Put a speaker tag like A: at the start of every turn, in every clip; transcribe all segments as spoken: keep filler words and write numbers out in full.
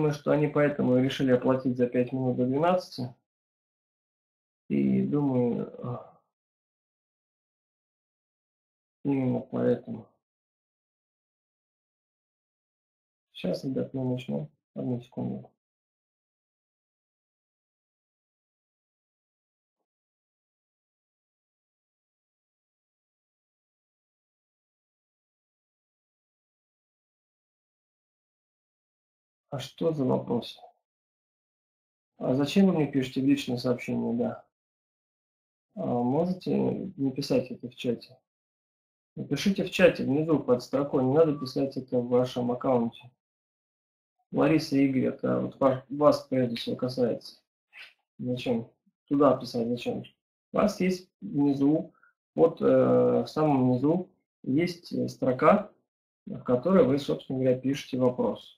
A: думаю, что они поэтому решили оплатить за пять минут до двенадцати. И думаю, именно поэтому. Сейчас, ребят, мы начнем. Одну секунду. А что за вопрос? А зачем вы мне пишете в личное сообщение, да? А можете написать это в чате? Напишите в чате внизу под строкой, не надо писать это в вашем аккаунте. Лариса и Игорь, это вот ваш, вас прежде всего касается. Зачем? Туда писать зачем? У вас есть внизу, вот э, в самом низу есть строка, в которой вы, собственно говоря, пишете вопрос.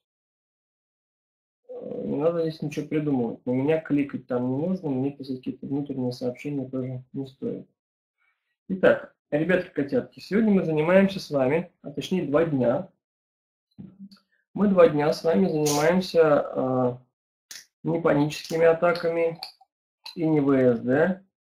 A: Не надо здесь ничего придумывать. На меня кликать там не нужно, мне писать какие-то внутренние сообщения тоже не стоит. Итак, ребятки-котятки, сегодня мы занимаемся с вами, а точнее два дня. Мы два дня с вами занимаемся э, не паническими атаками и не ВСД.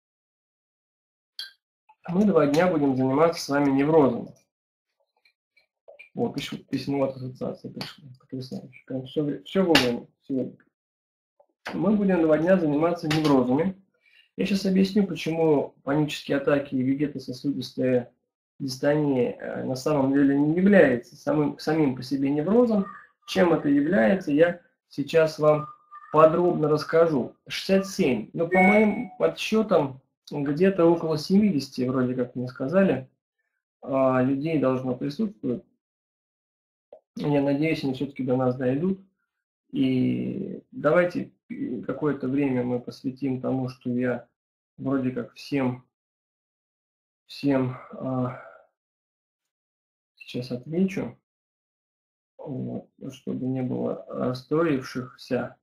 A: Мы два дня будем заниматься с вами неврозами. Вот, пишу, письмо от ассоциации пришло. Потрясающе. Прям все, все вовремя сегодня. Мы будем два дня заниматься неврозами. Я сейчас объясню, почему панические атаки и вегетососудистая дистония на самом деле не является самым, самим по себе неврозом. Чем это является, я сейчас вам подробно расскажу. шестьдесят семь. Но по моим подсчетам, где-то около семидесяти, вроде как мне сказали, людей должно присутствовать. Я надеюсь, они все-таки до нас дойдут. И давайте какое-то время мы посвятим тому, что я вроде как всем, всем а, сейчас отвечу, вот, чтобы не было расстроившихся,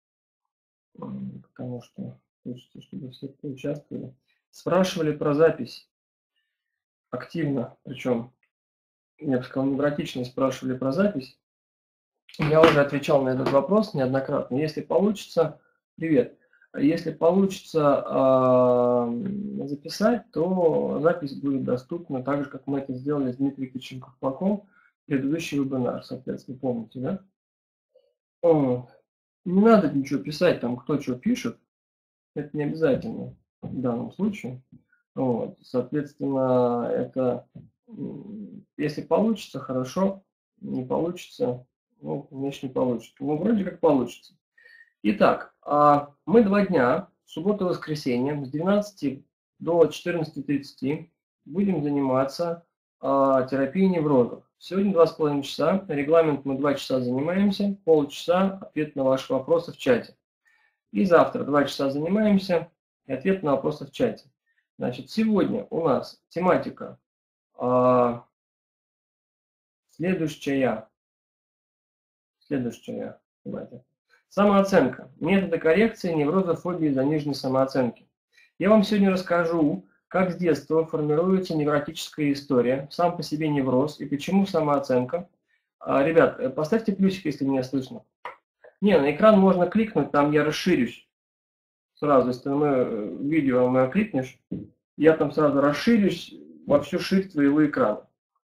A: потому что хочется, чтобы все поучаствовали. Спрашивали про запись активно, причем, я бы сказал, невротично спрашивали про запись. Я уже отвечал на этот вопрос неоднократно. Если получится, привет. Если получится э, записать, то запись будет доступна так же, как мы это сделали с Дмитрием Ковпаком, предыдущий вебинар, соответственно, помните, да? Вот. Не надо ничего писать, там кто что пишет, это не обязательно в данном случае. Вот. Соответственно, это, если получится, хорошо, не получится, ну, значит, не получится. Ну, вроде как получится. Итак, мы два дня, суббота и воскресенье, с двенадцати до четырнадцати тридцати будем заниматься терапией неврозов. Сегодня два с половиной часа, регламент мы два часа занимаемся, полчаса ответ на ваши вопросы в чате. И завтра два часа занимаемся, и ответ на вопросы в чате. Значит, сегодня у нас тематика а, следующая. Следующая. Давайте. Самооценка. Методы коррекции неврозов, фобии и заниженной самооценки. Я вам сегодня расскажу, как с детства формируется невротическая история, сам по себе невроз и почему самооценка. А, ребят, поставьте плюсик, если меня слышно. Не, на экран можно кликнуть, там я расширюсь. Сразу, если мы видео мы кликнешь, я там сразу расширюсь во всю ширь твоего экрана.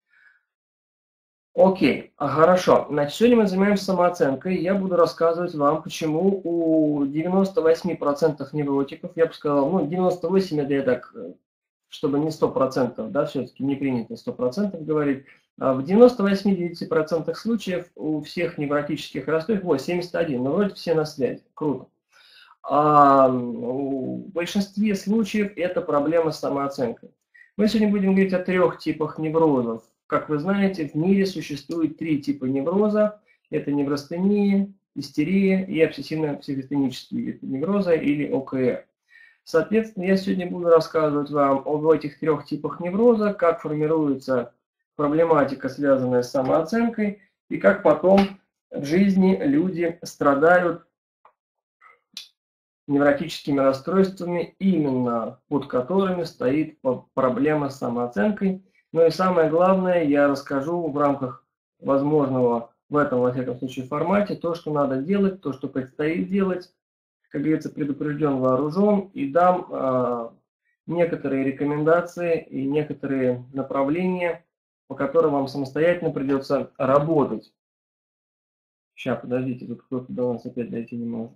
A: Окей, хорошо. Значит, сегодня мы занимаемся самооценкой. Я буду рассказывать вам, почему у девяноста восьми процентов невротиков, я бы сказал, ну, девяносто восемь это я так, чтобы не сто процентов, да, все-таки не принято сто процентов говорить. В девяноста восьми девяти процентах случаев у всех невротических расстройств, вот, семьдесят один, но вроде все на связи. Круто. А в большинстве случаев это проблема с самооценкой. Мы сегодня будем говорить о трех типах неврозов. Как вы знаете, в мире существует три типа невроза. Это неврастения, истерия и обсессивно-психостенические неврозы или о ка эр. Соответственно, я сегодня буду рассказывать вам об этих трех типах невроза, как формируется проблематика, связанная с самооценкой, и как потом в жизни люди страдают невротическими расстройствами, именно под которыми стоит проблема с самооценкой. Ну и самое главное, я расскажу в рамках возможного в этом, во всяком случае, формате, то, что надо делать, то, что предстоит делать. Как говорится, предупрежден, вооружен, и дам э, некоторые рекомендации и некоторые направления, по которым вам самостоятельно придется работать. Сейчас, подождите, тут кто-то до нас опять дойти не может.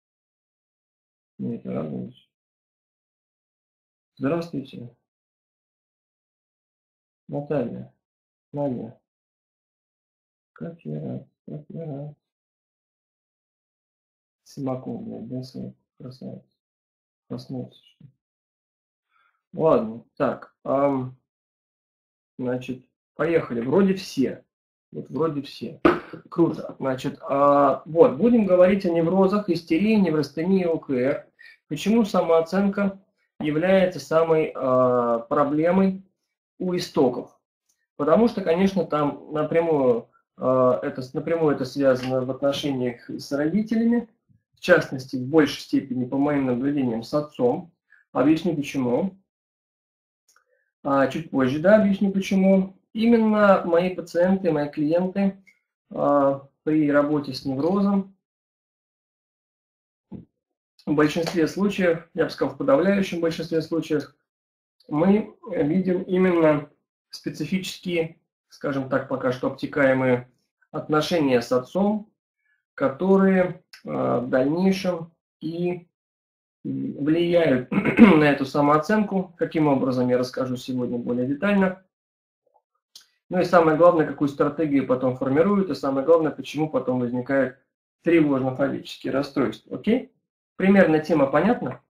A: Нет, радуюсь. Здравствуйте. Наталья. Надя. Как я рад, как я рад. Симаков, блядь, да, свой красавец. Проснулся, что ли. Ладно, так, ам, значит, поехали. Вроде все. Вот вроде все. Круто. Значит, а, вот, будем говорить о неврозах, истерии, неврастении, ОКР. Почему самооценка является самой а, проблемой у истоков? Потому что, конечно, там напрямую, а, это, напрямую это связано в отношениях с родителями, в частности, в большей степени, по моим наблюдениям, с отцом. Объясню почему. А, чуть позже, да, объясню почему. Именно мои пациенты, мои клиенты а, при работе с неврозом в большинстве случаев, я бы сказал, в подавляющем большинстве случаев, мы видим именно специфические, скажем так, пока что обтекаемые отношения с отцом, которые а, в дальнейшем и влияют на эту самооценку. Каким образом, я расскажу сегодня более детально. Ну и самое главное, какую стратегию потом формируют, и самое главное, почему потом возникает тревожно-фобические расстройства. Окей? Примерно тема понятна?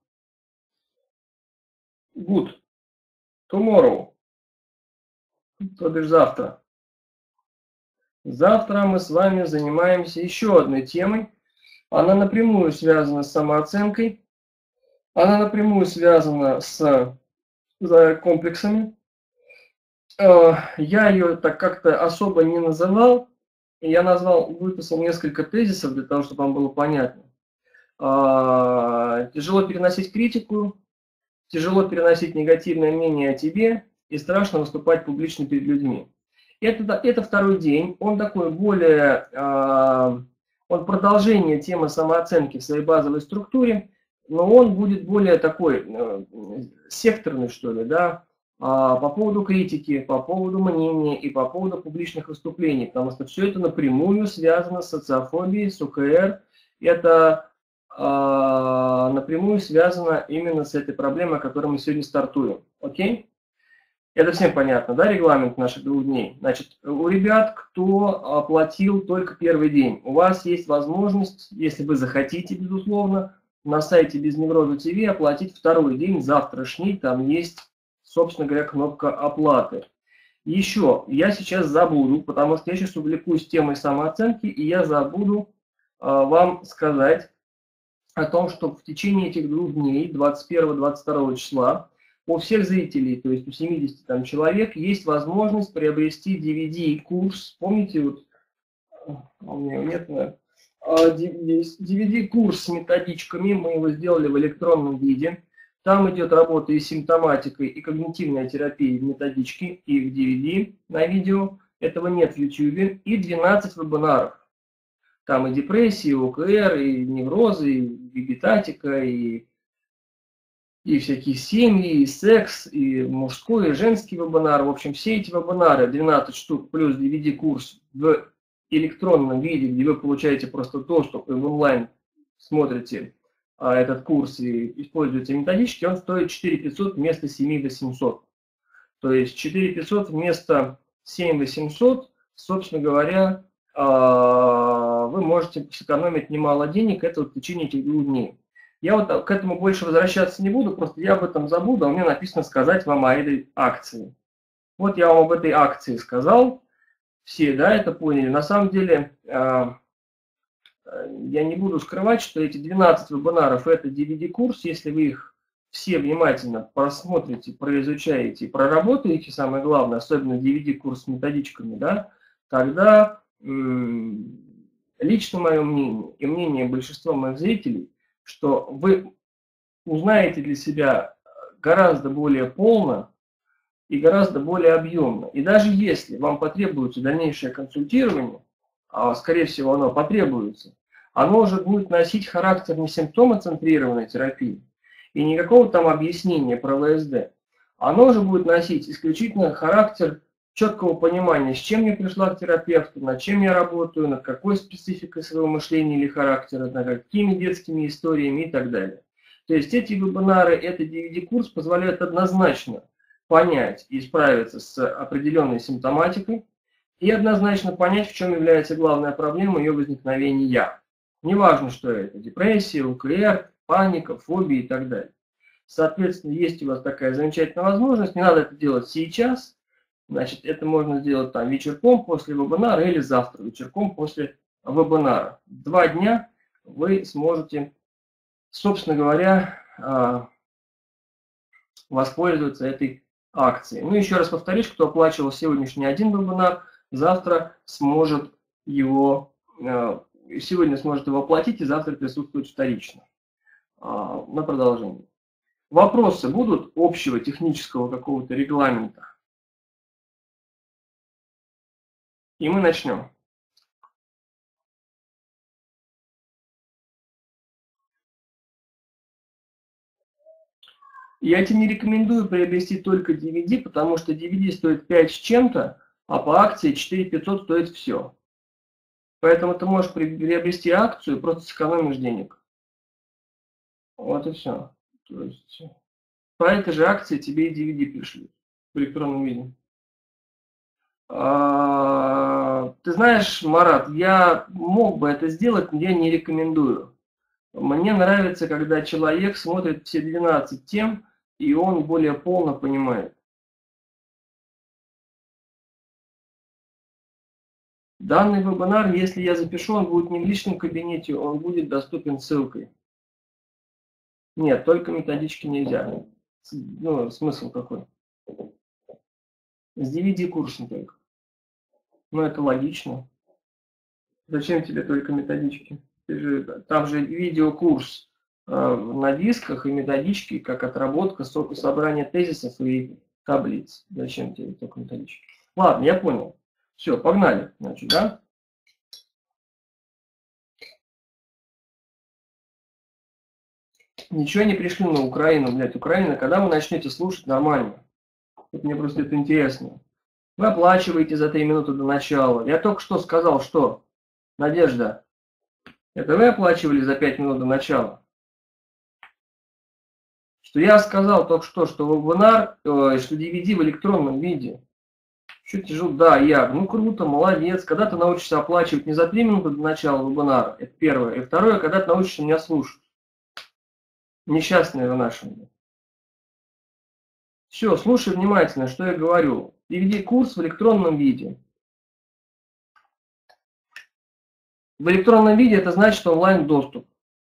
A: Good. Tomorrow. То бишь завтра. Завтра мы с вами занимаемся еще одной темой. Она напрямую связана с самооценкой. Она напрямую связана с комплексами. Я ее так как-то особо не называл. Я назвал, выписал несколько тезисов для того, чтобы вам было понятно. Тяжело переносить критику, тяжело переносить негативное мнение о тебе и страшно выступать публично перед людьми. Это, это второй день, он такой более, он продолжение темы самооценки в своей базовой структуре, но он будет более такой секторный, что ли, да, по поводу критики, по поводу мнения и по поводу публичных выступлений, потому что все это напрямую связано с социофобией, с ОКР. Это э, напрямую связано именно с этой проблемой, о которой мы сегодня стартуем. Окей? Это всем понятно, да, регламент наших двух дней? Значит, у ребят, кто оплатил только первый день, у вас есть возможность, если вы захотите, безусловно, на сайте Безневроза ТВ оплатить второй день, завтрашний, там есть, собственно говоря, кнопка оплаты. Еще, я сейчас забуду, потому что я сейчас увлекусь темой самооценки, и я забуду а, вам сказать о том, что в течение этих двух дней, двадцать первого — двадцать второго числа, у всех зрителей, то есть у семидесяти там, человек, есть возможность приобрести ди ви ди-курс. Помните, вот, у меня его нет, ди ви ди-курс с методичками, мы его сделали в электронном виде. Там идет работа и с симптоматикой, и когнитивная терапия в методичке, и в ди ви ди на видео. Этого нет в YouTube. И двенадцать вебинаров. Там и депрессия, и ОКР, и неврозы, и вегетатика, и, и всякие семьи, и секс, и мужской, и женский вебинар. В общем, все эти вебинары, двенадцать штук, плюс ди ви ди-курс в электронном виде, где вы получаете просто доступ и в онлайн смотрите этот курс и используете методички, он стоит четыре тысячи пятьсот вместо семь тысяч восемьсот. То есть четыре тысячи пятьсот вместо семь тысяч восемьсот, собственно говоря, вы можете сэкономить немало денег, это вот в течение этих двух дней. Я вот к этому больше возвращаться не буду, просто я об этом забуду, а у меня написано сказать вам о этой акции. Вот я вам об этой акции сказал, все, да, это поняли. На самом деле, я не буду скрывать, что эти двенадцать вебинаров – это ди ви ди-курс. Если вы их все внимательно просмотрите, произучаете и проработаете, самое главное, особенно ди ви ди-курс с методичками, да, тогда лично мое мнение и мнение большинства моих зрителей, что вы узнаете для себя гораздо более полно и гораздо более объемно. И даже если вам потребуется дальнейшее консультирование, а скорее всего оно потребуется, оно уже будет носить характер не симптомоцентрированной терапии и никакого там объяснения про ВСД. Оно уже будет носить исключительно характер четкого понимания, с чем я пришла к терапевту, над чем я работаю, над какой спецификой своего мышления или характера, над какими детскими историями и так далее. То есть эти вебинары, этот ди ви ди-курс позволяют однозначно понять и справиться с определенной симптоматикой и однозначно понять, в чем является главная проблема ее возникновения. Неважно, что это, депрессия, у ка эр, паника, фобия и так далее. Соответственно, есть у вас такая замечательная возможность, не надо это делать сейчас, значит, это можно сделать там вечерком после вебинара или завтра вечерком после вебинара. Два дня вы сможете, собственно говоря, воспользоваться этой акцией. Ну, еще раз повторюсь, кто оплачивал сегодняшний один вебинар, завтра сможет его, сегодня сможет его оплатить и завтра присутствовать вторично на продолжение. Вопросы будут общего технического какого-то регламента? И мы начнем. Я тебе не рекомендую приобрести только ди ви ди, потому что ди ви ди стоит пять с чем-то, а по акции четыре тысячи пятьсот стоит все. Поэтому ты можешь приобрести акцию, просто сэкономишь денег. Вот и все. То есть по этой же акции тебе и ди ви ди пришлют в электронном виде. А, ты знаешь, Марат, я мог бы это сделать, но я не рекомендую. Мне нравится, когда человек смотрит все двенадцать тем, и он более полно понимает. Данный вебинар, если я запишу, он будет не в личном кабинете, он будет доступен ссылкой. Нет, только методички нельзя. Ну, смысл какой? С ди ви ди-курсом только. Ну, это логично. Зачем тебе только методички? Ты же, там же видеокурс э, на дисках и методички, как отработка, собрание тезисов и таблиц. Зачем тебе только методички? Ладно, я понял. Все, погнали. Значит, да? Ничего не пришли на Украину, блядь. Украина, когда вы начнете слушать нормально? Вот мне просто это интересно. Вы оплачиваете за три минуты до начала. Я только что сказал, что, Надежда, это вы оплачивали за пять минут до начала? Что я сказал только что, что вебинар, э, что ди ви ди в электронном виде. Что тяжело? Да, я. Ну круто, молодец. Когда ты научишься оплачивать не за три минуты до начала вебинара, это первое. И второе, когда ты научишься меня слушать. Несчастные вы наши. Все, слушай внимательно, что я говорю. ди ви ди-курс в электронном виде. В электронном виде это значит онлайн-доступ.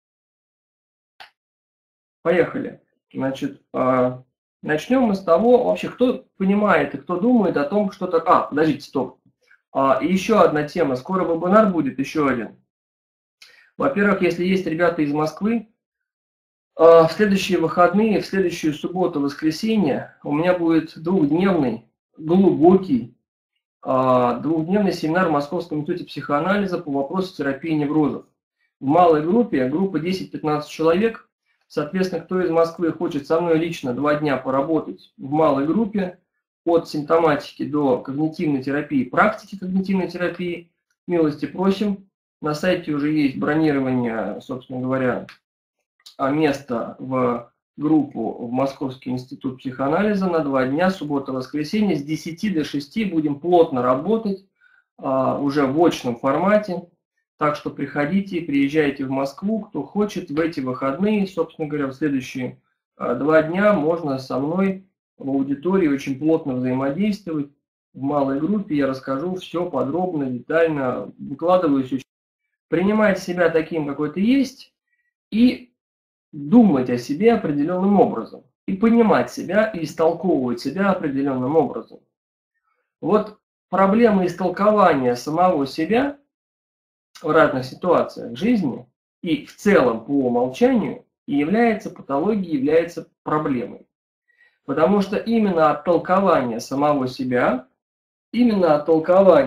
A: Поехали. Значит, начнем мы с того, вообще, кто понимает и кто думает о том, что так. А, подождите, стоп. А, еще одна тема. Скоро вебинар будет, еще один. Во-первых, если есть ребята из Москвы, в следующие выходные, в следующую субботу-воскресенье у меня будет двухдневный, глубокий, двухдневный семинар в Московском институте психоанализа по вопросу терапии неврозов. В малой группе, группа десять-пятнадцать человек. Соответственно, кто из Москвы хочет со мной лично два дня поработать в малой группе от симптоматики до когнитивной терапии, практики когнитивной терапии, милости просим. На сайте уже есть бронирование, собственно говоря, место в группу в Московский институт психоанализа на два дня, суббота-воскресенье, с десяти до шести будем плотно работать а, уже в очном формате. Так что приходите, приезжайте в Москву, кто хочет, в эти выходные, собственно говоря, в следующие а, два дня можно со мной в аудитории очень плотно взаимодействовать. В малой группе я расскажу все подробно, детально, выкладываюсь очень. Принимать себя таким, какой ты есть, и думать о себе определенным образом. И понимать себя, и истолковывать себя определенным образом. Вот проблема истолкования самого себя в разных ситуациях жизни и в целом по умолчанию и является патологией, является проблемой. Потому что именно от толкования самого себя, именно от толкования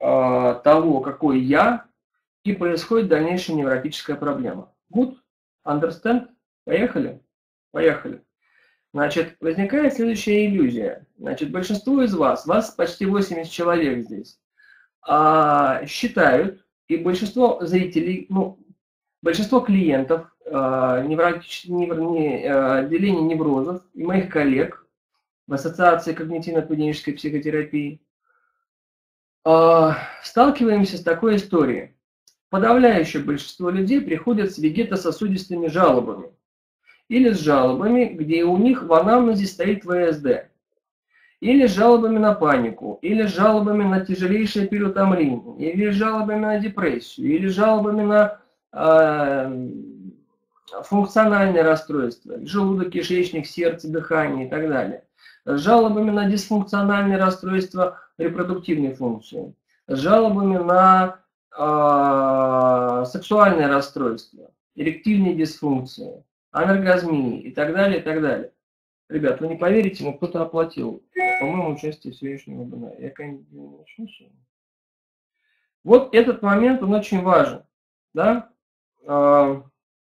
A: э, того, какой я, и происходит дальнейшая невротическая проблема. Good? Understand? Поехали? Поехали. Значит, возникает следующая иллюзия. Значит, большинство из вас, вас почти восемьдесят человек здесь, а, считают, и большинство зрителей, ну, большинство клиентов а, невротич, невр, не, а, отделения неврозов и моих коллег в Ассоциации когнитивно-поведенческой психотерапии а, сталкиваемся с такой историей. Подавляющее большинство людей приходят с вегетососудистыми жалобами или с жалобами, где у них в анамнезе стоит вэ эс дэ, или с жалобами на панику, или с жалобами на тяжелейшее переутомление, или с жалобами на депрессию, или с жалобами на э, функциональные расстройства, желудок, кишечник, сердце, дыхание и так далее, с жалобами на дисфункциональные расстройства репродуктивной функции, с жалобами на э, сексуальные расстройства, эректильные дисфункции, аноргазмии и так далее, и так далее. Ребят, вы не поверите, но кто-то оплатил, по-моему, участие в сегодняшнем вебинаре. Я, конечно, не начну сегодня. Вот этот момент, он очень важен. Да? А...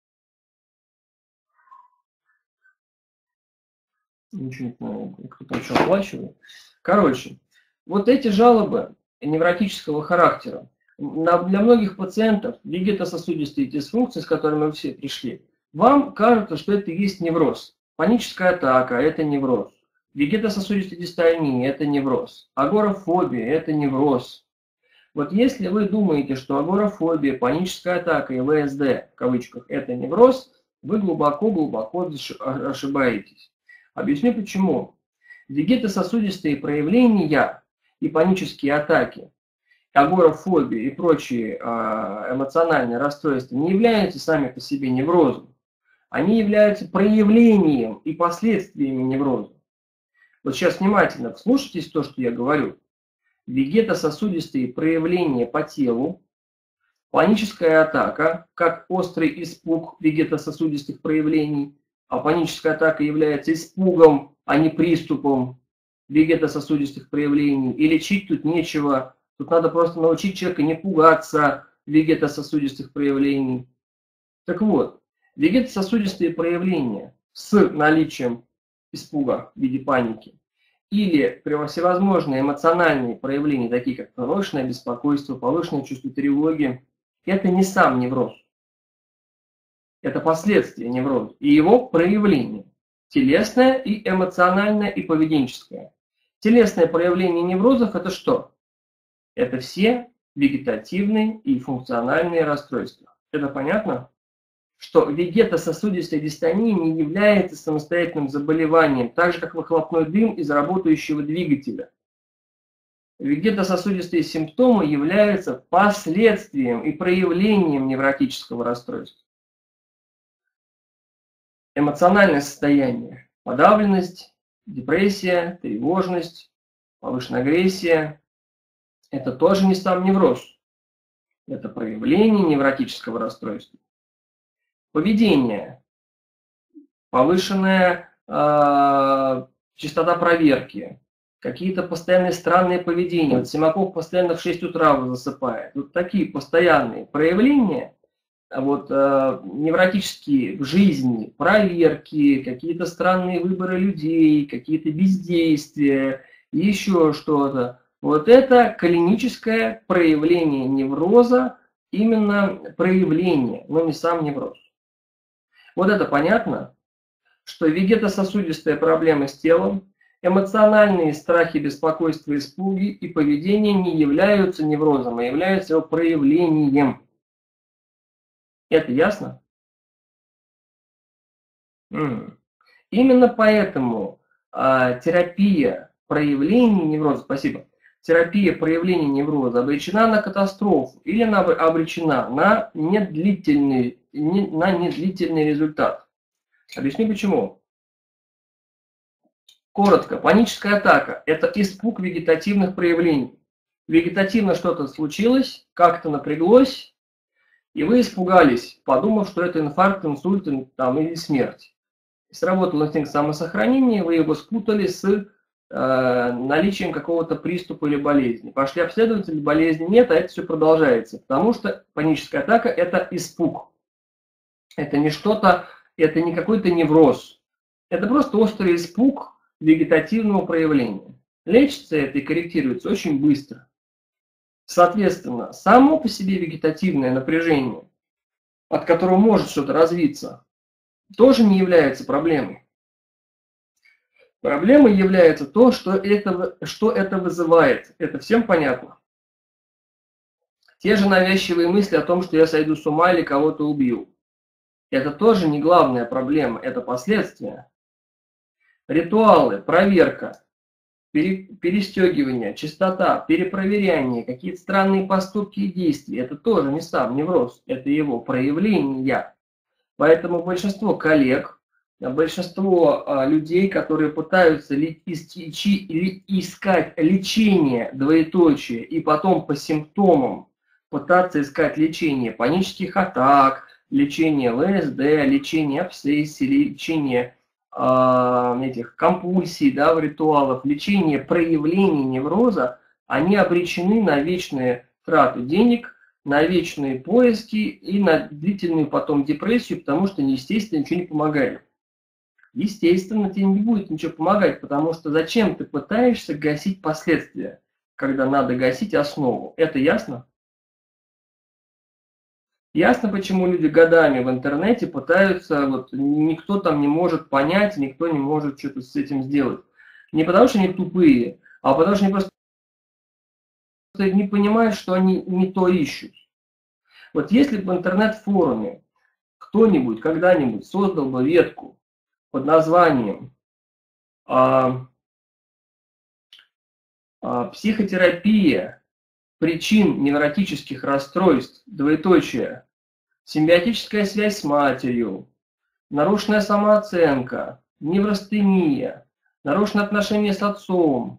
A: Ничего не знаю, кто там что оплачивает. Короче, вот эти жалобы невротического характера для многих пациентов вегетососудистые дисфункции, с которыми вы все пришли, вам кажется, что это и есть невроз. Паническая атака – это невроз. Вегетососудистая дистония – это невроз. Агорафобия – это невроз. Вот если вы думаете, что агорафобия, паническая атака и вэ эс дэ, в кавычках, это невроз, вы глубоко-глубоко ошибаетесь. Объясню почему. Вегетососудистые проявления и панические атаки, агорафобия и прочие эмоциональные расстройства не являются сами по себе неврозом. Они являются проявлением и последствиями невроза. Вот сейчас внимательно вслушайтесь в то, что я говорю. Вегетососудистые проявления по телу, паническая атака, как острый испуг вегетососудистых проявлений, а паническая атака является испугом, а не приступом вегетососудистых проявлений. И лечить тут нечего. Тут надо просто научить человека не пугаться вегетососудистых проявлений. Так вот, вегетососудистые проявления с наличием испуга в виде паники или всевозможные эмоциональные проявления, такие как повышенное беспокойство, повышенное чувство тревоги, это не сам невроз. Это последствия невроза и его проявление. Телесное и эмоциональное и поведенческое. Телесное проявление неврозов – это что? Это все вегетативные и функциональные расстройства. Это понятно? Что вегетососудистая дистония не является самостоятельным заболеванием, так же как выхлопной дым из работающего двигателя. Вегетососудистые симптомы являются последствием и проявлением невротического расстройства. Эмоциональное состояние, подавленность, депрессия, тревожность, повышенная агрессия – это тоже не сам невроз. Это проявление невротического расстройства. Поведение, повышенная э, частота проверки, какие-то постоянные странные поведения. Вот Симаков постоянно в шесть утра засыпает. Вот такие постоянные проявления, вот, э, невротические в жизни, проверки, какие-то странные выборы людей, какие-то бездействия, еще что-то. Вот это клиническое проявление невроза, именно проявление, но не сам невроз. Вот это понятно, что вегетососудистая проблема с телом, эмоциональные страхи, беспокойства, испуги и поведение не являются неврозом, а являются его проявлением. Это ясно? М-м. Именно поэтому а, терапия проявлений невроза, спасибо, терапия проявлений невроза обречена на катастрофу или она обречена на недлительный, не, на недлительный результат. Объясню почему. Коротко, паническая атака – это испуг вегетативных проявлений. Вегетативно что-то случилось, как-то напряглось, и вы испугались, подумав, что это инфаркт, инсульт там, или смерть. Сработал инстинкт самосохранения, вы его спутали с э, наличием какого-то приступа или болезни. Пошли обследовать, болезни нет, а это все продолжается. Потому что паническая атака – это испуг. Это не что-то, это не какой-то невроз. Это просто острый испуг вегетативного проявления. Лечится это и корректируется очень быстро. Соответственно, само по себе вегетативное напряжение, от которого может что-то развиться, тоже не является проблемой. Проблемой является то, что это, что это вызывает. Это всем понятно. Те же навязчивые мысли о том, что я сойду с ума или кого-то убью. Это тоже не главная проблема, это последствия. Ритуалы, проверка, пере, перестегивание, чистота, перепроверяние, какие-то странные поступки и действия. Это тоже не сам невроз, это его проявление. Поэтому большинство коллег, большинство а, людей, которые пытаются ли, истичи, ли, искать лечение, двоеточие, и потом по симптомам пытаться искать лечение панических атак, лечение ЛСД, лечение обсессий, лечение э, этих компульсий, да, в ритуалах, лечение проявлений невроза, они обречены на вечные траты денег, на вечные поиски и на длительную потом депрессию, потому что, естественно, ничего не помогает. Естественно, тебе не будет ничего помогать, потому что зачем ты пытаешься гасить последствия, когда надо гасить основу? Это ясно? Ясно, почему люди годами в интернете пытаются, вот никто там не может понять, никто не может что-то с этим сделать. Не потому что они тупые, а потому что они просто не понимают, что они не то ищут. Вот если бы в интернет-форуме кто-нибудь когда-нибудь создал бы ветку под названием а, а, «Психотерапия причин невротических расстройств, двоеточие, симбиотическая связь с матерью, нарушенная самооценка, неврастения, нарушенное отношение с отцом,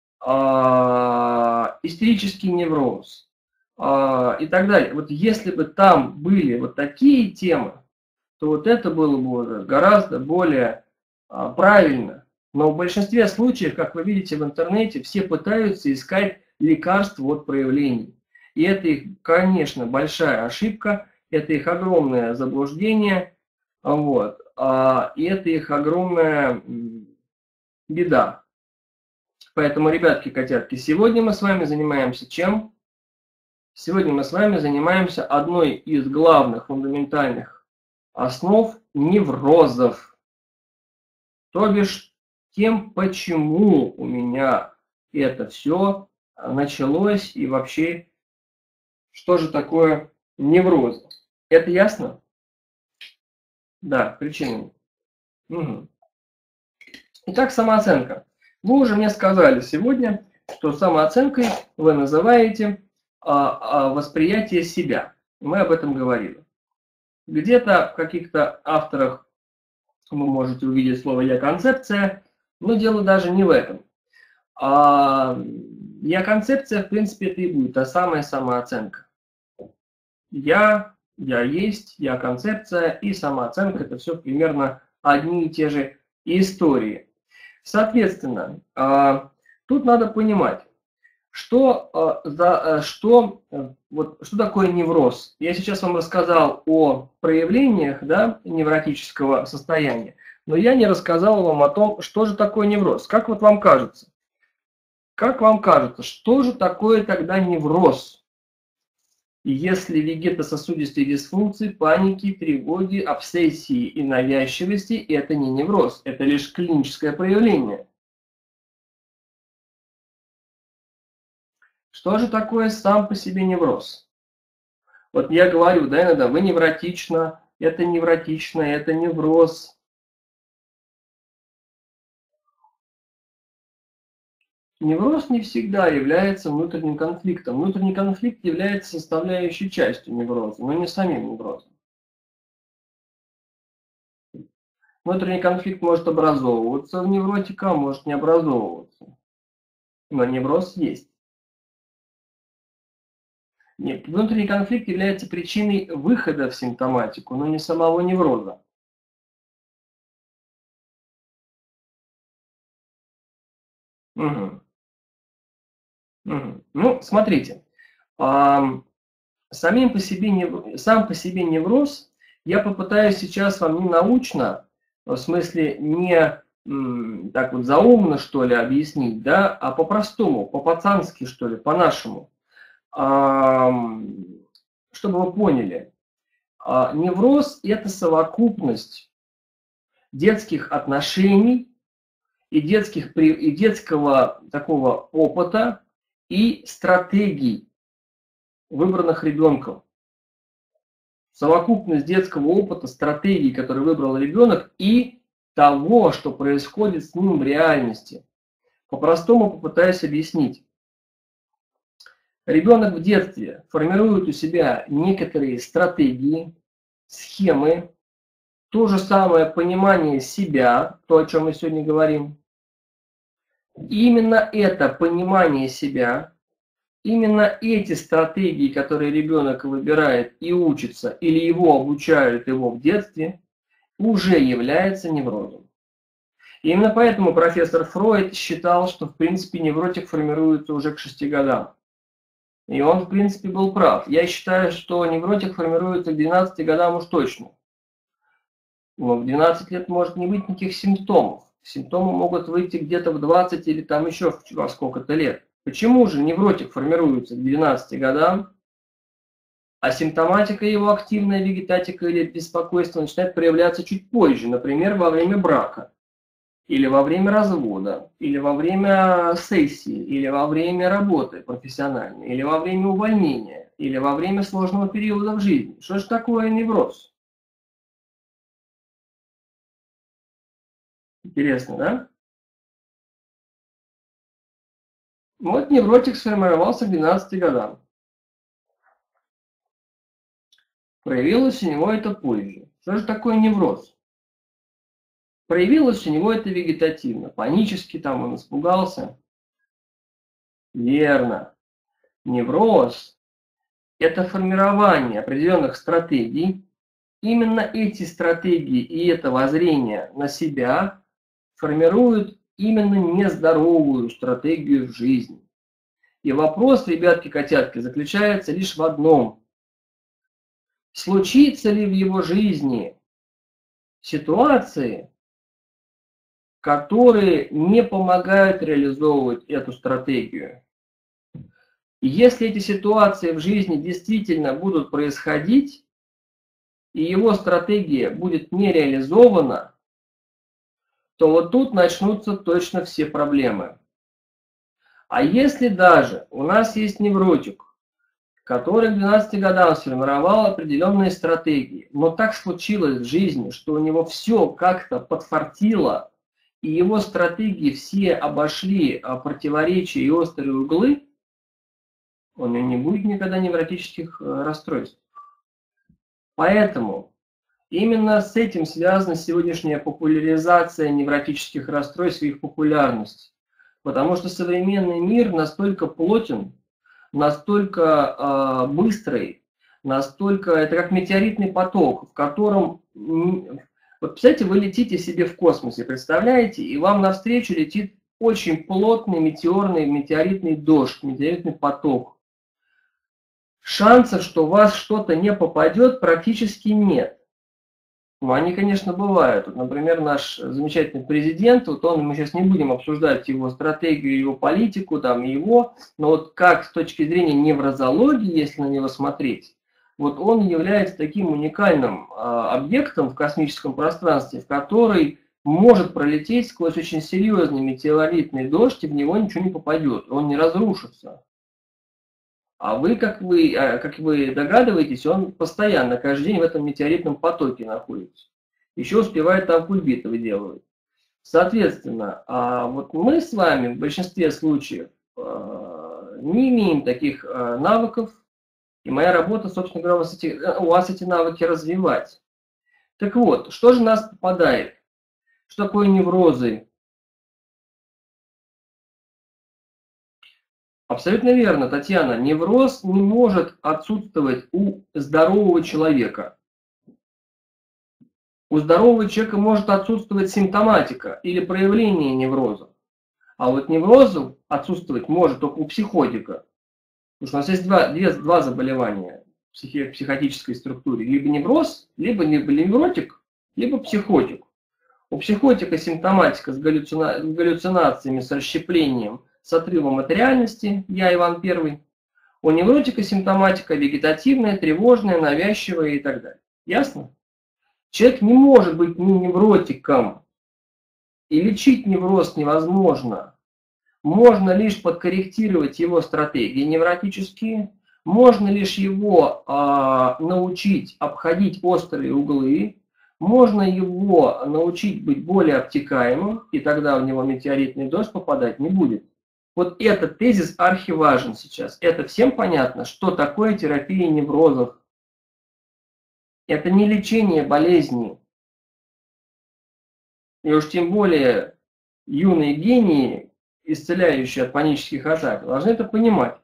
A: а, истерический невроз а, и так далее». Вот если бы там были вот такие темы, то вот это было бы уже гораздо более а, правильно. Но в большинстве случаев, как вы видите в интернете, все пытаются искать лекарства от проявлений. И это их, конечно, большая ошибка, это их огромное заблуждение, вот, а, и это их огромная беда. Поэтому, ребятки, котятки, сегодня мы с вами занимаемся чем? Сегодня мы с вами занимаемся одной из главных фундаментальных основ неврозов. То бишь, тем, почему у меня это все началось и вообще, что же такое невроз. Это ясно? Да, причины. Угу. Итак, самооценка. Вы уже мне сказали сегодня, что самооценкой вы называете а, а, восприятие себя. Мы об этом говорили. Где-то в каких-то авторах вы можете увидеть слово «я-концепция», но дело даже не в этом. А я-концепция, в принципе, это и будет та самая самооценка. Я, я есть, я-концепция и самооценка – это все примерно одни и те же истории. Соответственно, тут надо понимать, что, за, что, вот, что такое невроз. Я сейчас вам рассказал о проявлениях, да, невротического состояния, но я не рассказал вам о том, что же такое невроз. Как вот вам кажется? Как вам кажется, что же такое тогда невроз? Если вегетососудистые дисфункции, паники, тревоги, обсессии и навязчивости – это не невроз, это лишь клиническое проявление. Что же такое сам по себе невроз? Вот я говорю, да, иногда, вы невротично, это невротично, это невроз. Невроз не всегда является внутренним конфликтом. Внутренний конфликт является составляющей частью невроза, но не самим неврозом. Внутренний конфликт может образовываться в невротика, а может не образовываться. Но невроз есть. Нет, внутренний конфликт является причиной выхода в симптоматику, но не самого невроза. Угу. Угу. Ну, смотрите, а, самим по себе нев... сам по себе невроз я попытаюсь сейчас вам не научно, в смысле не м, так вот заумно, что ли, объяснить, да, а по-простому, по-пацански, что ли, по-нашему. А, чтобы вы поняли, а, невроз – это совокупность детских отношений и, детских, и детского такого опыта и стратегий, выбранных ребенком. Совокупность детского опыта, стратегий, которые выбрал ребенок, и того, что происходит с ним в реальности. По-простому попытаюсь объяснить. Ребенок в детстве формирует у себя некоторые стратегии, схемы, то же самое понимание себя, то, о чем мы сегодня говорим. Именно это понимание себя, именно эти стратегии, которые ребенок выбирает и учится, или его обучают его в детстве, уже является неврозом. И именно поэтому профессор Фройд считал, что в принципе невротик формируется уже к шести годам. И он в принципе был прав. Я считаю, что невротик формируется к двенадцати годам уж точно. Но в двенадцать лет может не быть никаких симптомов. Симптомы могут выйти где-то в двадцать или там еще во сколько-то лет. Почему же невротик формируется к двенадцати годам, а симптоматика его, активная вегетатика или беспокойство, начинает проявляться чуть позже, например, во время брака, или во время развода, или во время сессии, или во время работы профессиональной, или во время увольнения, или во время сложного периода в жизни? Что же такое невроз? Интересно, да? Вот невротик сформировался к двенадцати годам. Проявилось у него это позже. Что же такое невроз? Проявилось у него это вегетативно. Панически там он испугался. Верно. Невроз – это формирование определенных стратегий. Именно эти стратегии и это воззрение на себя формируют именно нездоровую стратегию в жизни. И вопрос, ребятки-котятки, заключается лишь в одном. Случится ли в его жизни ситуации, которые не помогают реализовывать эту стратегию? И если эти ситуации в жизни действительно будут происходить, и его стратегия будет не реализована, то вот тут начнутся точно все проблемы. А если даже у нас есть невротик, который к двенадцати годам сформировал определенные стратегии, но так случилось в жизни, что у него все как-то подфартило, и его стратегии все обошли противоречия и острые углы, у него не будет никогда невротических расстройств. Поэтому именно с этим связана сегодняшняя популяризация невротических расстройств и их популярность. Потому что современный мир настолько плотен, настолько э, быстрый, настолько, это как метеоритный поток, в котором, вот представляете, вы летите себе в космосе, представляете, и вам навстречу летит очень плотный метеорный, метеоритный дождь, метеоритный поток. Шансов, что у вас что-то не попадет, практически нет. Ну, они, конечно, бывают. Вот, например, наш замечательный президент, вот он, мы сейчас не будем обсуждать его стратегию, его политику, там, его, но вот как с точки зрения неврозологии, если на него смотреть, вот он является таким уникальным э, объектом в космическом пространстве, в который может пролететь сквозь очень серьезный метеоритный дождь, и в него ничего не попадет, он не разрушится. А вы, как вы, как вы догадываетесь, он постоянно, каждый день в этом метеоритном потоке находится. Еще успевает там кульбиты выделывать. Соответственно, вот мы с вами в большинстве случаев не имеем таких навыков, и моя работа, собственно говоря, у вас эти, у вас эти навыки развивать. Так вот, что же нас попадает? Что такое неврозы? Абсолютно верно, Татьяна. Невроз не может отсутствовать у здорового человека. У здорового человека может отсутствовать симптоматика или проявление невроза. А вот неврозу отсутствовать может только у психотика. Потому что у нас есть два, две, два заболевания в психи, психотической структуре. Либо невроз, либо, либо невротик, либо психотик. У психотика симптоматика с, галлюцина, с галлюцинациями, с расщеплением, с отрывом от реальности, я Иван Первый. У невротика симптоматика вегетативная, тревожная, навязчивая и так далее. Ясно? Человек не может быть ни невротиком, и лечить невроз невозможно. Можно лишь подкорректировать его стратегии невротические, можно лишь его э, научить обходить острые углы, можно его научить быть более обтекаемым, и тогда в него метеоритный дождь попадать не будет. Вот этот тезис архиважен сейчас. Это всем понятно, что такое терапия неврозов. Это не лечение болезней. И уж тем более юные гении, исцеляющие от панических атак, должны это понимать,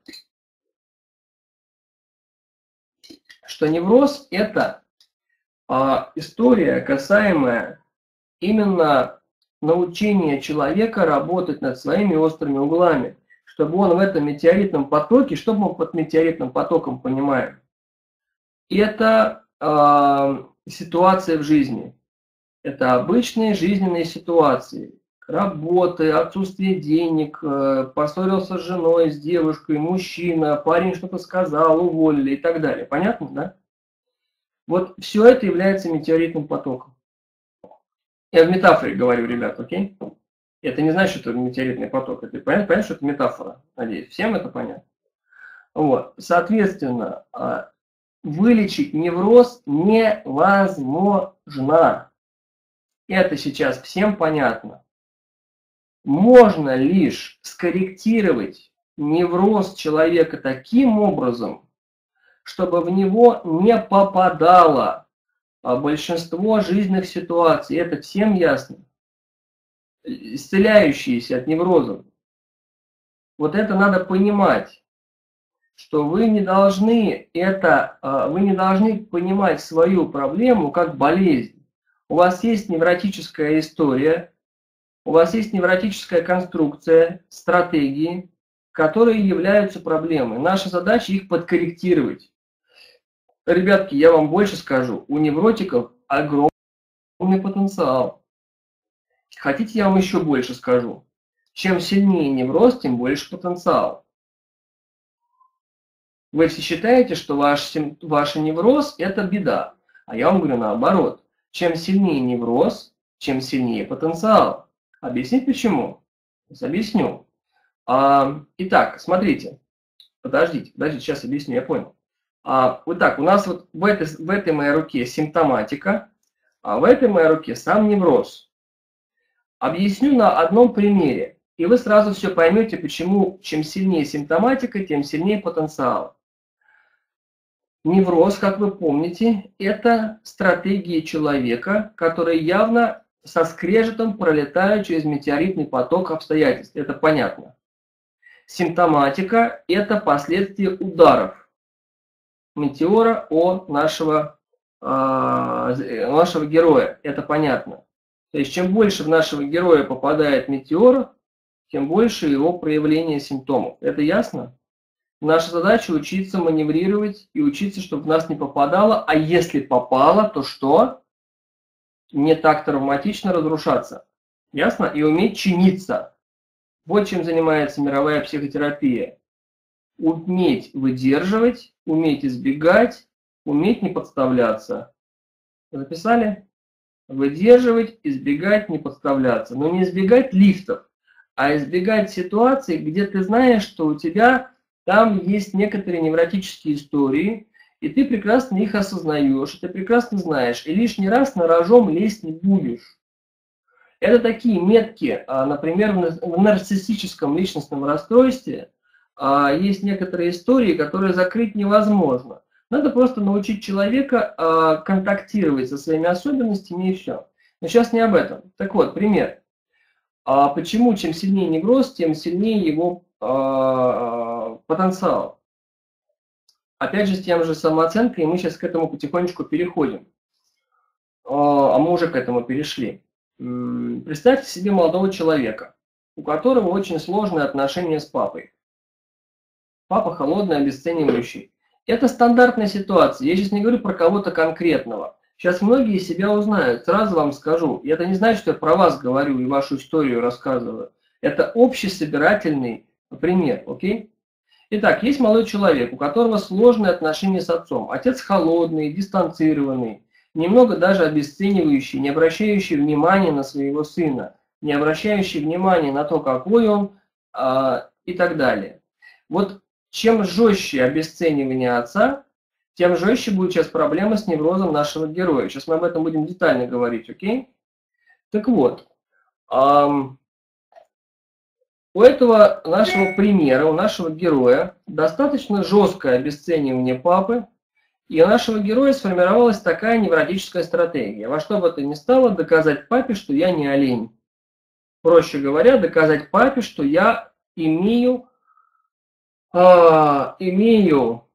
A: что невроз – это а, история, касаемая именно научения человека работать над своими острыми углами, чтобы он в этом метеоритном потоке, что мы под метеоритным потоком понимаем? Это а, ситуация в жизни, это обычные жизненные ситуации. Работы, отсутствие денег, поссорился с женой, с девушкой, мужчина, парень что-то сказал, уволили и так далее. Понятно, да? Вот все это является метеоритным потоком. Я в метафоре говорю, ребят, окей? Это не значит, что это метеоритный поток. Это понятно, понятно, что это метафора, надеюсь. Всем это понятно? Вот. Соответственно, вылечить невроз невозможно. Это сейчас всем понятно. Можно лишь скорректировать невроз человека таким образом, чтобы в него не попадало большинство жизненных ситуаций. Это всем ясно. Исцеляющиеся от неврозов. Вот это надо понимать, что вы не должны это, вы не должны понимать свою проблему как болезнь. У вас есть невротическая история, у вас есть невротическая конструкция, стратегии, которые являются проблемой. Наша задача их подкорректировать. Ребятки, я вам больше скажу, у невротиков огромный потенциал. Хотите, я вам еще больше скажу? Чем сильнее невроз, тем больше потенциал. Вы все считаете, что ваш, ваш невроз – это беда. А я вам говорю наоборот. Чем сильнее невроз, чем сильнее потенциал. Объяснить почему? Сейчас объясню. А, итак, смотрите. Подождите, подождите, сейчас объясню, я понял. А, вот так, у нас вот в этой, в этой моей руке симптоматика, а в этой моей руке сам невроз. Объясню на одном примере, и вы сразу все поймете, почему чем сильнее симптоматика, тем сильнее потенциал. Невроз, как вы помните, это стратегии человека, которые явно со скрежетом пролетают через метеоритный поток обстоятельств. Это понятно. Симптоматика – это последствия ударов метеора о нашего, э, нашего героя. Это понятно. То есть, чем больше в нашего героя попадает метеор, тем больше его проявление симптомов. Это ясно? Наша задача учиться маневрировать и учиться, чтобы в нас не попадало. А если попало, то что? Не так травматично разрушаться. Ясно? И уметь чиниться. Вот чем занимается мировая психотерапия. Уметь выдерживать, уметь избегать, уметь не подставляться. Записали? Выдерживать, избегать, не подставляться. Но не избегать лифтов, а избегать ситуаций, где ты знаешь, что у тебя там есть некоторые невротические истории, и ты прекрасно их осознаешь, и ты прекрасно знаешь, и лишний раз на рожон лезть не будешь. Это такие метки, например, в нарциссическом личностном расстройстве есть некоторые истории, которые закрыть невозможно. Надо просто научить человека контактировать со своими особенностями и все. Но сейчас не об этом. Так вот, пример. Почему чем сильнее невроз, тем сильнее его потенциал? Опять же, с тем же самооценкой, и мы сейчас к этому потихонечку переходим. А мы уже к этому перешли. Представьте себе молодого человека. у которого очень сложные отношения с папой. Папа холодный, обесценивающий. Это стандартная ситуация. Я сейчас не говорю про кого-то конкретного. Сейчас многие себя узнают. Сразу вам скажу. И это не значит, что я про вас говорю и вашу историю рассказываю. Это общесобирательный пример. Окей? Итак, есть молодой человек, у которого сложные отношения с отцом. Отец холодный, дистанцированный, немного даже обесценивающий, не обращающий внимания на своего сына, не обращающий внимания на то, какой он а, и так далее. Вот чем жестче обесценивание отца, тем жестче будет сейчас проблема с неврозом нашего героя. Сейчас мы об этом будем детально говорить, окей? Так вот, эм, у этого нашего примера, у нашего героя достаточно жесткое обесценивание папы, и у нашего героя сформировалась такая невротическая стратегия. Во что бы то ни стало, доказать папе, что я не олень. Проще говоря, доказать папе, что я имею, э, имею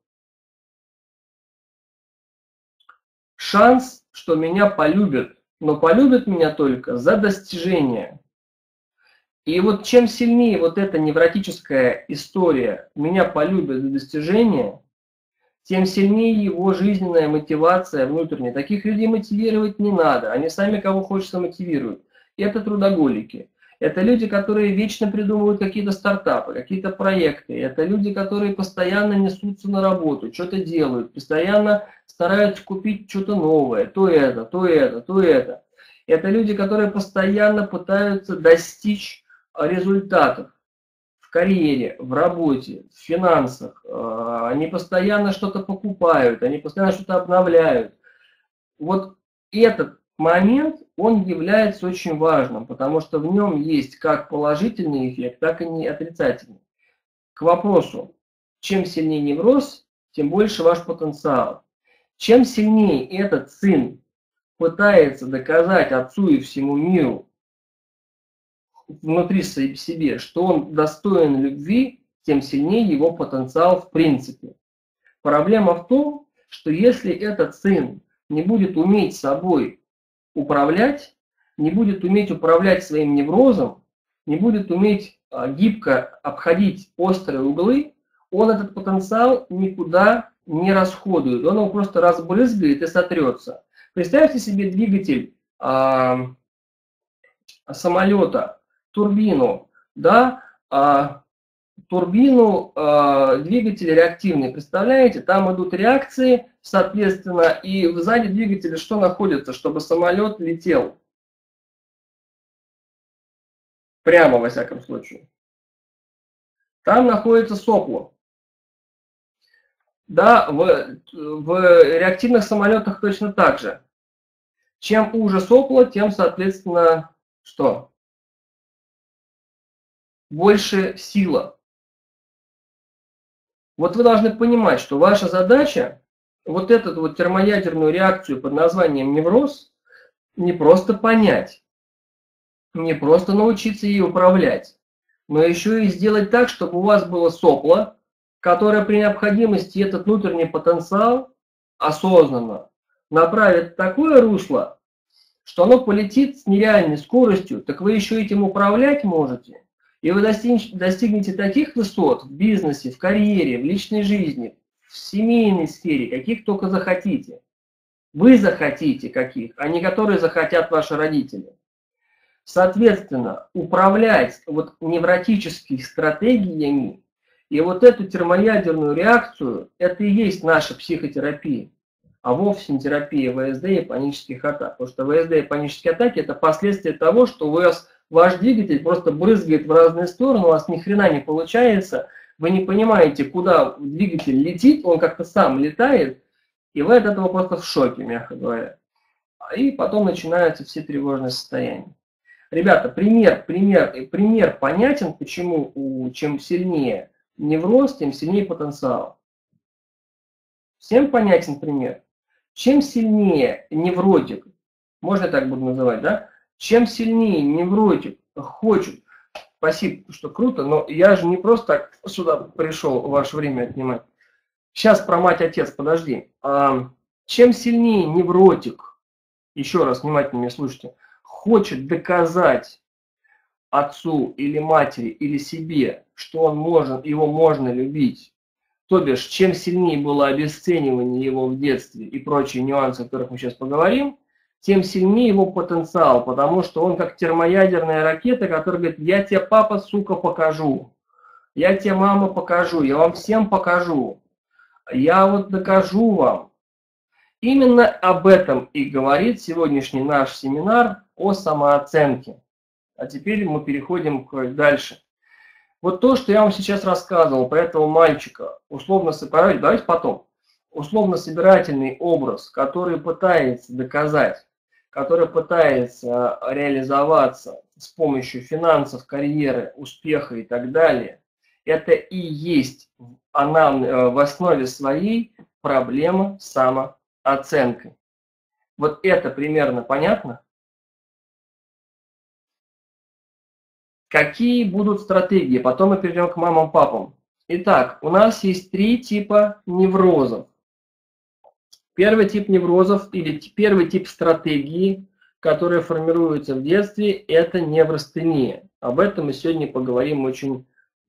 A: шанс, что меня полюбят, но полюбят меня только за достижения. И вот чем сильнее вот эта невротическая история «меня полюбят за достижения», тем сильнее его жизненная мотивация внутренняя. Таких людей мотивировать не надо, они сами кого хочется мотивируют. И это трудоголики. Это люди, которые вечно придумывают какие-то стартапы, какие-то проекты. Это люди, которые постоянно несутся на работу, что-то делают, постоянно стараются купить что-то новое, то это, то это, то это. Это люди, которые постоянно пытаются достичь результатов в карьере, в работе, в финансах. Они постоянно что-то покупают, они постоянно что-то обновляют. Вот этот момент, он является очень важным, потому что в нем есть как положительный эффект, так и не отрицательный. К вопросу, чем сильнее невроз, тем больше ваш потенциал. Чем сильнее этот сын пытается доказать отцу и всему миру внутри себе, что он достоин любви, тем сильнее его потенциал в принципе. Проблема в том, что если этот сын не будет уметь собой управлять, не будет уметь управлять своим неврозом, не будет уметь гибко обходить острые углы, он этот потенциал никуда не расходует, он его просто разбрызгает и сотрется. Представьте себе двигатель э, самолета, турбину, да, э, турбину, э, двигатель реактивный, представляете, там идут реакции, соответственно, и сзади двигателя что находится, чтобы самолет летел? Прямо, во всяком случае. Там находится сопло. Да, в, в реактивных самолетах точно так же. Чем уже сопло, тем, соответственно, что? Больше сила. Вот вы должны понимать, что ваша задача вот эту вот термоядерную реакцию под названием невроз не просто понять, не просто научиться ей управлять, но еще и сделать так, чтобы у вас было сопло, которое при необходимости этот внутренний потенциал осознанно направит в такое русло, что оно полетит с нереальной скоростью, так вы еще этим управлять можете. И вы достигнете таких высот в бизнесе, в карьере, в личной жизни, в семейной сфере, каких только захотите. Вы захотите каких, а не которые захотят ваши родители. Соответственно, управлять вот невротическими стратегиями и вот эту термоядерную реакцию, это и есть наша психотерапия, а вовсе не терапия ВСД и панических атак. Потому что ВСД и панические атаки – это последствия того, что у вас ваш двигатель просто брызгает в разные стороны, у вас ни хрена не получается, вы не понимаете, куда двигатель летит, он как-то сам летает, и вы от этого просто в шоке, мягко говоря. И потом начинаются все тревожные состояния. Ребята, пример, пример, пример понятен, почему у, чем сильнее невроз, тем сильнее потенциал. Всем понятен пример? Чем сильнее невротик, можно так буду называть, да? Чем сильнее невротик хочет, спасибо, что круто, но я же не просто так сюда пришел ваше время отнимать. Сейчас про мать-отец, подожди. А, чем сильнее невротик, еще раз внимательно меня слушайте, хочет доказать отцу или матери или себе, что он может, его можно любить, то бишь, чем сильнее было обесценивание его в детстве и прочие нюансы, о которых мы сейчас поговорим, тем сильнее его потенциал, потому что он как термоядерная ракета, которая говорит: я тебе, папа, сука, покажу, я тебе, мама, покажу, я вам всем покажу, я вот докажу вам. Именно об этом и говорит сегодняшний наш семинар о самооценке. А теперь мы переходим к дальше. Вот то, что я вам сейчас рассказывал про этого мальчика, условно-собирательный, давайте потом, условно-собирательный образ, который пытается доказать, который пытается реализоваться с помощью финансов, карьеры, успеха и так далее, это и есть она в основе своей проблема самооценкой. Вот это примерно понятно? Какие будут стратегии? Потом мы перейдем к мамам-папам. Итак, у нас есть три типа неврозов. Первый тип неврозов или первый тип стратегии, которые формируются в детстве, это неврастения. Об этом мы сегодня поговорим очень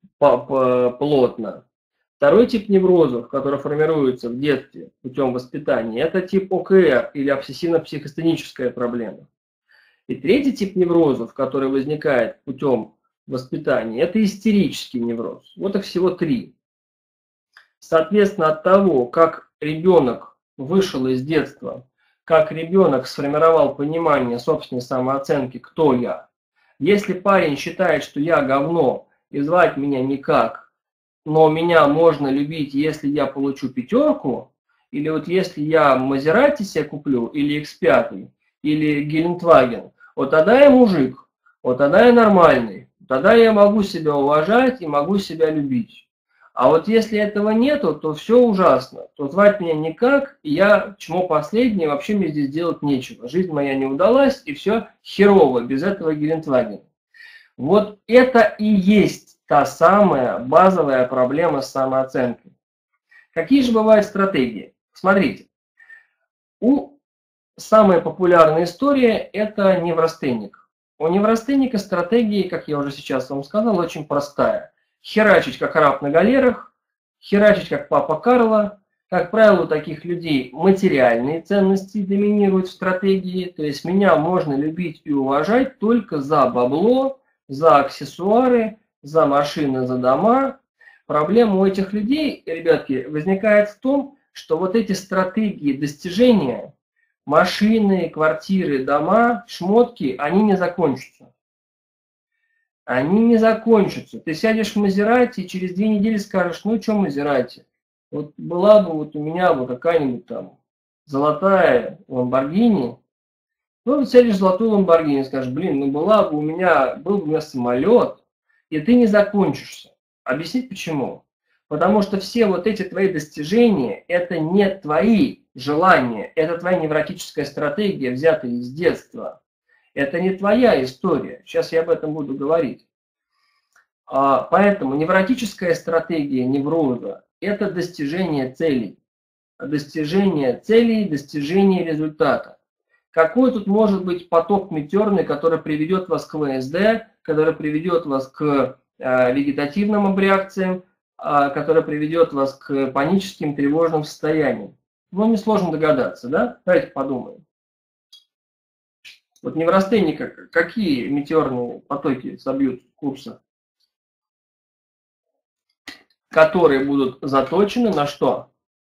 A: плотно. Второй тип неврозов, который формируется в детстве путем воспитания, это тип о ка эр или обсессивно-психостеническая проблема. И третий тип неврозов, который возникает путем воспитания, это истерический невроз. Вот их всего три. Соответственно, от того, как ребенок вышел из детства, как ребенок сформировал понимание собственной самооценки, кто я. Если парень считает, что я говно и звать меня никак, но меня можно любить, если я получу пятерку, или вот если я Мазерати себе куплю, или икс пять, или Гелендваген, вот тогда я мужик, вот тогда я нормальный, тогда я могу себя уважать и могу себя любить. А вот если этого нету, то все ужасно, то звать меня никак, и я чмо последнее, вообще мне здесь делать нечего. Жизнь моя не удалась, и все херово, без этого Гелендвагена. Вот это и есть та самая базовая проблема с самооценкой. Какие же бывают стратегии? Смотрите, у самая популярная история – это неврастенник. У неврастенника стратегия, как я уже сейчас вам сказал, очень простая. Херачить как раб на галерах, херачить как папа Карло. Как правило, у таких людей материальные ценности доминируют в стратегии. То есть меня можно любить и уважать только за бабло, за аксессуары, за машины, за дома. Проблема у этих людей, ребятки, возникает в том, что вот эти стратегии достижения, машины, квартиры, дома, шмотки, они не закончатся. Они не закончатся. Ты сядешь в Мазерати и через две недели скажешь: ну что Мазерати, вот была бы вот у меня вот какая-нибудь там золотая Ламборгини. Ну вот сядешь в золотую Ламборгини и скажешь: блин, ну была бы у меня, был бы у меня самолет, и ты не закончишься. Объяснить почему? Потому что все вот эти твои достижения, это не твои желания, это твоя невротическая стратегия, взятая из детства. Это не твоя история. Сейчас я об этом буду говорить. А, поэтому невротическая стратегия невроза – это достижение целей. Достижение целей, достижение результата. Какой тут может быть поток метеорный, который приведет вас к вэ эс дэ, который приведет вас к э, вегетативным абреакциям, э, который приведет вас к паническим, тревожным состояниям? Ну, несложно догадаться, да? Давайте подумаем. Вот неврастенника, какие метеорные потоки собьют курса? Которые будут заточены на что?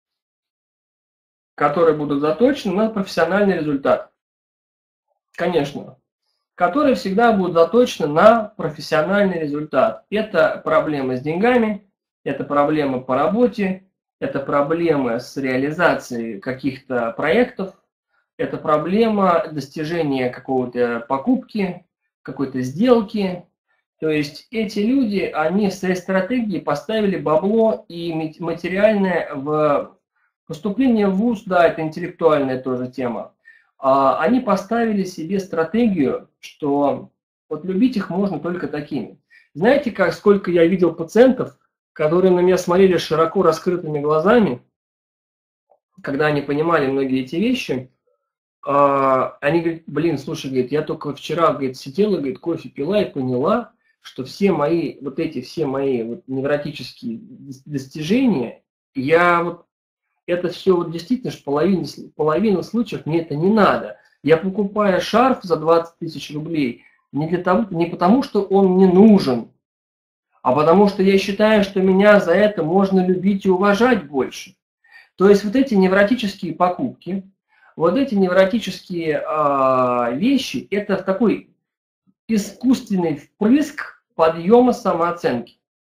A: Которые будут заточены на профессиональный результат. Конечно. Которые всегда будут заточены на профессиональный результат. Это проблемы с деньгами, это проблемы по работе, это проблемы с реализацией каких-то проектов, это проблема достижения какого-то покупки, какой-то сделки. То есть эти люди, они в своей стратегии поставили бабло и материальное в поступление в вуз, да, это интеллектуальная тоже тема. Они поставили себе стратегию, что вот любить их можно только такими. Знаете, как, сколько я видел пациентов, которые на меня смотрели широко раскрытыми глазами, когда они понимали многие эти вещи, а, они говорят, блин, слушай, говорит, я только вчера, говорит, сидела, говорит, кофе пила и поняла, что все мои, вот эти все мои вот невротические достижения, я вот, это все вот действительно, что половина, половина случаев мне это не надо. Я покупаю шарф за двадцать тысяч рублей не, для того, не потому, что он мне нужен, а потому что я считаю, что меня за это можно любить и уважать больше. То есть вот эти невротические покупки, вот эти невротические э, вещи, это такой искусственный впрыск подъема самооценки.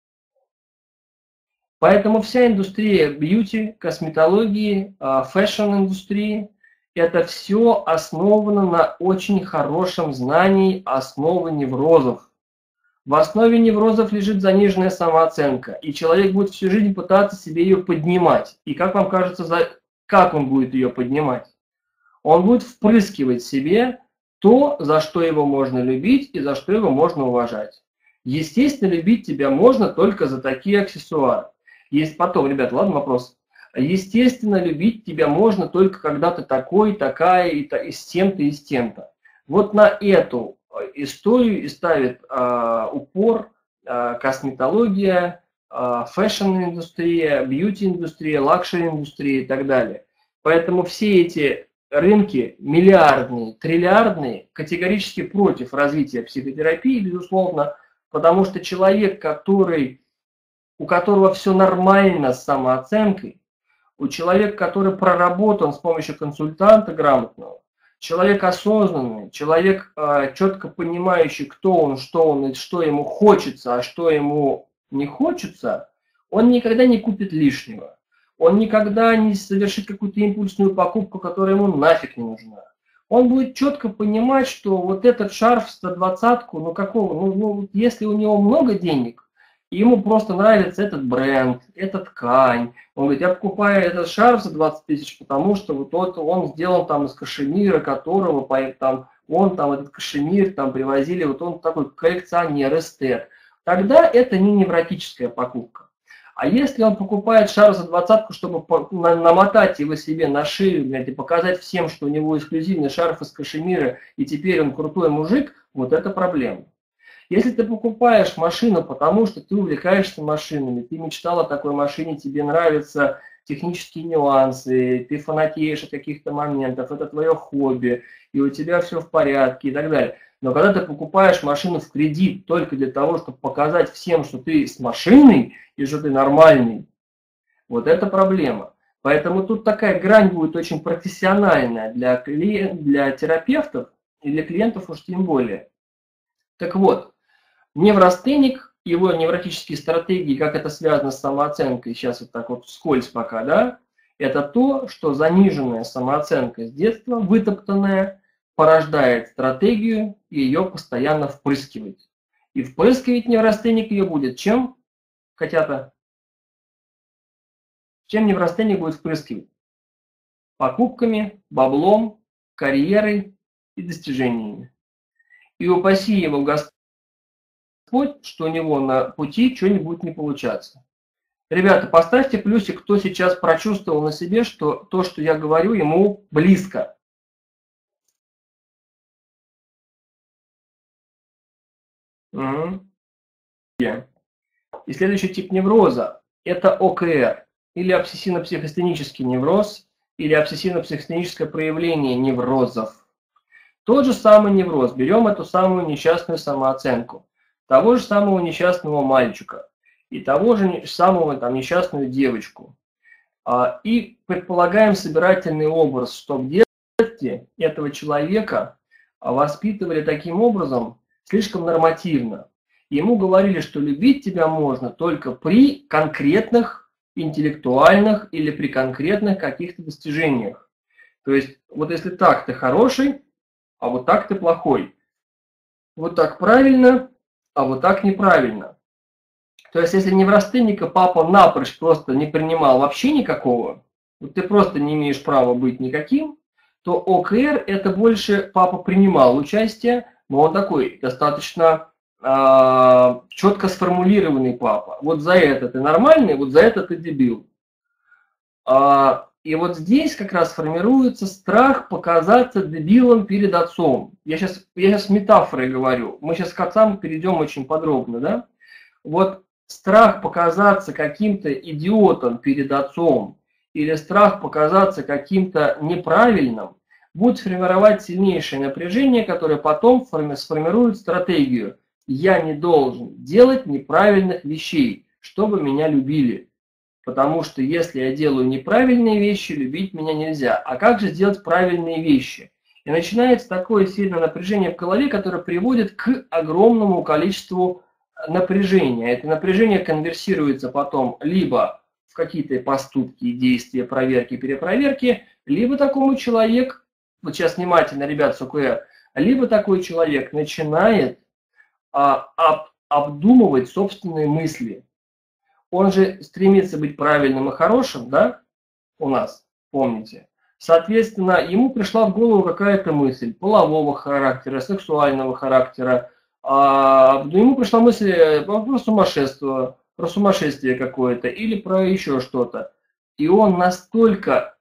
A: Поэтому вся индустрия бьюти, косметологии, э, фэшн-индустрии, это все основано на очень хорошем знании основы неврозов. В основе неврозов лежит заниженная самооценка, и человек будет всю жизнь пытаться себе ее поднимать. И как вам кажется, за... как он будет ее поднимать? Он будет впрыскивать себе то, за что его можно любить и за что его можно уважать. Естественно, любить тебя можно только за такие аксессуары. Есть потом, ребят, ладно, вопрос. Естественно, любить тебя можно только когда ты такой, такая, и, и с тем-то, и с тем-то. Вот на эту историю и ставит а, упор а, косметология, а, фэшн-индустрия, бьюти-индустрия, лакшери-индустрия и так далее. Поэтому все эти рынки миллиардные, триллиардные, категорически против развития психотерапии, безусловно, потому что человек, который, у которого все нормально с самооценкой, у человека, который проработан с помощью консультанта грамотного, человек осознанный, человек э, четко понимающий, кто он, что он и что ему хочется, а что ему не хочется, он никогда не купит лишнего. Он никогда не совершит какую-то импульсную покупку, которая ему нафиг не нужна. Он будет четко понимать, что вот этот шарф за двадцатку, ну какого, ну, ну если у него много денег, ему просто нравится этот бренд, эта ткань. Он говорит, я покупаю этот шарф за двадцать тысяч, потому что вот тот, он сделан там из кашемира, которого там, он там этот кашемир там привозили, вот он такой коллекционер, эстет. Тогда это не невротическая покупка. А если он покупает шарф за двадцатку, чтобы намотать его себе на шею, блядь, и показать всем, что у него эксклюзивный шарф из кашемира, и теперь он крутой мужик, вот это проблема. Если ты покупаешь машину, потому что ты увлекаешься машинами, ты мечтал о такой машине, тебе нравятся технические нюансы, ты фанатеешь от каких-то моментов, это твое хобби, и у тебя все в порядке и так далее. Но когда ты покупаешь машину в кредит только для того, чтобы показать всем, что ты с машиной и что ты нормальный, вот это проблема. Поэтому тут такая грань будет очень профессиональная для, клиент, для терапевтов и для клиентов уж тем более. Так вот, неврастеник, его невротические стратегии, как это связано с самооценкой, сейчас вот так вот вскользь пока, да, это то, что заниженная самооценка с детства, вытоптанная, порождает стратегию и ее постоянно впрыскивает. И впрыскивать неврастеник ее будет чем, котята? Чем неврастеник будет впрыскивать? Покупками, баблом, карьерой и достижениями. И упаси его Господь, что у него на пути что-нибудь не получаться. Ребята, поставьте плюсик, кто сейчас прочувствовал на себе, что то, что я говорю, ему близко. Угу. И следующий тип невроза – это о ка эр, или обсессивно-психостенический невроз, или обсессивно-психостеническое проявление неврозов. Тот же самый невроз. Берем эту самую несчастную самооценку, того же самого несчастного мальчика и того же самого там, несчастную девочку. И предполагаем собирательный образ, что в детстве этого человека воспитывали таким образом слишком нормативно. Ему говорили, что любить тебя можно только при конкретных интеллектуальных или при конкретных каких-то достижениях. То есть, вот если так ты хороший, а вот так ты плохой. Вот так правильно, а вот так неправильно. То есть, если неврастенника папа напрочь просто не принимал вообще никакого, вот ты просто не имеешь права быть никаким, то о ка эр это больше папа принимал участие, но он такой достаточно э, четко сформулированный папа. Вот за это ты нормальный, вот за это ты дебил. А И вот здесь как раз формируется страх показаться дебилом перед отцом. Я сейчас, я сейчас метафорой говорю. Мы сейчас к отцам перейдем очень подробно, да? Вот страх показаться каким-то идиотом перед отцом или страх показаться каким-то неправильным будет формировать сильнейшее напряжение, которое потом сформирует стратегию. Я не должен делать неправильных вещей, чтобы меня любили. Потому что если я делаю неправильные вещи, любить меня нельзя. А как же сделать правильные вещи? И начинается такое сильное напряжение в голове, которое приводит к огромному количеству напряжения. Это напряжение конверсируется потом либо в какие-то поступки, действия, проверки, перепроверки, либо такому человек, вот сейчас внимательно, ребят, с ОКР, либо такой человек начинает а, об, обдумывать собственные мысли. Он же стремится быть правильным и хорошим, да, у нас, помните. Соответственно, ему пришла в голову какая-то мысль полового характера, сексуального характера. А ему пришла мысль про сумасшествие, про сумасшествие какое-то или про еще что-то. И он настолько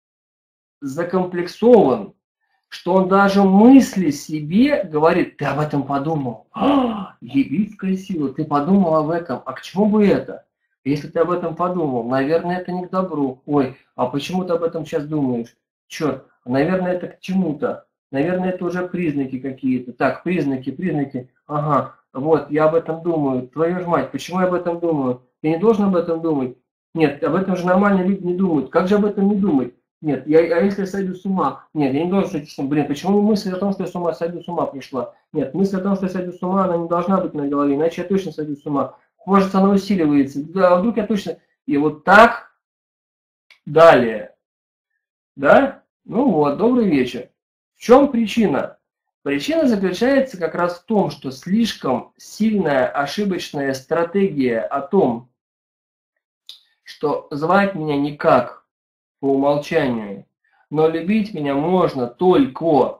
A: закомплексован, что он даже мысли себе говорит: ты об этом подумал. А, египетская сила, ты подумал об этом. А к чему бы это? Если ты об этом подумал, наверное, это не к добру. Ой, а почему ты об этом сейчас думаешь? Черт, наверное, это к чему-то. Наверное, это уже признаки какие-то. Так, признаки, признаки. Ага, вот, я об этом думаю. Твою ж мать, почему я об этом думаю? Я не должен об этом думать. Нет, об этом же нормальные люди не думают. Как же об этом не думать? Нет, я, а если я сойду с ума? Нет, я не должен сойти с ума. Блин, почему мысль о том, что я с ума сойду с ума пришла? Нет, мысль о том, что я сойду с ума, она не должна быть на голове, иначе я точно сойду с ума. Может, она усиливается. Да, вдруг я точно... И вот так далее. Да? Ну вот, добрый вечер. В чем причина? Причина заключается как раз в том, что слишком сильная ошибочная стратегия о том, что звать меня никак по умолчанию, но любить меня можно только...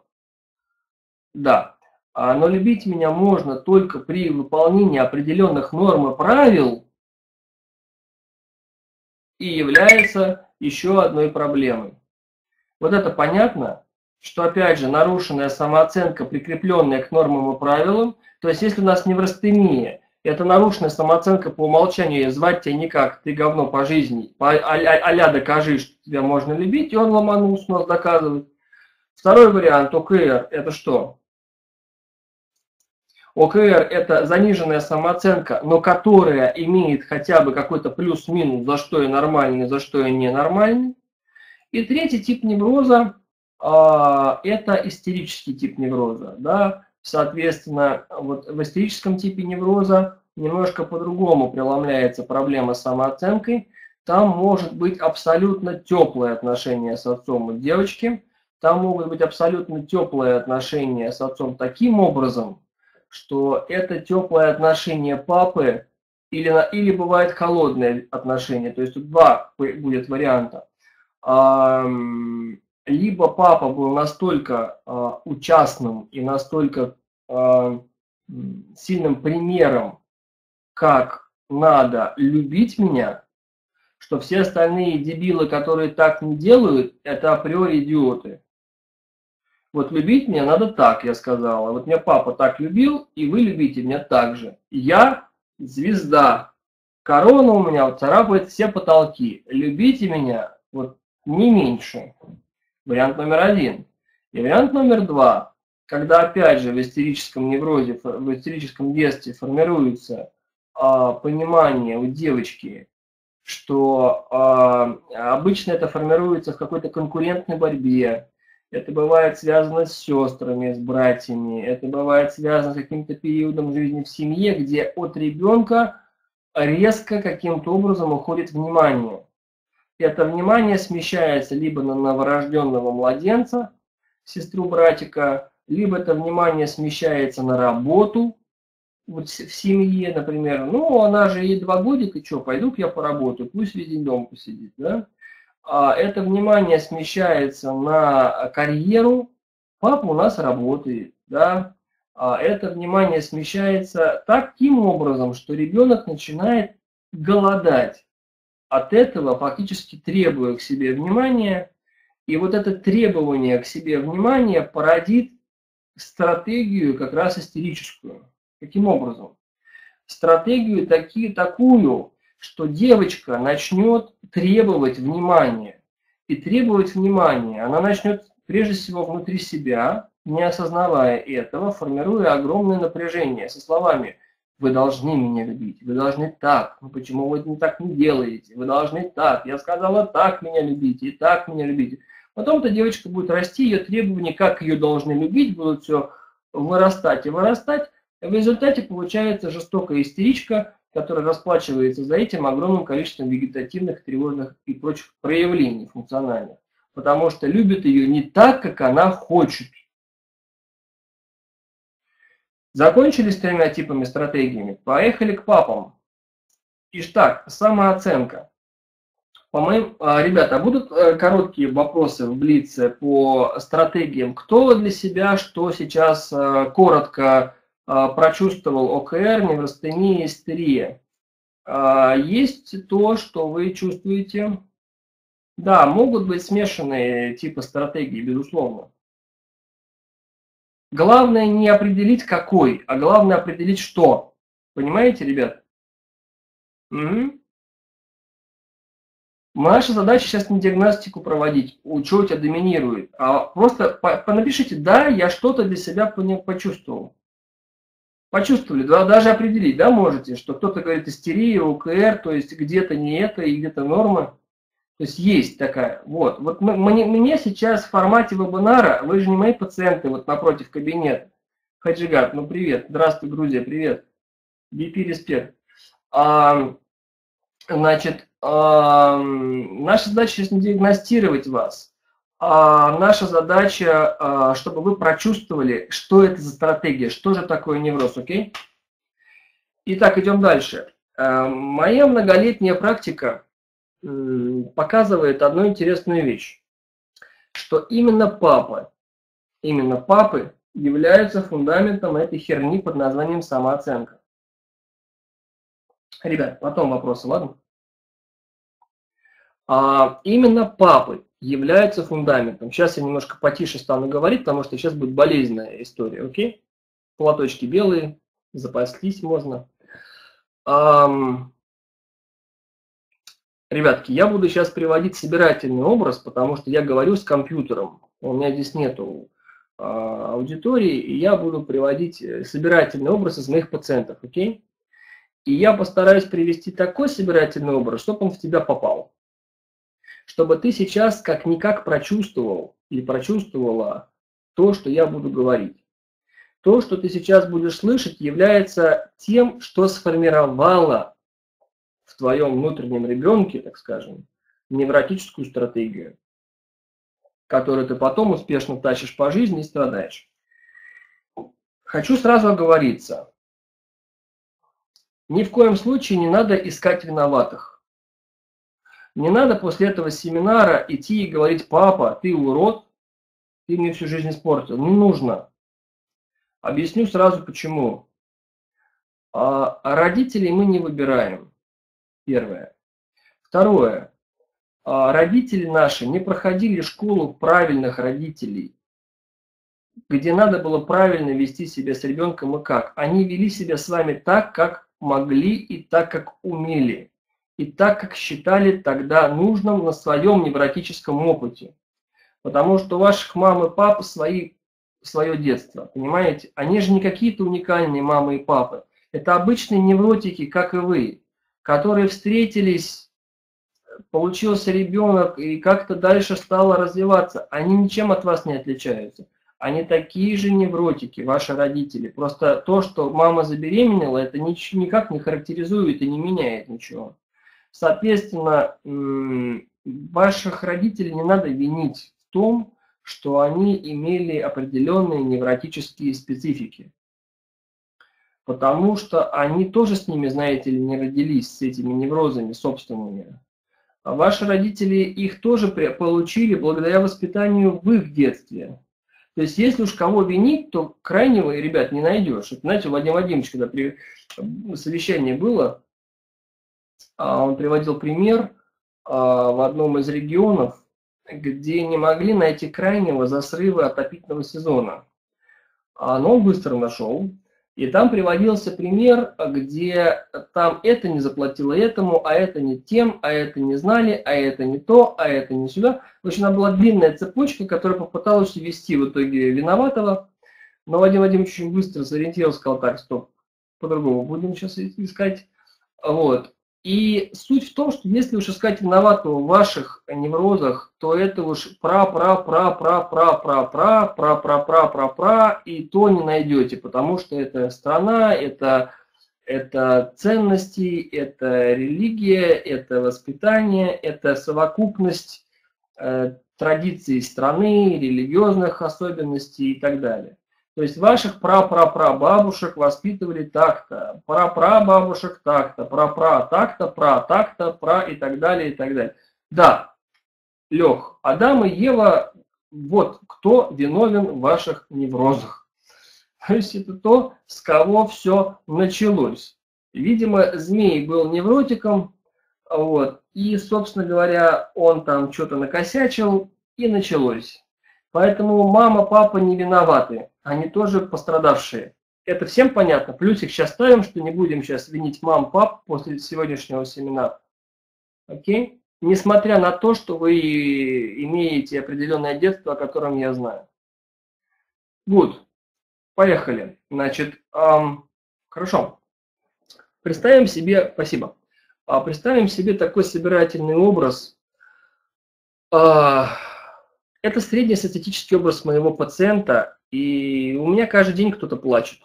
A: Да. Но любить меня можно только при выполнении определенных норм и правил, и является еще одной проблемой. Вот это понятно, что опять же нарушенная самооценка, прикрепленная к нормам и правилам, то есть если у нас неврастения, это нарушенная самооценка по умолчанию, звать тебя никак, ты говно по жизни, а-ля докажи, что тебя можно любить, и он ломанулся нас доказывать. Второй вариант ОКР, это что? ОКР – это заниженная самооценка, но которая имеет хотя бы какой-то плюс-минус, за что я нормальный, за что я ненормальный. И третий тип невроза а, – это истерический тип невроза. Да? Соответственно, вот в истерическом типе невроза немножко по-другому преломляется проблема с самооценкой. Там может быть абсолютно теплое отношение с отцом у девочки. Там могут быть абсолютно теплые отношения с отцом таким образом, что это теплое отношение папы или, или бывает холодное отношение. То есть тут два будет варианта. Либо папа был настолько участным и настолько сильным примером, как надо любить меня, что все остальные дебилы, которые так не делают, это априори идиоты. Вот любить меня надо так, я сказала. Вот меня папа так любил, и вы любите меня так же. Я звезда. Корона у меня вот царапает все потолки. Любите меня вот не меньше. Вариант номер один. И вариант номер два. Когда опять же в истерическом неврозе, в истерическом детстве формируется а, понимание у девочки, что а, обычно это формируется в какой-то конкурентной борьбе. Это бывает связано с сестрами, с братьями. Это бывает связано с каким-то периодом жизни в семье, где от ребенка резко каким-то образом уходит внимание. Это внимание смещается либо на новорожденного младенца, сестру, братика, либо это внимание смещается на работу, вот в семье, например. Ну, она же ей два годика, что, пойду-ка я поработаю, пусть весь день дома посидит, да? Это внимание смещается на карьеру, папа у нас работает, да, это внимание смещается таким образом, что ребенок начинает голодать. от этого, фактически требуя к себе внимания, и вот это требование к себе внимания породит стратегию как раз истерическую. Каким образом? Стратегию таки, такую, что девочка начнет требовать внимания. И требовать внимания она начнет прежде всего внутри себя, не осознавая этого, формируя огромное напряжение со словами: вы должны меня любить, вы должны так, ну почему вы не так не делаете, вы должны так, я сказала так меня любите и так меня любите. Потом эта девочка будет расти, ее требования, как ее должны любить, будут все вырастать и вырастать. В результате получается жестокая истеричка, которая расплачивается за этим огромным количеством вегетативных, тревожных и прочих проявлений функциональных. Потому что любит ее не так, как она хочет. Закончили с тремя типами стратегиями. Поехали к папам. Итак, самооценка. По моим, ребята, будут короткие вопросы в блице по стратегиям. Кто для себя что сейчас коротко прочувствовал ОКР, неврастения, истерия? Есть то, что вы чувствуете? Да, могут быть смешанные типы стратегий, безусловно. Главное не определить какой, а главное определить что. Понимаете, ребят? Угу. Наша задача сейчас не диагностику проводить, что у тебя доминирует, а просто напишите: да, я что-то для себя почувствовал. Почувствовали, да, даже определить, да, можете, что кто-то говорит истерия, ОКР, то есть где-то не это и где-то норма. То есть есть такая. Вот, вот мне, мне сейчас в формате вебинара, вы же не мои пациенты, вот напротив кабинета. Хаджигат, ну привет, здравствуй, Грузия, привет. би пи респект. А, значит, а, наша задача сейчас не диагностировать вас. А наша задача, а, чтобы вы прочувствовали, что это за стратегия, что же такое невроз, окей? Итак, идем дальше. А, моя многолетняя практика показывает одну интересную вещь, что именно папа, именно папы являются фундаментом этой херни под названием самооценка. Ребят, потом вопросы, ладно? А именно папы являются фундаментом. Сейчас я немножко потише стану говорить, потому что сейчас будет болезненная история, окей? Платочки белые, запастись можно. Ам... Ребятки, я буду сейчас приводить собирательный образ, потому что я говорю с компьютером. У меня здесь нету а, аудитории, и я буду приводить собирательный образ из моих пациентов, окей? И я постараюсь привести такой собирательный образ, чтобы он в тебя попал. Чтобы ты сейчас как-никак прочувствовал или прочувствовала то, что я буду говорить. То, что ты сейчас будешь слышать, является тем, что сформировало в твоем внутреннем ребенке, так скажем, невротическую стратегию, которую ты потом успешно тащишь по жизни и страдаешь. Хочу сразу оговориться. Ни в коем случае не надо искать виноватых. Не надо после этого семинара идти и говорить: папа, ты урод, ты мне всю жизнь испортил. Не нужно. Объясню сразу почему. А родителей мы не выбираем. Первое. Второе. Родители наши не проходили школу правильных родителей, где надо было правильно вести себя с ребенком и как. Они вели себя с вами так, как могли и так, как умели. И так, как считали тогда нужным на своем невротическом опыте. Потому что у ваших мам и пап свои, свое детство, понимаете? Они же не какие-то уникальные мамы и папы. Это обычные невротики, как и вы, которые встретились, получился ребенок и как-то дальше стало развиваться. Они ничем от вас не отличаются. Они такие же невротики, ваши родители. Просто то, что мама забеременела, это никак не характеризует и не меняет ничего. Соответственно, ваших родителей не надо винить в том, что они имели определенные невротические специфики. Потому что они тоже с ними, знаете ли, не родились, с этими неврозами собственными. А ваши родители их тоже получили благодаря воспитанию в их детстве. То есть, если уж кого винить, то крайнего, ребят, не найдешь. Это, знаете, у Вадима Вадимовича, когда при совещании было, Он приводил пример в одном из регионов, где не могли найти крайнего за срывы отопительного сезона. Но он быстро нашел. И там приводился пример, где там это не заплатило этому, а это не тем, а это не знали, а это не то, а это не сюда. В общем, она была длинная цепочка, которая попыталась ввести в итоге виноватого. Но Вадим Вадимович очень быстро сориентировался, сказал: так, стоп, по-другому будем сейчас искать. Вот. И суть в том, что если уж искать виноватого в ваших неврозах, то это уж пра-пра-пра-пра-пра-пра-пра-пра-пра-пра, и то не найдете, потому что это страна, это, это ценности, это религия, это воспитание, это совокупность э, традиций страны, религиозных особенностей и так далее. То есть ваших пра-пра-пра-бабушек воспитывали так-то, пра-пра-бабушек так-то, пра-пра так-то, пра так-то, пра и так далее, и так далее. Да, Лех, Адам и Ева, вот кто виновен в ваших неврозах. То есть это то, с кого все началось. Видимо, змей был невротиком, вот, и, собственно говоря, он там что-то накосячил, и началось. Поэтому мама, папа не виноваты, они тоже пострадавшие. Это всем понятно? Плюсик сейчас ставим, что не будем сейчас винить мам, пап после сегодняшнего семинара. Окей? Несмотря на то, что вы имеете определенное детство, о котором я знаю. Good. Поехали. Значит, эм, хорошо. Представим себе, спасибо. А, представим себе такой собирательный образ. Э, Это среднестатистический образ моего пациента, и у меня каждый день кто-то плачет.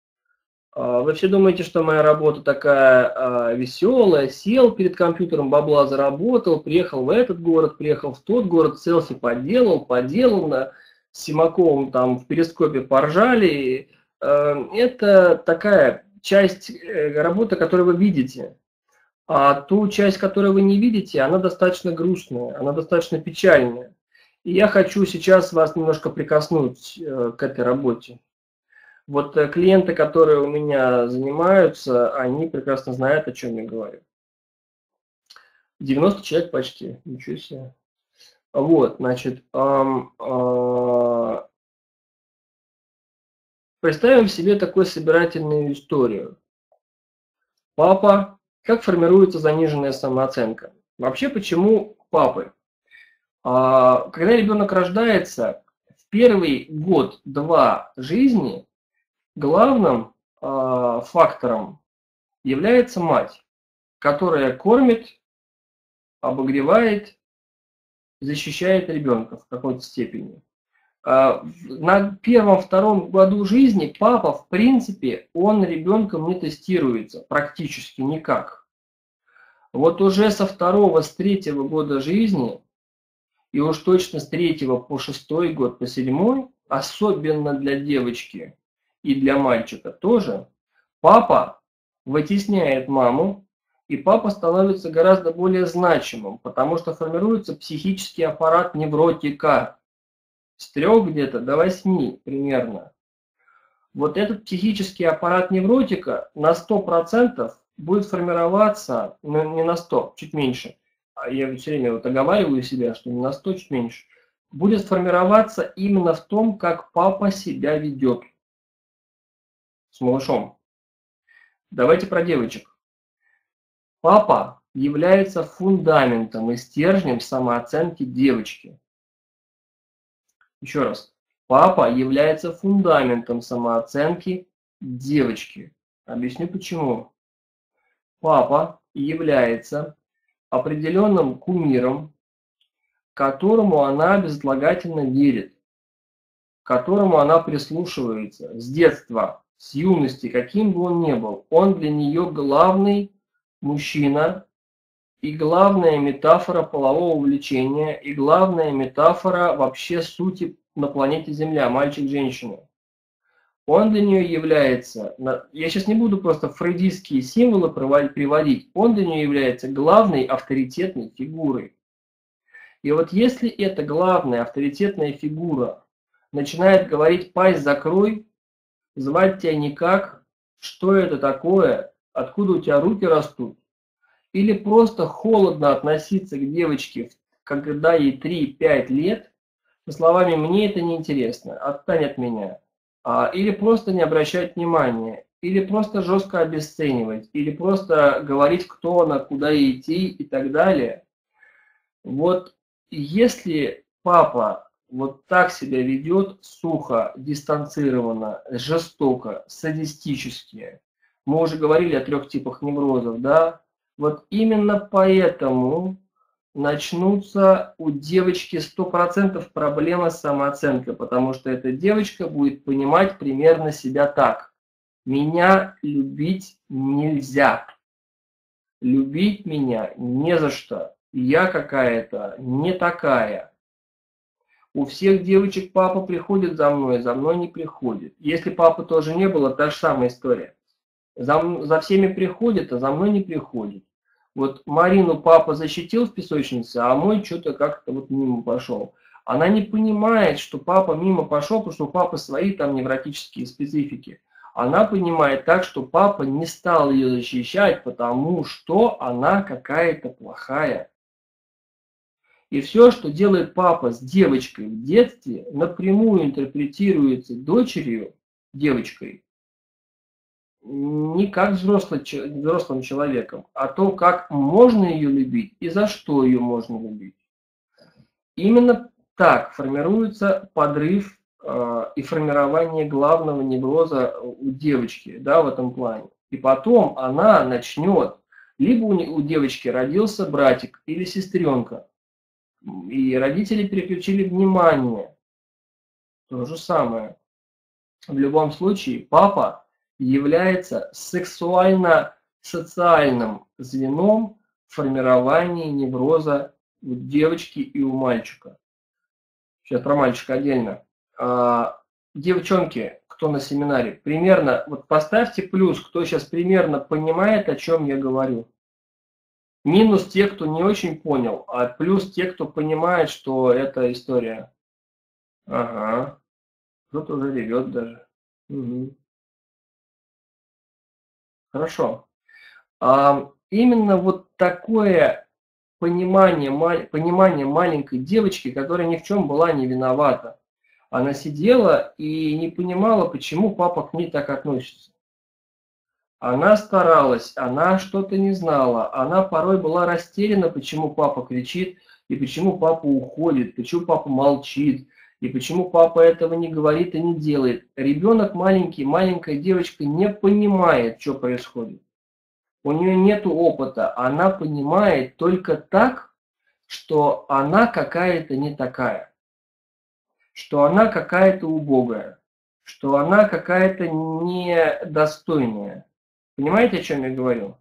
A: Вы все думаете, что моя работа такая веселая, сел перед компьютером, бабла заработал, приехал в этот город, приехал в тот город, селфи поделал, поделал, на Симаковым там в перископе поржали. Это такая часть работы, которую вы видите. А ту часть, которую вы не видите, она достаточно грустная, она достаточно печальная. И я хочу сейчас вас немножко прикоснуть э, к этой работе. Вот э, клиенты, которые у меня занимаются, они прекрасно знают, о чем я говорю. девяносто человек почти, ничего себе. Вот, значит, эм, э, представим себе такую собирательную историю. Папа, как формируется заниженная самооценка? Вообще, почему папы? Когда ребенок рождается, в первый год-два жизни главным фактором является мать, которая кормит, обогревает, защищает ребенка в какой-то степени. На первом-втором году жизни папа, в принципе, он ребенком не тестируется практически никак. Вот уже со второго, с третьего года жизни, и уж точно с третьего по шестой год, по седьмой, особенно для девочки и для мальчика тоже, папа вытесняет маму, и папа становится гораздо более значимым, потому что формируется психический аппарат невротика с трех где-то до восьми примерно. Вот этот психический аппарат невротика на сто процентов будет формироваться, ну не на сто, чуть меньше, я все время вот оговариваю себя, что не на сто, чуть меньше, будет формироваться именно в том, как папа себя ведет с малышом. Давайте про девочек. Папа является фундаментом и стержнем самооценки девочки. Еще раз. Папа является фундаментом самооценки девочки. Объясню почему. Папа является определенным кумиром, которому она безотлагательно верит, к которому она прислушивается с детства, с юности, каким бы он ни был. Он для нее главный мужчина и главная метафора полового влечения, и главная метафора вообще сути на планете Земля, мальчик-женщина. Он для нее является, я сейчас не буду просто фрейдистские символы приводить, он для нее является главной авторитетной фигурой. И вот если эта главная авторитетная фигура начинает говорить «пасть закрой», звать тебя никак, что это такое, откуда у тебя руки растут, или просто холодно относиться к девочке, когда ей три-пять лет, со словами «мне это неинтересно, отстань от меня», а, или просто не обращать внимания, или просто жестко обесценивать, или просто говорить, кто она, куда ей идти и так далее. Вот если папа вот так себя ведет сухо, дистанцированно, жестоко, садистически, мы уже говорили о трех типах неврозов, да, вот именно поэтому начнутся у девочки сто процентов проблемы с самооценкой, потому что эта девочка будет понимать примерно себя так. Меня любить нельзя. Любить меня не за что. Я какая-то не такая. У всех девочек папа приходит за мной, за мной не приходит. Если папы тоже не было, та же самая история. За, за всеми приходит, а за мной не приходит. Вот Марину папа защитил в песочнице, а мой что-то как-то вот мимо пошел. Она не понимает, что папа мимо пошел, потому что у папы свои там невротические специфики. Она понимает так, что папа не стал ее защищать, потому что она какая-то плохая. И все, что делает папа с девочкой в детстве, напрямую интерпретируется дочерью, девочкой, не как взрослый, взрослым человеком, а то, как можно ее любить и за что ее можно любить. Именно так формируется подрыв э, и формирование главного невроза у девочки, да, в этом плане. И потом она начнет, либо у, у девочки родился братик или сестренка, и родители переключили внимание. То же самое. В любом случае, папа является сексуально-социальным звеном формирования невроза у девочки и у мальчика. Сейчас про мальчика отдельно. А, девчонки, кто на семинаре, примерно, вот поставьте плюс, кто сейчас примерно понимает, о чем я говорю. Минус те, кто не очень понял, а плюс те, кто понимает, что это история. Ага. Кто-то уже ревет даже. Угу. Хорошо. А, именно вот такое понимание, понимание маленькой девочки, которая ни в чем была не виновата. Она сидела и не понимала, почему папа к ней так относится. Она старалась, она что-то не знала, она порой была растеряна, почему папа кричит, и почему папа уходит, почему папа молчит, и почему папа этого не говорит и не делает. Ребенок маленький, маленькая девочка не понимает, что происходит. У нее нет опыта, она понимает только так, что она какая-то не такая, что она какая-то убогая, что она какая-то недостойная. Понимаете, о чем я говорю?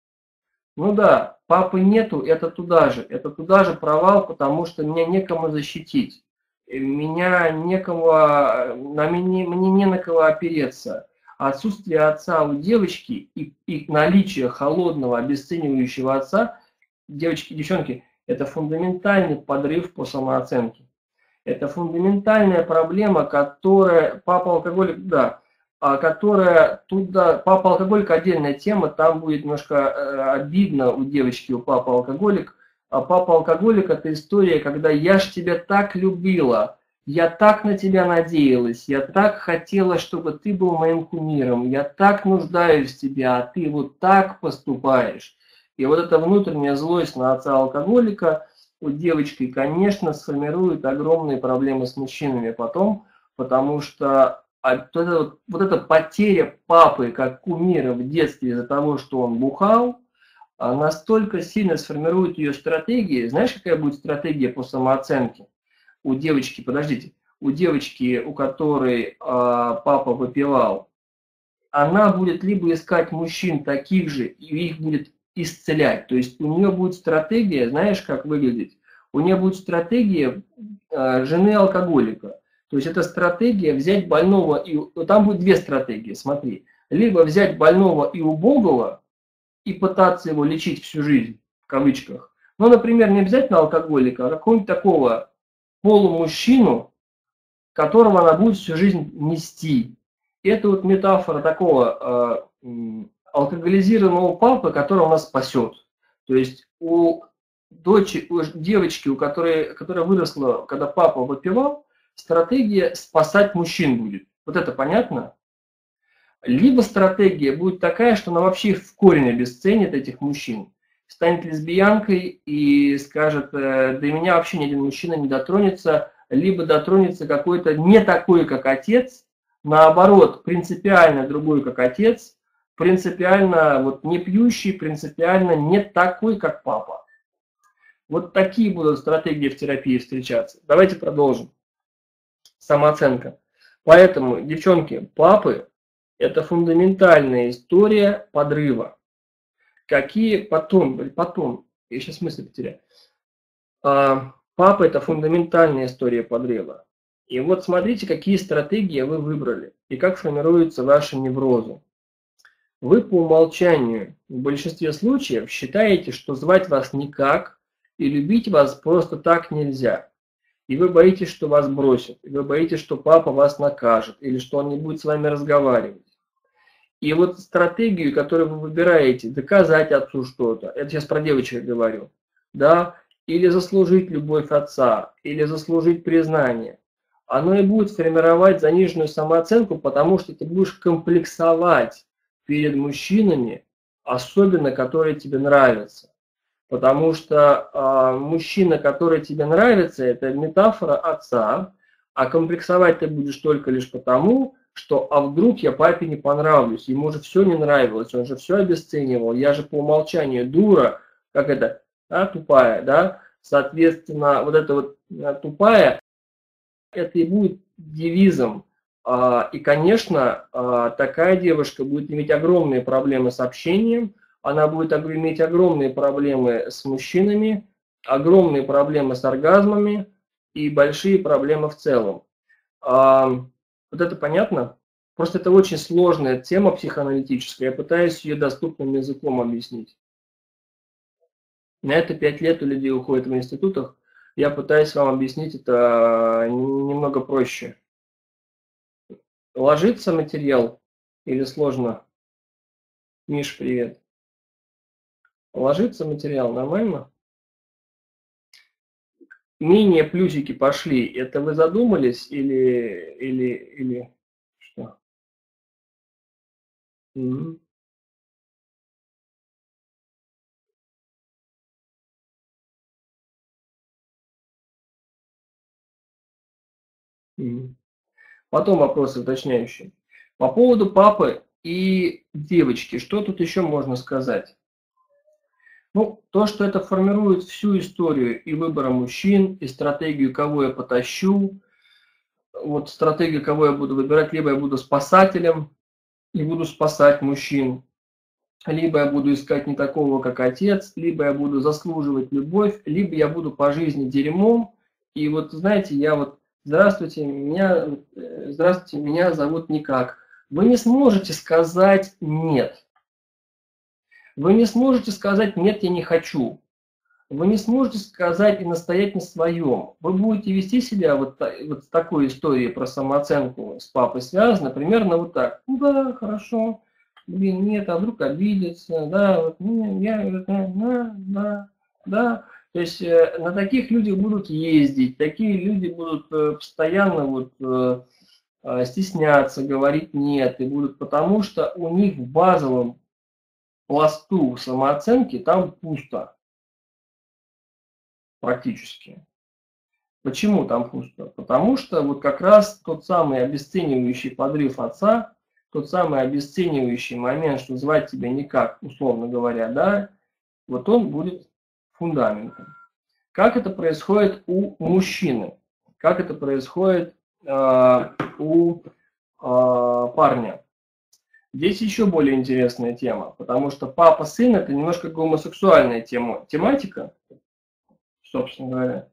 A: Ну да, папы нету, это туда же, это туда же провал, потому что меня некому защитить, меня некому, на мне, мне не на кого опереться. Отсутствие отца у девочки и, и наличие холодного, обесценивающего отца, девочки и девчонки, это фундаментальный подрыв по самооценке. Это фундаментальная проблема, которая, папа алкоголик, да, а которая туда, папа алкоголик отдельная тема, там будет немножко э, обидно у девочки, у папы алкоголик. А папа алкоголик это история, когда я ж тебя так любила, я так на тебя надеялась, я так хотела, чтобы ты был моим кумиром, я так нуждаюсь в тебе, а ты вот так поступаешь. И вот эта внутренняя злость на отца алкоголика у девочки, конечно, сформирует огромные проблемы с мужчинами потом, потому что вот эта, вот, вот эта потеря папы как кумира в детстве из-за того, что он бухал, настолько сильно сформирует ее стратегии. Знаешь, какая будет стратегия по самооценке у девочки, подождите, у девочки, у которой э, папа выпивал, она будет либо искать мужчин таких же, и их будет исцелять. То есть у нее будет стратегия, знаешь, как выглядеть? У нее будет стратегия э, жены алкоголика. То есть это стратегия взять больного, и там будет две стратегии, смотри. Либо взять больного и убогого, и пытаться его лечить всю жизнь, в кавычках. Ну, например, не обязательно алкоголика, а какого-нибудь такого полумужчину, которого она будет всю жизнь нести. И это вот метафора такого э, алкоголизированного папы, который нас спасет. То есть у дочери, у девочки, у которой, которая выросла, когда папа выпивал, стратегия спасать мужчин будет. Вот это понятно? Либо стратегия будет такая, что она вообще в корень обесценит этих мужчин, станет лесбиянкой и скажет, до меня вообще ни один мужчина не дотронется, либо дотронется какой-то не такой, как отец, наоборот, принципиально другой, как отец, принципиально вот не пьющий, принципиально не такой, как папа. Вот такие будут стратегии в терапии встречаться. Давайте продолжим. Самооценка. Поэтому, девчонки, папы – это фундаментальная история подрыва. Какие потом, потом, я сейчас мысли потеряю. А, папа – это фундаментальная история подрыва. И вот смотрите, какие стратегии вы выбрали и как формируются ваши неврозы. Вы по умолчанию в большинстве случаев считаете, что звать вас никак и любить вас просто так нельзя. И вы боитесь, что вас бросят, и вы боитесь, что папа вас накажет, или что он не будет с вами разговаривать. И вот стратегию, которую вы выбираете, доказать отцу что-то, это сейчас про девочек говорю, да, или заслужить любовь отца, или заслужить признание, оно и будет формировать заниженную самооценку, потому что ты будешь комплексовать перед мужчинами, особенно которые тебе нравятся. Потому что э, мужчина, который тебе нравится, это метафора отца, а комплексовать ты будешь только лишь потому, что а вдруг я папе не понравлюсь, ему же все не нравилось, он же все обесценивал, я же по умолчанию дура, как это, а, тупая, да, соответственно, вот это вот а, тупая, это и будет девизом. А, и, конечно, а, такая девушка будет иметь огромные проблемы с общением, она будет иметь огромные проблемы с мужчинами, огромные проблемы с оргазмами и большие проблемы в целом. А, вот это понятно? Просто это очень сложная тема психоаналитическая, я пытаюсь ее доступным языком объяснить. На это пять лет у людей уходит в институтах, я пытаюсь вам объяснить это немного проще. Ложится материал или сложно? Миш, привет. Ложится материал нормально? Менее плюсики пошли. Это вы задумались или, или, или что? Mm-hmm. Mm-hmm. Потом вопросы уточняющие. По поводу папы и девочки, что тут еще можно сказать? Ну, то, что это формирует всю историю и выбора мужчин, и стратегию, кого я потащу, вот стратегию, кого я буду выбирать, либо я буду спасателем и буду спасать мужчин, либо я буду искать не такого, как отец, либо я буду заслуживать любовь, либо я буду по жизни дерьмом. И вот, знаете, я вот, здравствуйте, меня, здравствуйте, меня зовут никак. Вы не сможете сказать «нет». Вы не сможете сказать «нет, я не хочу». Вы не сможете сказать и настоять на своем. Вы будете вести себя вот, вот с такой историей про самооценку с папой связано, примерно вот так. Ну да, хорошо, блин, нет, а вдруг обидится, да, вот, ну, я, да, да, да, да. То есть э, на таких людях будут ездить, такие люди будут э, постоянно вот, э, э, стесняться, говорить нет, и будут потому, что у них в базовом пласту самооценки там пусто. Практически. Почему там пусто? Потому что вот как раз тот самый обесценивающий подрыв отца, тот самый обесценивающий момент, что звать тебя никак, условно говоря, да, вот он будет фундаментом. Как это происходит у мужчины? Как это происходит э, у э, парня? Здесь еще более интересная тема, потому что папа-сын это немножко гомосексуальная тема, тематика, собственно говоря.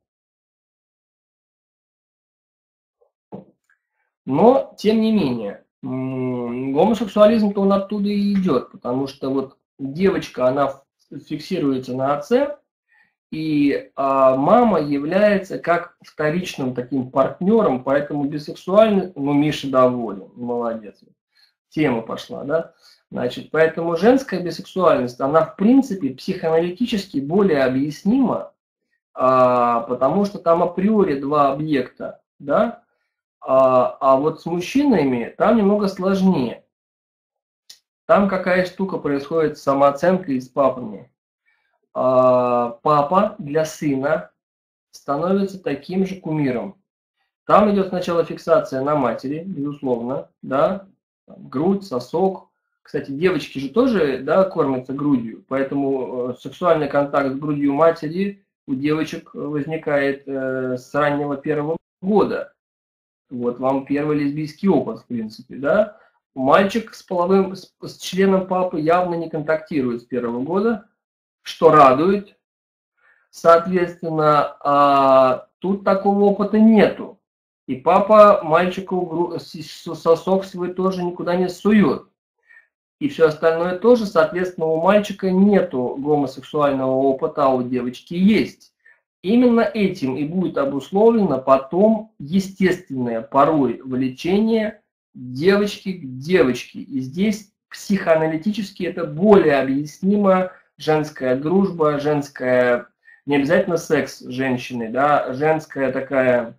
A: Но, тем не менее, гомосексуализм-то он оттуда и идет, потому что вот девочка, она фиксируется на отце, и а, мама является как вторичным таким партнером, поэтому бисексуальный, ну, Миша доволен, молодец. тема пошла, да? Значит, поэтому женская бисексуальность, она в принципе психоаналитически более объяснима, а, потому что там априори два объекта, да? А, а вот с мужчинами там немного сложнее. Там какая штука происходит с самооценкой и с папами. А, папа для сына становится таким же кумиром. Там идет сначала фиксация на матери, безусловно, да, там, грудь, сосок. Кстати, девочки же тоже, да, кормятся грудью, поэтому э, сексуальный контакт с грудью матери у девочек возникает э, с раннего первого года. Вот вам первый лесбийский опыт, в принципе, да. Мальчик с половым, с, с членом папы явно не контактирует с первого года, что радует. Соответственно, а, тут такого опыта нету. И папа мальчику сосок свой тоже никуда не сует. И все остальное тоже, соответственно, у мальчика нету гомосексуального опыта, а у девочки есть. Именно этим и будет обусловлено потом естественное порой влечение девочки к девочке. И здесь психоаналитически это более объяснимо. Женская дружба, женская, не обязательно секс с женщиной, да, женская такая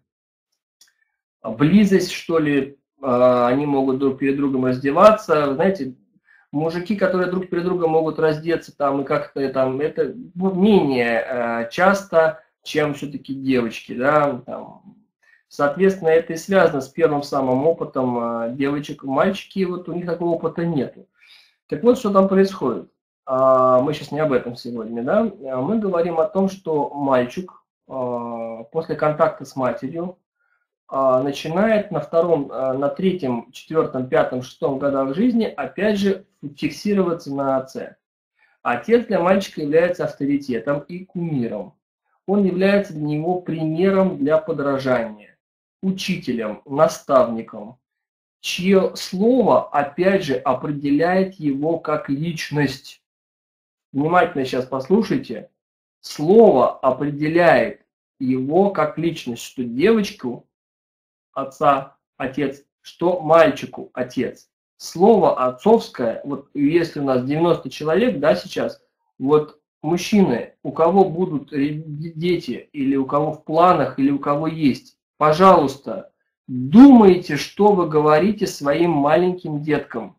A: близость, что ли, они могут друг перед другом раздеваться. Знаете, мужики, которые друг перед другом могут раздеться там и как-то там, это менее часто, чем все-таки девочки, да, там. Соответственно, это и связано с первым самым опытом девочек. Мальчики, вот у них такого опыта нету. Так вот, что там происходит. Мы сейчас не об этом сегодня, да. Мы говорим о том, что мальчик после контакта с матерью начинает на втором, на третьем, четвертом, пятом, шестом годах жизни опять же фиксироваться на отце. Отец для мальчика является авторитетом и кумиром. Он является для него примером для подражания, учителем, наставником, чье слово опять же определяет его как личность. Внимательно сейчас послушайте. Слово определяет его как личность, что девочку отца, отец, что мальчику отец. Слово отцовское, вот если у нас девяносто человек, да, сейчас, вот мужчины, у кого будут дети, или у кого в планах, или у кого есть, пожалуйста, думайте, что вы говорите своим маленьким деткам.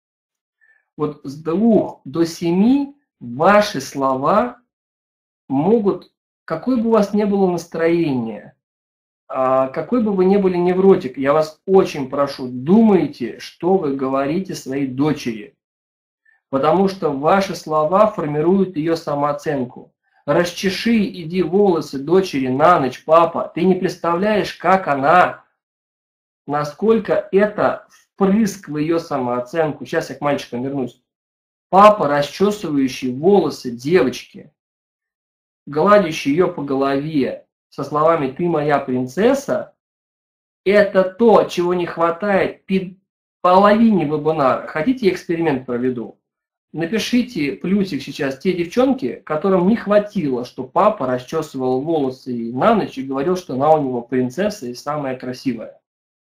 A: Вот с двух до семи ваши слова могут, какое бы у вас ни было настроение, какой бы вы ни были невротик, я вас очень прошу, думайте, что вы говорите своей дочери. Потому что ваши слова формируют ее самооценку. Расчеши, иди волосы дочери на ночь, папа. Ты не представляешь, как она, насколько это впрыск в ее самооценку. Сейчас я к мальчикам вернусь. Папа, расчесывающий волосы девочки, гладящий ее по голове, со словами «ты моя принцесса», это то, чего не хватает половине вебинара. Хотите, я эксперимент проведу? Напишите плюсик сейчас те девчонки, которым не хватило, что папа расчесывал волосы на ночь и говорил, что она у него принцесса и самая красивая.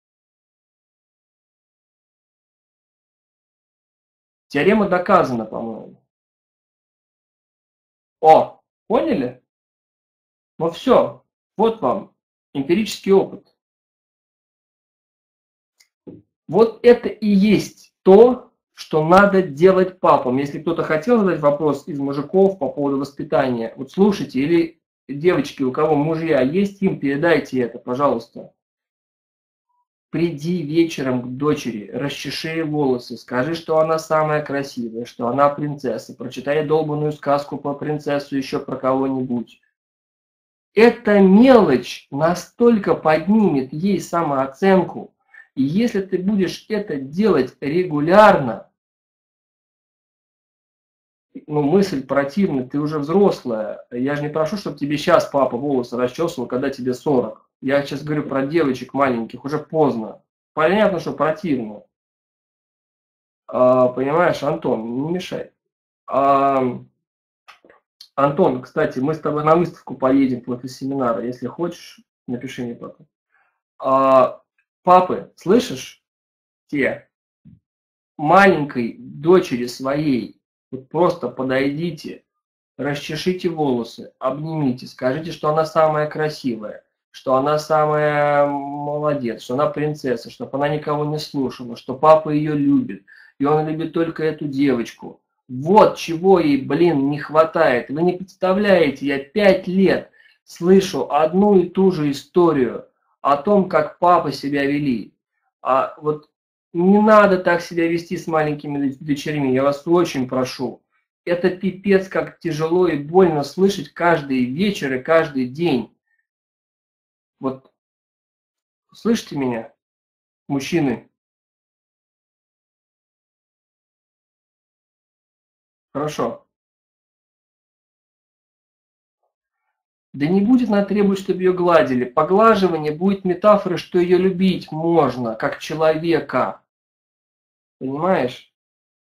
A: Теорема доказана, по-моему. О, поняли? Ну все, вот вам эмпирический опыт. Вот это и есть то, что надо делать папам. Если кто-то хотел задать вопрос из мужиков по поводу воспитания, вот слушайте, или девочки, у кого мужья есть, им передайте это, пожалуйста. Приди вечером к дочери, расчеши волосы, скажи, что она самая красивая, что она принцесса, прочитай долбанную сказку про принцессу, еще про кого-нибудь. Эта мелочь настолько поднимет ей самооценку, и если ты будешь это делать регулярно, ну, мысль противная, ты уже взрослая. Я же не прошу, чтобы тебе сейчас папа волосы расчесывал, когда тебе сорок. Я сейчас говорю про девочек маленьких, уже поздно. Понятно, что противно. А, понимаешь, Антон, не мешай. А, Антон, кстати, мы с тобой на выставку поедем после семинара. Если хочешь, напиши мне потом. А, папы, слышишь? Те. маленькой дочери своей вот просто подойдите, расчешите волосы, обнимите, скажите, что она самая красивая, что она самая молодец, что она принцесса, чтобы она никого не слушала, что папа ее любит, и он любит только эту девочку. Вот чего ей, блин, не хватает. Вы не представляете, я пять лет слышу одну и ту же историю о том, как папы себя вели. А вот не надо так себя вести с маленькими дочерьми, я вас очень прошу. Это пипец, как тяжело и больно слышать каждый вечер и каждый день. Вот, слышите меня, мужчины? Хорошо. Да не будет она требовать, чтобы ее гладили. Поглаживание будет метафорой, что ее любить можно, как человека. Понимаешь?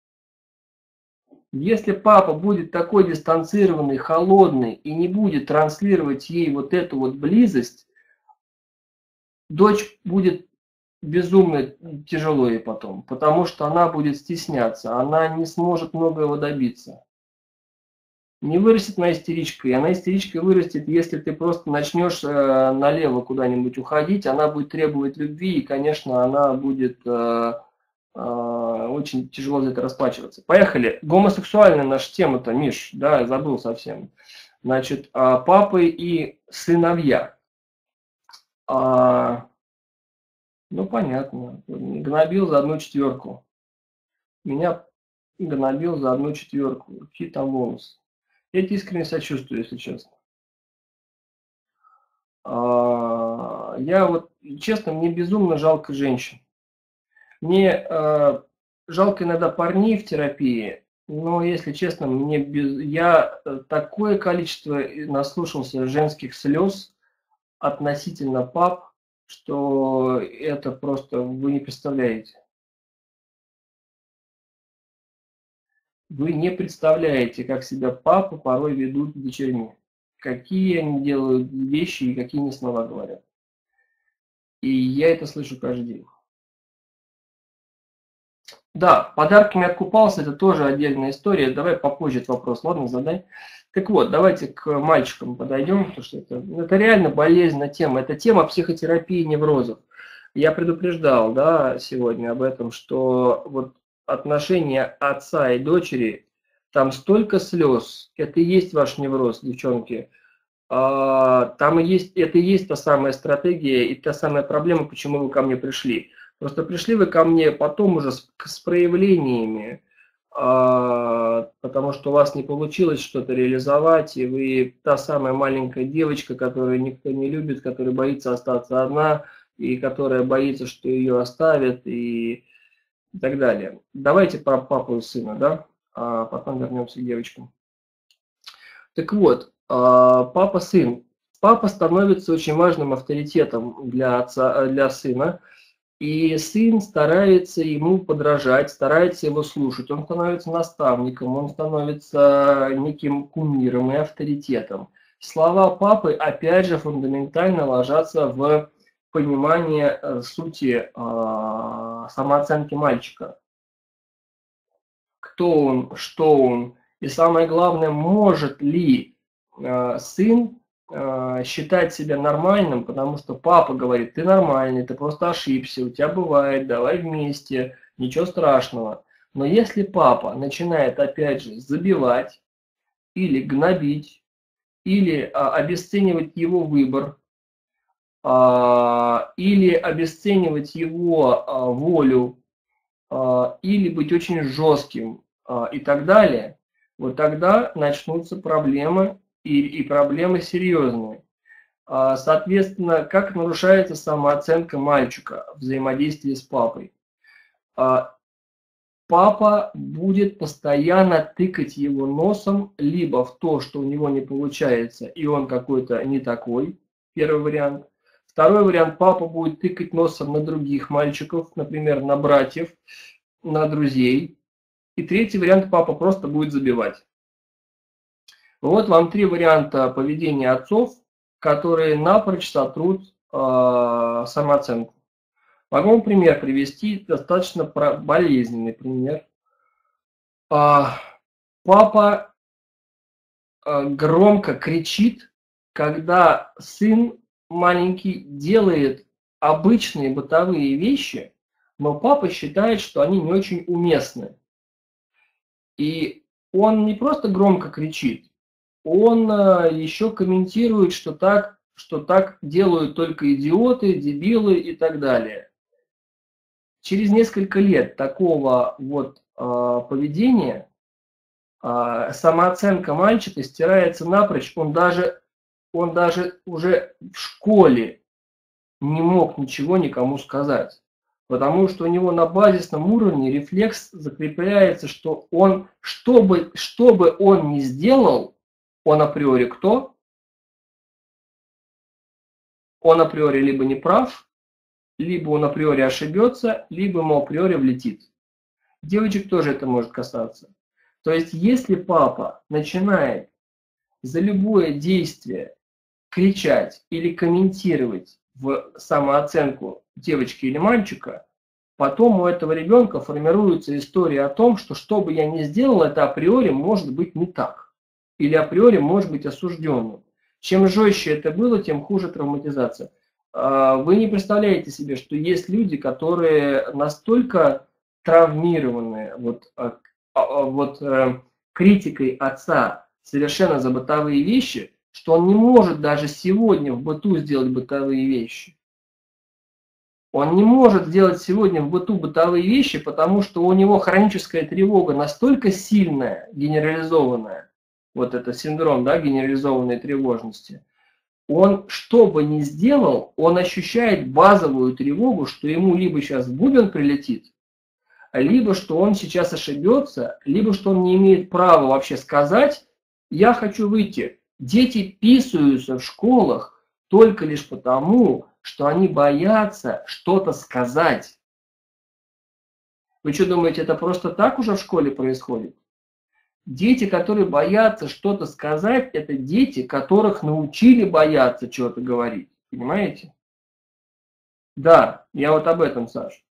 A: Если папа будет такой дистанцированный, холодный и не будет транслировать ей вот эту вот близость, дочь будет безумно тяжело ей потом, потому что она будет стесняться, она не сможет многого добиться. Не вырастет она истеричкой, она истеричкой вырастет, если ты просто начнешь э, налево куда-нибудь уходить, она будет требовать любви, и, конечно, она будет э, э, очень тяжело за это расплачиваться. Поехали. Гомосексуальная наша тема-то, Миш, да, забыл совсем. Значит, э, папы и сыновья. А, ну, понятно. Гнобил за одну четверку. Меня гнобил за одну четверку. Какие там волосы. Я тебе искренне сочувствую, если честно. А, я вот, честно, мне безумно жалко женщин. Мне э, жалко иногда парней в терапии, но, если честно, мне без... я э, такое количество наслушался женских слез относительно пап, что это просто вы не представляете. Вы не представляете, как себя папы порой ведут с дочерьми. Какие они делают вещи и какие они слова говорят. И я это слышу каждый день. Да, подарками откупался, это тоже отдельная история. Давай попозже этот вопрос, ладно, задай. Так вот, давайте к мальчикам подойдем, потому что это, это реально болезненная тема. Это тема психотерапии неврозов. Я предупреждал, да, сегодня об этом, что вот отношения отца и дочери, там столько слез, это и есть ваш невроз, девчонки. А, там и есть, это и есть та самая стратегия и та самая проблема, почему вы ко мне пришли. Просто пришли вы ко мне потом уже с, с проявлениями, а, потому что у вас не получилось что-то реализовать, и вы та самая маленькая девочка, которую никто не любит, которая боится остаться одна, и которая боится, что ее оставят, и, и так далее. Давайте про папу и сына, да, а потом вернемся к девочкам. Так вот, папа-сын. Папа становится очень важным авторитетом для отца, для сына, и сын старается ему подражать, старается его слушать. Он становится наставником, он становится неким кумиром и авторитетом. Слова папы, опять же, фундаментально ложатся в понимание сути самооценки мальчика. Кто он, что он, и самое главное, может ли э, сын э, считать себя нормальным, потому что папа говорит, ты нормальный, ты просто ошибся, у тебя бывает, давай вместе, ничего страшного. Но если папа начинает опять же забивать или гнобить, или а, обесценивать его выбор, а, или обесценивать его а, волю, или быть очень жестким и так далее, вот тогда начнутся проблемы, и, и проблемы серьезные. Соответственно, как нарушается самооценка мальчика в взаимодействии с папой? Папа будет постоянно тыкать его носом либо в то, что у него не получается, и он какой-то не такой, первый вариант. Второй вариант, папа будет тыкать носом на других мальчиков, например, на братьев, на друзей. И третий вариант, папа просто будет забивать. Вот вам три варианта поведения отцов, которые напрочь сотрут э, самооценку. Могу вам пример привести, достаточно болезненный пример. Папа громко кричит, когда сын маленький делает обычные бытовые вещи, но папа считает, что они не очень уместны. И он не просто громко кричит, он еще комментирует, что так, что так делают только идиоты, дебилы и так далее. Через несколько лет такого вот э, поведения э, самооценка мальчика стирается напрочь. Он даже, он даже уже в школе не мог ничего никому сказать. Потому что у него на базисном уровне рефлекс закрепляется, что он, что бы, что бы он ни сделал, он априори кто? Он априори либо не прав, либо он априори ошибется, либо ему априори влетит. Девочек тоже это может касаться. То есть, если папа начинает за любое действие кричать или комментировать в самооценку девочки или мальчика, потом у этого ребенка формируется история о том, что что бы я ни сделал, это априори может быть не так. Или априори может быть осужденным. Чем жестче это было, тем хуже травматизация. Вы не представляете себе, что есть люди, которые настолько травмированные вот, вот критикой отца совершенно за бытовые вещи, что он не может даже сегодня в быту сделать бытовые вещи. Он не может сделать сегодня в быту бытовые вещи, потому что у него хроническая тревога настолько сильная, генерализованная, вот это синдром, да, генерализованной тревожности. Он, что бы ни сделал, он ощущает базовую тревогу, что ему либо сейчас в бубен прилетит, либо что он сейчас ошибется, либо что он не имеет права вообще сказать: я хочу выйти. Дети писаются в школах только лишь потому, что они боятся что-то сказать. Вы что думаете, это просто так уже в школе происходит? Дети, которые боятся что-то сказать, это дети, которых научили бояться что-то говорить. Понимаете? Да, я вот об этом, Саш.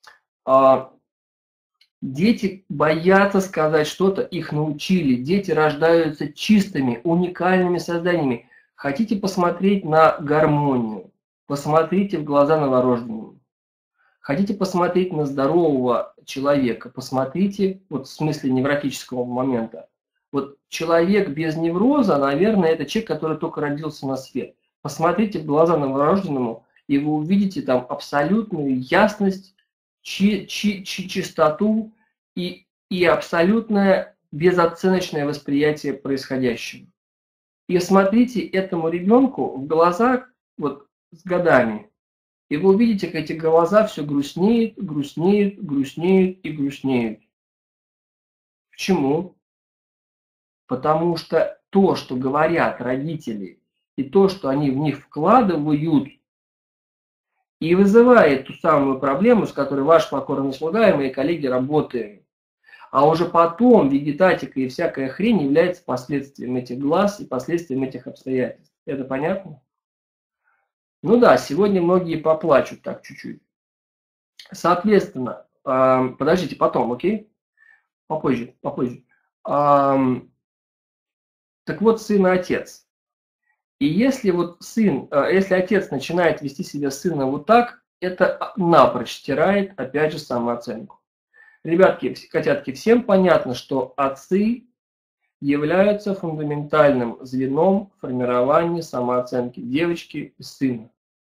A: Дети боятся сказать что-то, их научили. Дети рождаются чистыми, уникальными созданиями. Хотите посмотреть на гармонию? Посмотрите в глаза новорожденному. Хотите посмотреть на здорового человека? Посмотрите, вот в смысле невротического момента. Вот человек без невроза, наверное, это человек, который только родился на свет. Посмотрите в глаза новорожденному, и вы увидите там абсолютную ясность, чи, чи, чи, чистоту и, и абсолютное безоценочное восприятие происходящего. И смотрите этому ребенку в глаза вот с годами, и вы увидите, как эти глаза все грустнеют, грустнеют, грустнеют и грустнеют. Почему? Потому что то, что говорят родители, и то, что они в них вкладывают, и вызывает ту самую проблему, с которой ваш покорный слуга и мои коллеги работают. А уже потом вегетатика и всякая хрень является последствием этих глаз и последствием этих обстоятельств. Это понятно? Ну да, сегодня многие поплачут так чуть-чуть. Соответственно, э, подождите, потом, окей? Попозже, попозже. Э, так вот, сын и отец. И если вот сын, э, если отец начинает вести себя с сыном вот так, это напрочь стирает, опять же, самооценку. Ребятки, котятки, всем понятно, что отцы являются фундаментальным звеном формирования самооценки девочки и сына.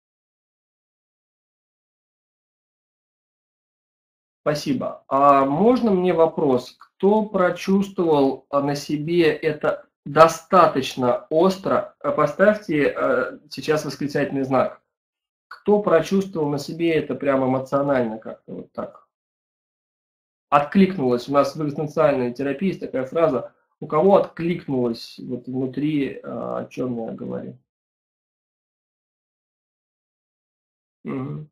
A: Спасибо. А можно мне вопрос, кто прочувствовал на себе это достаточно остро? Поставьте э, сейчас восклицательный знак. Кто прочувствовал на себе это прямо эмоционально как-то вот так? Откликнулось. У нас в экзистенциальной терапии есть такая фраза: у кого откликнулось вот внутри, о чем я говорю. Угу.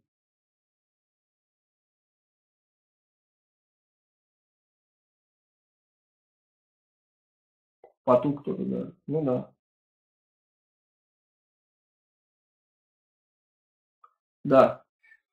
A: Потух кто-то, да. Ну да. Да.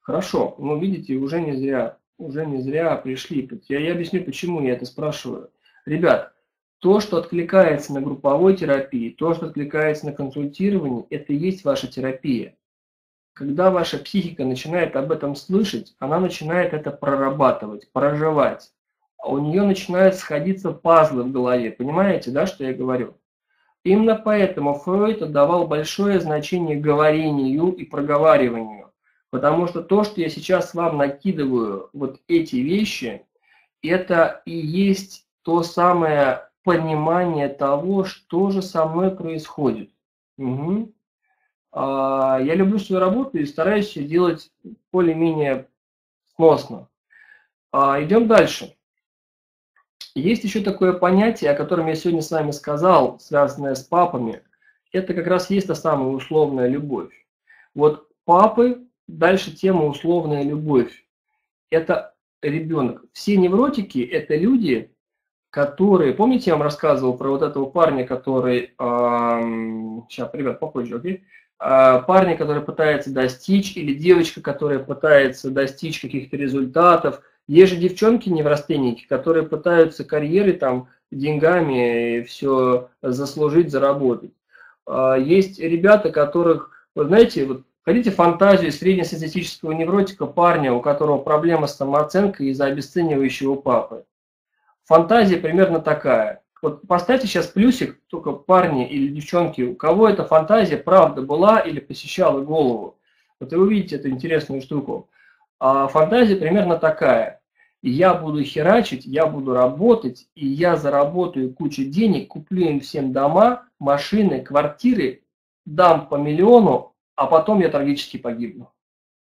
A: Хорошо, но видите, уже не зря, уже не зря пришли. Я, я объясню, почему я это спрашиваю. Ребят, то, что откликается на групповой терапии, то, что откликается на консультировании, это и есть ваша терапия. Когда ваша психика начинает об этом слышать, она начинает это прорабатывать, проживать. А у нее начинают сходиться пазлы в голове. Понимаете, да, что я говорю? Именно поэтому Фройд отдавал большое значение говорению и проговариванию. Потому что то, что я сейчас вам накидываю, вот эти вещи, это и есть то самое понимание того, что же со мной происходит. Угу. А, я люблю свою работу и стараюсь ее делать более-менее сносно. А, идем дальше. Есть еще такое понятие, о котором я сегодня с вами сказал, связанное с папами. Это как раз есть та самая условная любовь. Вот папы, дальше тема условная любовь. Это ребенок. Все невротики – это люди, которые... Помните, я вам рассказывал про вот этого парня, который... Эм, сейчас, ребят, попозже, окей? Э, парня, который пытается достичь, или девочка, которая пытается достичь каких-то результатов. Есть же девчонки-неврастенники, которые пытаются карьеры, там, деньгами все заслужить, заработать. Э, есть ребята, которых, вы знаете, вот хотите фантазию среднестатистического невротика, парня, у которого проблема с самооценкой из-за обесценивающего папы. Фантазия примерно такая. Вот поставьте сейчас плюсик, только парни или девчонки, у кого эта фантазия правда была или посещала голову. Вот и вы увидите эту интересную штуку. А фантазия примерно такая. Я буду херачить, я буду работать, и я заработаю кучу денег, куплю им всем дома, машины, квартиры, дам по миллиону, а потом я трагически погибну.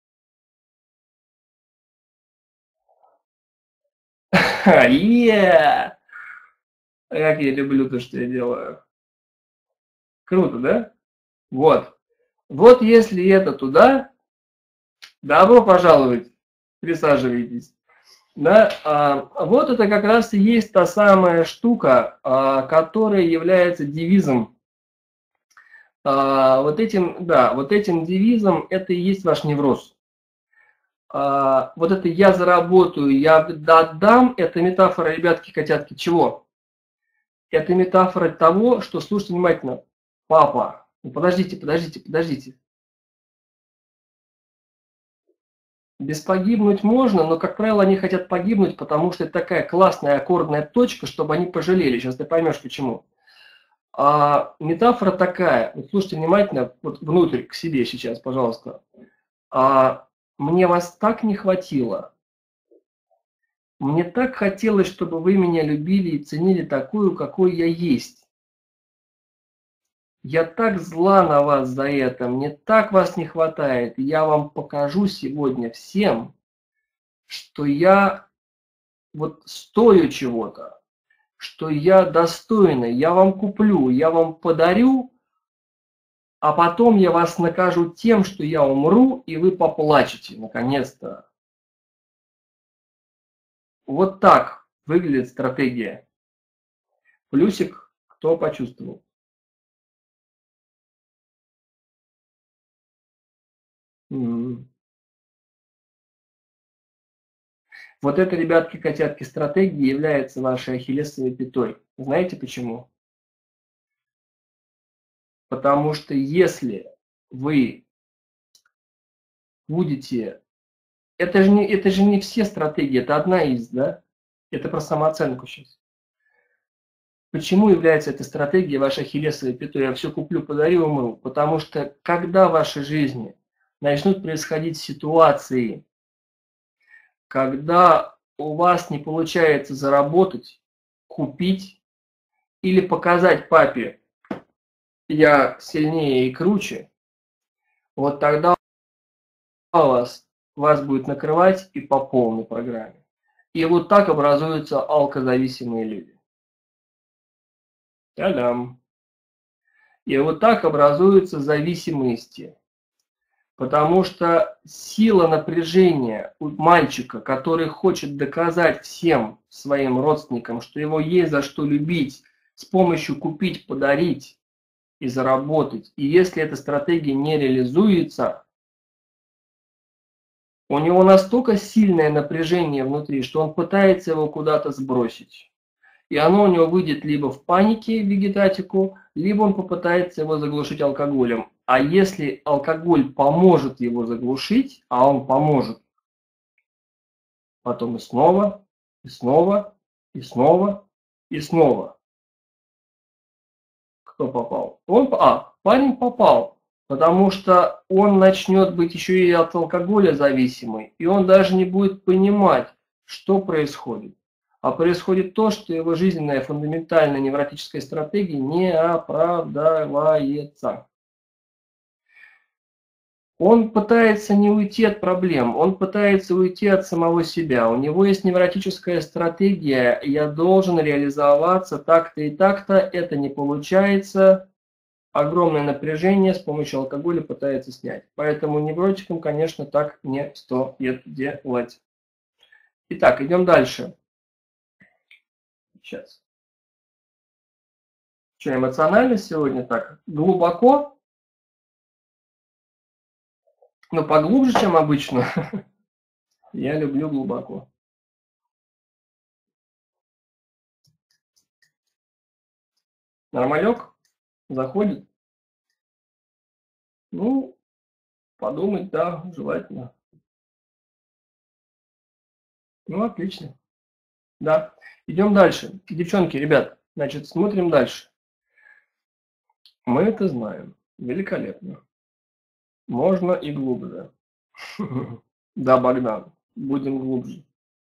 A: Yeah! Как я люблю то, что я делаю. Круто, да? Вот. Вот если это туда, добро пожаловать, присаживайтесь. Да, а, вот это как раз и есть та самая штука, а, которая является девизом. А, вот этим, да, вот этим девизом это и есть ваш невроз. А, вот это я заработаю, я отдам, это метафора, ребятки, котятки, чего? Это метафора того, что, слушайте внимательно, папа, ну подождите, подождите, подождите. Без погибнуть можно, но, как правило, они хотят погибнуть, потому что это такая классная аккордная точка, чтобы они пожалели. Сейчас ты поймешь, почему. А метафора такая, вот слушайте внимательно, вот внутрь к себе сейчас, пожалуйста. А, мне вас так не хватило. Мне так хотелось, чтобы вы меня любили и ценили такую, какой я есть. Я так зла на вас за это, мне так вас не хватает. Я вам покажу сегодня всем, что я вот стою чего-то, что я достойный, я вам куплю, я вам подарю, а потом я вас накажу тем, что я умру, и вы поплачете, наконец-то. Вот так выглядит стратегия. Плюсик, кто почувствовал? М-м. Вот это, ребятки, котятки, стратегия является вашей ахиллесовой пятой. Знаете почему? Потому что если вы будете... Это же не, это же не все стратегии, это одна из, да? Это про самооценку сейчас. Почему является эта стратегия вашей ахиллесовой пятой? Я все куплю, подарю, умру. Потому что когда в вашей жизни начнут происходить ситуации, когда у вас не получается заработать, купить или показать папе, я сильнее и круче, вот тогда вас, вас будет накрывать и по полной программе. И вот так образуются алкозависимые люди. Та-дам. И вот так образуются зависимости. Потому что сила напряжения у мальчика, который хочет доказать всем своим родственникам, что его есть за что любить, с помощью купить, подарить и заработать. И если эта стратегия не реализуется, У него настолько сильное напряжение внутри, что он пытается его куда-то сбросить. И оно у него выйдет либо в панике, в вегетатику, либо он попытается его заглушить алкоголем. А если алкоголь поможет его заглушить, а он поможет, потом и снова, и снова, и снова, и снова. Кто попал? Он, а, парень попал. Потому что он начнет быть еще и от алкоголя зависимый, и он даже не будет понимать, что происходит. А происходит то, что его жизненная фундаментальная невротическая стратегия не оправдывается. Он пытается не уйти от проблем, он пытается уйти от самого себя. У него есть невротическая стратегия, я должен реализоваться так-то и так-то, это не получается. Огромное напряжение с помощью алкоголя пытается снять. Поэтому невротикам, конечно, так не стоит делать. Итак, идем дальше. Сейчас. Что, эмоционально сегодня так? Глубоко? Но поглубже, чем обычно. Я люблю глубоко. Нормалек? Заходит? Ну, подумать, да, желательно. Ну, отлично. Да. Идем дальше. Девчонки, ребят, значит, смотрим дальше. Мы это знаем. Великолепно. Можно и глубже. Да, Богдан, будем глубже.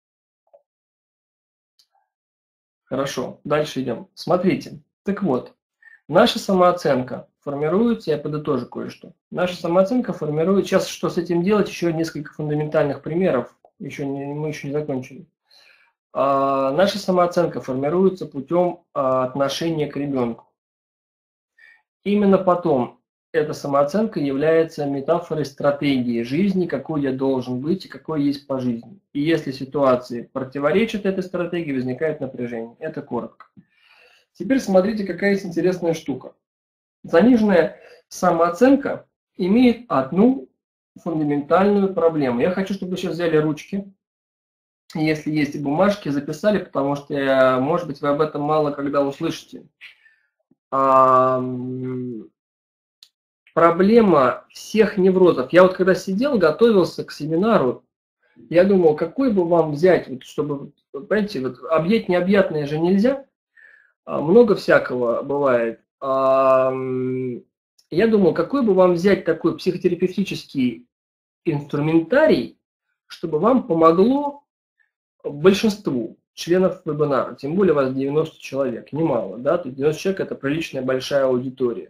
A: Хорошо, дальше идем. Смотрите, так вот, наша самооценка формируется, я подытожу кое-что. Наша самооценка формирует, сейчас что с этим делать, еще несколько фундаментальных примеров, еще не, мы еще не закончили. А, наша самооценка формируется путем а, отношения к ребенку. Именно потом эта самооценка является метафорой стратегии жизни, какой я должен быть и какой есть по жизни. И если ситуации противоречат этой стратегии, возникает напряжение. Это коротко. Теперь смотрите, какая есть интересная штука. Заниженная самооценка имеет одну фундаментальную проблему. Я хочу, чтобы вы сейчас взяли ручки, если есть бумажки, записали, потому что, может быть, вы об этом мало когда услышите. Проблема всех неврозов. Я вот когда сидел, готовился к семинару, я думал, какой бы вам взять, вот, чтобы, понимаете, вот, объять необъятное же нельзя, много всякого бывает. Я думал, какой бы вам взять такой психотерапевтический инструментарий, чтобы вам помогло большинству членов вебинара, тем более у вас девяносто человек, немало, да, то есть девяносто человек – это приличная большая аудитория.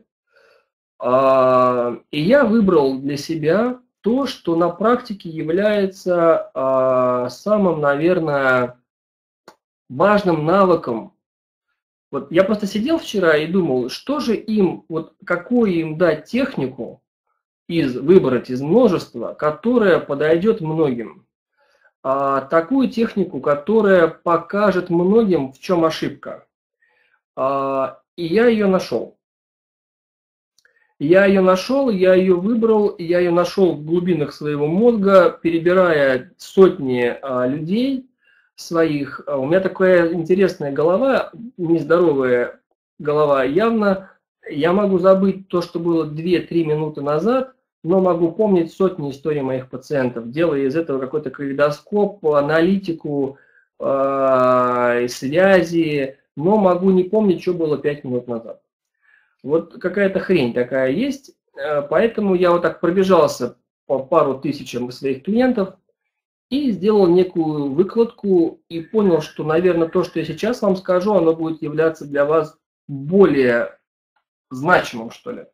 A: И я выбрал для себя то, что на практике является самым, наверное, важным навыком. Вот я просто сидел вчера и думал, что же им, вот какую им дать технику из, выбрать из множества, которая подойдет многим. А, такую технику, которая покажет многим, в чем ошибка. А, и я ее нашел. Я ее нашел, я ее выбрал, я ее нашел в глубинах своего мозга, перебирая сотни а, людей своих. У меня такая интересная голова, нездоровая голова явно. Я могу забыть то, что было две-три минуты назад, но могу помнить сотни историй моих пациентов, делая из этого какой-то калейдоскоп, аналитику, э, связи, но могу не помнить, что было пять минут назад. Вот какая-то хрень такая есть, поэтому я вот так пробежался по пару тысячам своих клиентов и сделал некую выкладку и понял, что, наверное, то, что я сейчас вам скажу, оно будет являться для вас более значимым, что ли.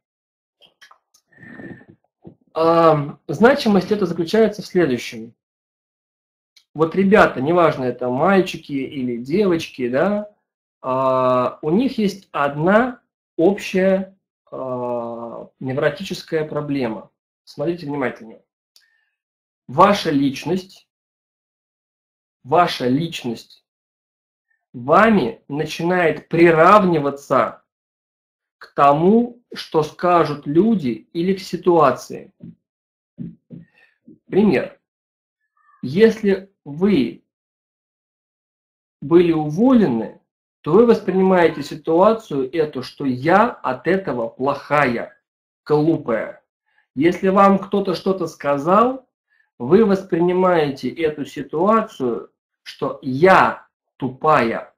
A: А, значимость это заключается в следующем. Вот ребята, неважно, это мальчики или девочки, да, а, у них есть одна общая э, невротическая проблема. Смотрите внимательно. Ваша личность, ваша личность вами начинает приравниваться к тому, что скажут люди или к ситуации. Пример. Если вы были уволены, то вы воспринимаете ситуацию эту, что я от этого плохая, глупая. Если вам кто-то что-то сказал, вы воспринимаете эту ситуацию, что я тупая.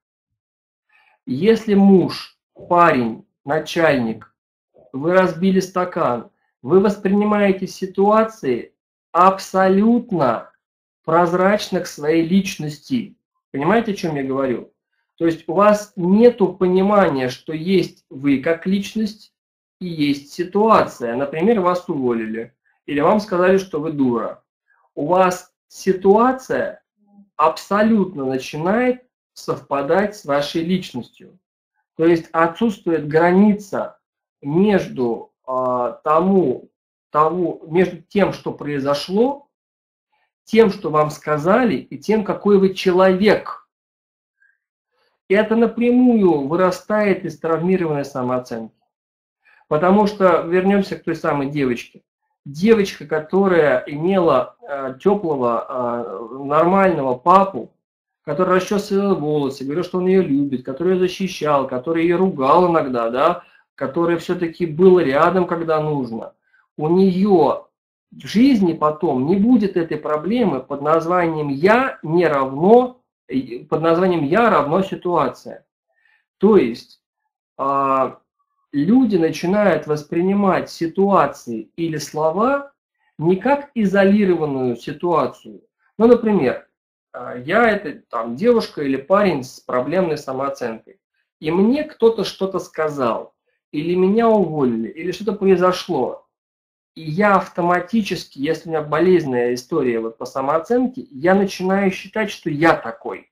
A: Если муж, парень, начальник, вы разбили стакан, вы воспринимаете ситуации абсолютно прозрачно к своей личности. Понимаете, о чем я говорю? То есть у вас нет понимания, что есть вы как личность и есть ситуация. Например, вас уволили или вам сказали, что вы дура. У вас ситуация абсолютно начинает совпадать с вашей личностью. То есть отсутствует граница между, э, тому, тому, между тем, что произошло, тем, что вам сказали, и тем, какой вы человек. И это напрямую вырастает из травмированной самооценки. Потому что, вернемся к той самой девочке. Девочка, которая имела э, теплого, э, нормального папу, который расчесывал волосы, говорил, что он ее любит, который ее защищал, который ее ругал иногда, да, который все-таки был рядом, когда нужно. У нее в жизни потом не будет этой проблемы под названием «я не равно», под названием «я равно ситуация». То есть э, люди начинают воспринимать ситуации или слова не как изолированную ситуацию. Ну, например, я это там девушка или парень с проблемной самооценкой, и мне кто-то что-то сказал, или меня уволили, или что-то произошло, и я автоматически, если у меня болезненная история вот по самооценке, я начинаю считать, что я такой.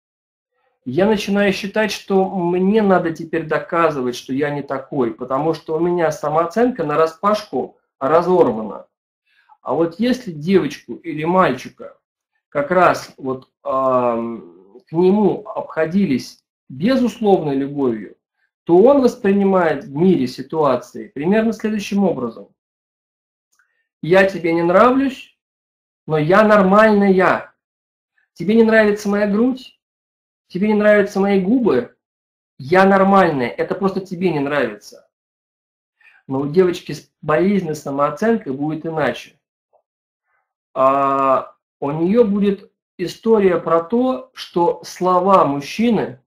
A: Я начинаю считать, что мне надо теперь доказывать, что я не такой, потому что у меня самооценка нараспашку разорвана. А вот если девочку или мальчика как раз вот э, к нему обходились безусловной любовью, то он воспринимает в мире ситуации примерно следующим образом. Я тебе не нравлюсь, но я нормальная. Тебе не нравится моя грудь? Тебе не нравятся мои губы? Я нормальная, это просто тебе не нравится. Но у девочки с болезненной самооценкой будет иначе. А у нее будет история про то, что слова мужчины,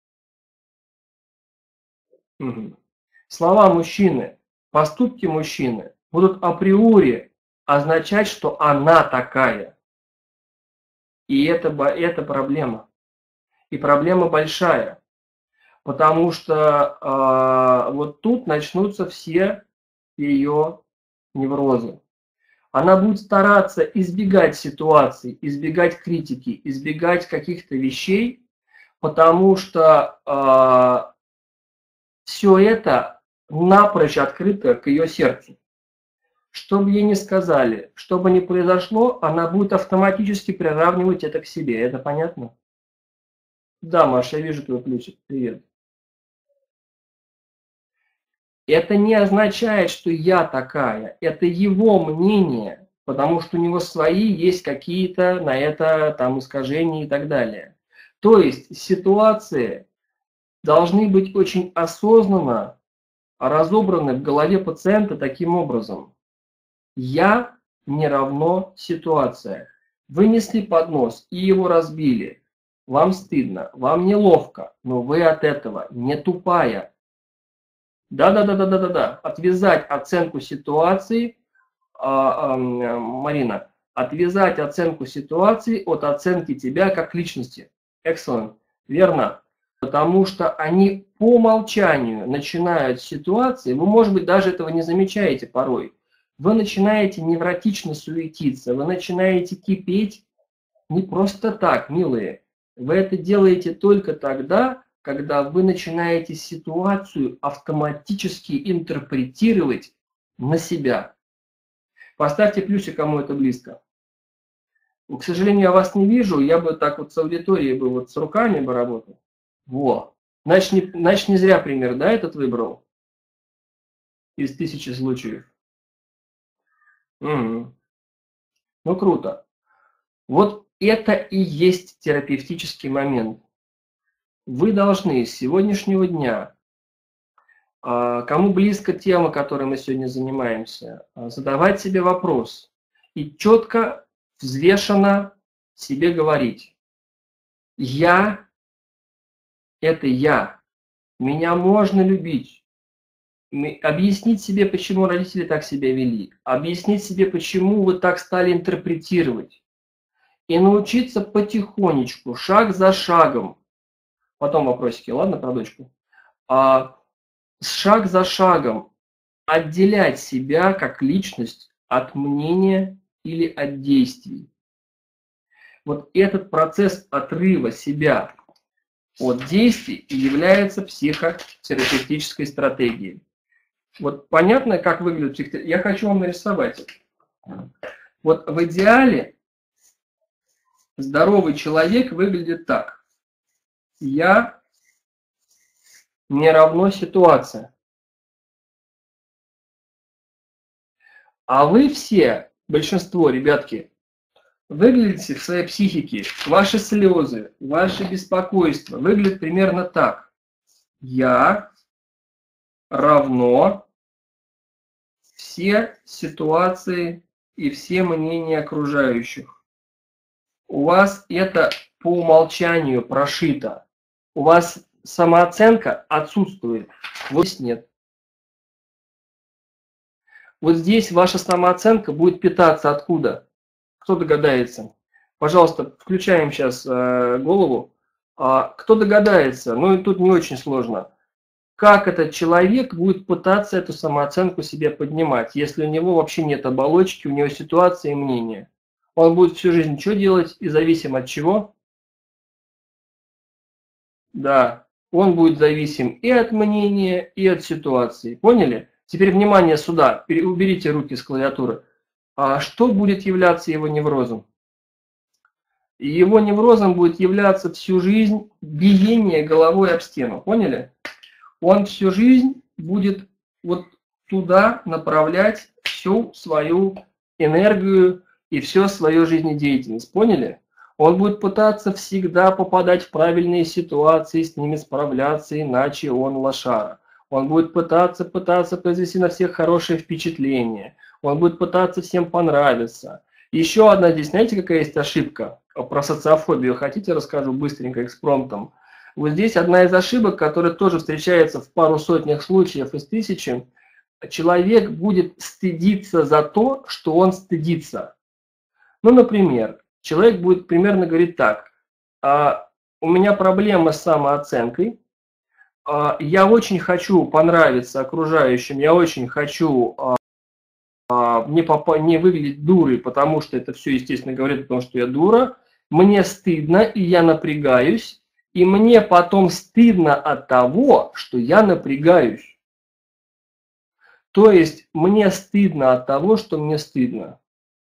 A: угу, слова мужчины, поступки мужчины будут априори означать, что она такая. И это, это проблема. И проблема большая. Потому что э, вот тут начнутся все ее неврозы. Она будет стараться избегать ситуаций, избегать критики, избегать каких-то вещей, потому что э, все это напрочь открыто к ее сердцу. Что бы ей ни сказали, что бы ни произошло, она будет автоматически приравнивать это к себе. Это понятно? Да, Маша, я вижу твой плюсик. Привет. Это не означает, что я такая. Это его мнение, потому что у него свои есть какие-то на это там искажения и так далее. То есть ситуации должны быть очень осознанно разобраны в голове пациента таким образом. Я не равно ситуация. Вы несли поднос и его разбили. Вам стыдно, вам неловко, но вы от этого не тупая. Да-да-да-да-да-да. Отвязать оценку ситуации, а, а, Марина, отвязать оценку ситуации от оценки тебя как личности. Excellent. Верно. Потому что они по умолчанию начинают ситуации, вы, может быть, даже этого не замечаете порой. Вы начинаете невротично суетиться, вы начинаете кипеть не просто так, милые. Вы это делаете только тогда, когда вы начинаете ситуацию автоматически интерпретировать на себя. Поставьте плюсик, кому это близко. К сожалению, я вас не вижу, я бы так вот с аудиторией бы вот с руками бы работал. Во. Значит, не, значит, не зря пример, да, этот выбрал? Из тысячи случаев. Угу. Ну, круто. Вот это и есть терапевтический момент. Вы должны с сегодняшнего дня, кому близка тема, которой мы сегодня занимаемся, задавать себе вопрос и четко, взвешенно себе говорить: я – это я, меня можно любить. Объяснить себе, почему родители так себя вели, объяснить себе, почему вы так стали интерпретировать, и научиться потихонечку, шаг за шагом, потом вопросики, ладно, про дочку, а, шаг за шагом отделять себя как личность от мнения или от действий. Вот этот процесс отрыва себя от действий и является психотерапевтической стратегией. Вот понятно, как выглядит психотерапия? Я хочу вам нарисовать. Вот в идеале здоровый человек выглядит так. Я не равно ситуация. А вы все, большинство, ребятки, выглядите в своей психике, ваши слезы, ваше беспокойство выглядит примерно так. Я равно все ситуации и все мнения окружающих. У вас это по умолчанию прошито. У вас самооценка отсутствует. Вот здесь нет. Вот здесь ваша самооценка будет питаться откуда? Кто догадается? Пожалуйста, включаем сейчас э, голову. А, кто догадается? Ну и тут не очень сложно. Как этот человек будет пытаться эту самооценку себе поднимать, если у него вообще нет оболочки, у него ситуация и мнение? Он будет всю жизнь что делать и зависим от чего? Да, он будет зависим и от мнения, и от ситуации. Поняли? Теперь внимание сюда, уберите руки с клавиатуры. А что будет являться его неврозом? Его неврозом будет являться всю жизнь биение головой об стену. Поняли? Он всю жизнь будет вот туда направлять всю свою энергию и всю свою жизнедеятельность. Поняли? Он будет пытаться всегда попадать в правильные ситуации, с ними справляться, иначе он лошара. Он будет пытаться, пытаться произвести на всех хорошее впечатление. Он будет пытаться всем понравиться. Еще одна здесь, знаете, какая есть ошибка? Про социофобию хотите, расскажу быстренько, экспромтом. Вот здесь одна из ошибок, которая тоже встречается в пару сотнях случаев из тысячи. Человек будет стыдиться за то, что он стыдится. Ну, например, человек будет примерно говорить так: а, у меня проблема с самооценкой, а, я очень хочу понравиться окружающим, я очень хочу а, а, не, попа- не выглядеть дурой, потому что это все, естественно, говорит о том, что я дура, мне стыдно, и я напрягаюсь, и мне потом стыдно от того, что я напрягаюсь. То есть мне стыдно от того, что мне стыдно.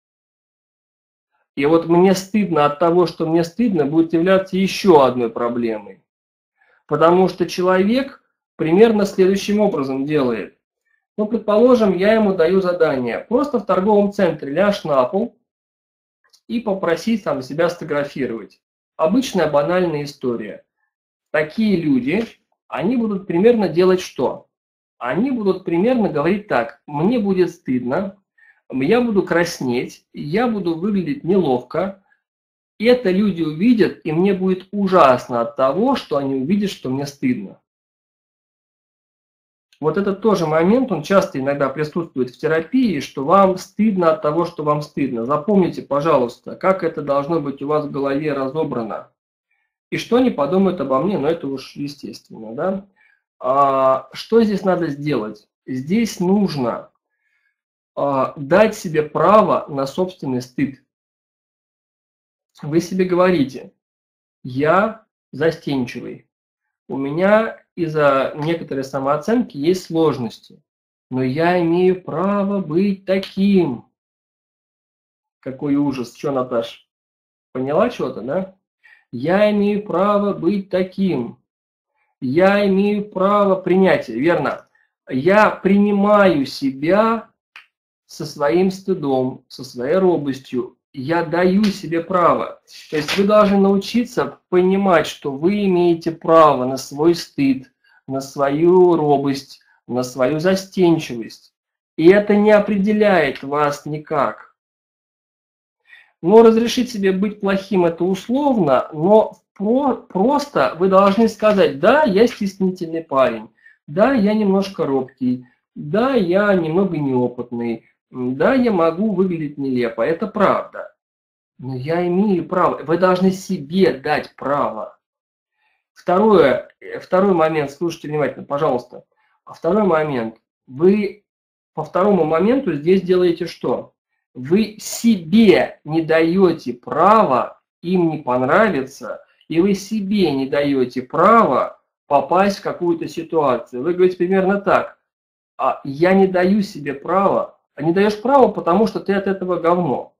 A: И вот мне стыдно от того, что мне стыдно, будет являться еще одной проблемой. Потому что человек примерно следующим образом делает. Ну, предположим, я ему даю задание. Просто в торговом центре ляжь на пол и попроси сам себя сфотографировать. Обычная банальная история. Такие люди, они будут примерно делать что? Они будут примерно говорить так: мне будет стыдно, я буду краснеть, я буду выглядеть неловко. Это люди увидят, и мне будет ужасно от того, что они увидят, что мне стыдно. Вот этот тоже момент, он часто иногда присутствует в терапии, что вам стыдно от того, что вам стыдно. Запомните, пожалуйста, как это должно быть у вас в голове разобрано. И что они подумают обо мне, но это уж естественно, да? А, что здесь надо сделать? Здесь нужно а, дать себе право на собственный стыд. Вы себе говорите: я застенчивый, у меня из-за некоторой самооценки есть сложности, но я имею право быть таким. Какой ужас, что, Наташ? Поняла что-то, да? Я имею право быть таким. Я имею право принятия, верно? Я принимаю себя со своим стыдом, со своей робостью. я даю себе право. То есть вы должны научиться понимать, что вы имеете право на свой стыд, на свою робость, на свою застенчивость. И это не определяет вас никак. Но разрешить себе быть плохим – это условно, но про, просто вы должны сказать: да, я стеснительный парень, да, я немножко робкий, да, я немного неопытный, да, я могу выглядеть нелепо, это правда. Но я имею право. Вы должны себе дать право. Второе, второй момент, слушайте внимательно, пожалуйста. Второй момент. Вы по второму моменту здесь делаете что? Вы себе не даете права им не понравиться, и вы себе не даете права попасть в какую-то ситуацию. Вы говорите примерно так: а я не даю себе права. А не даешь права, потому что ты от этого говно.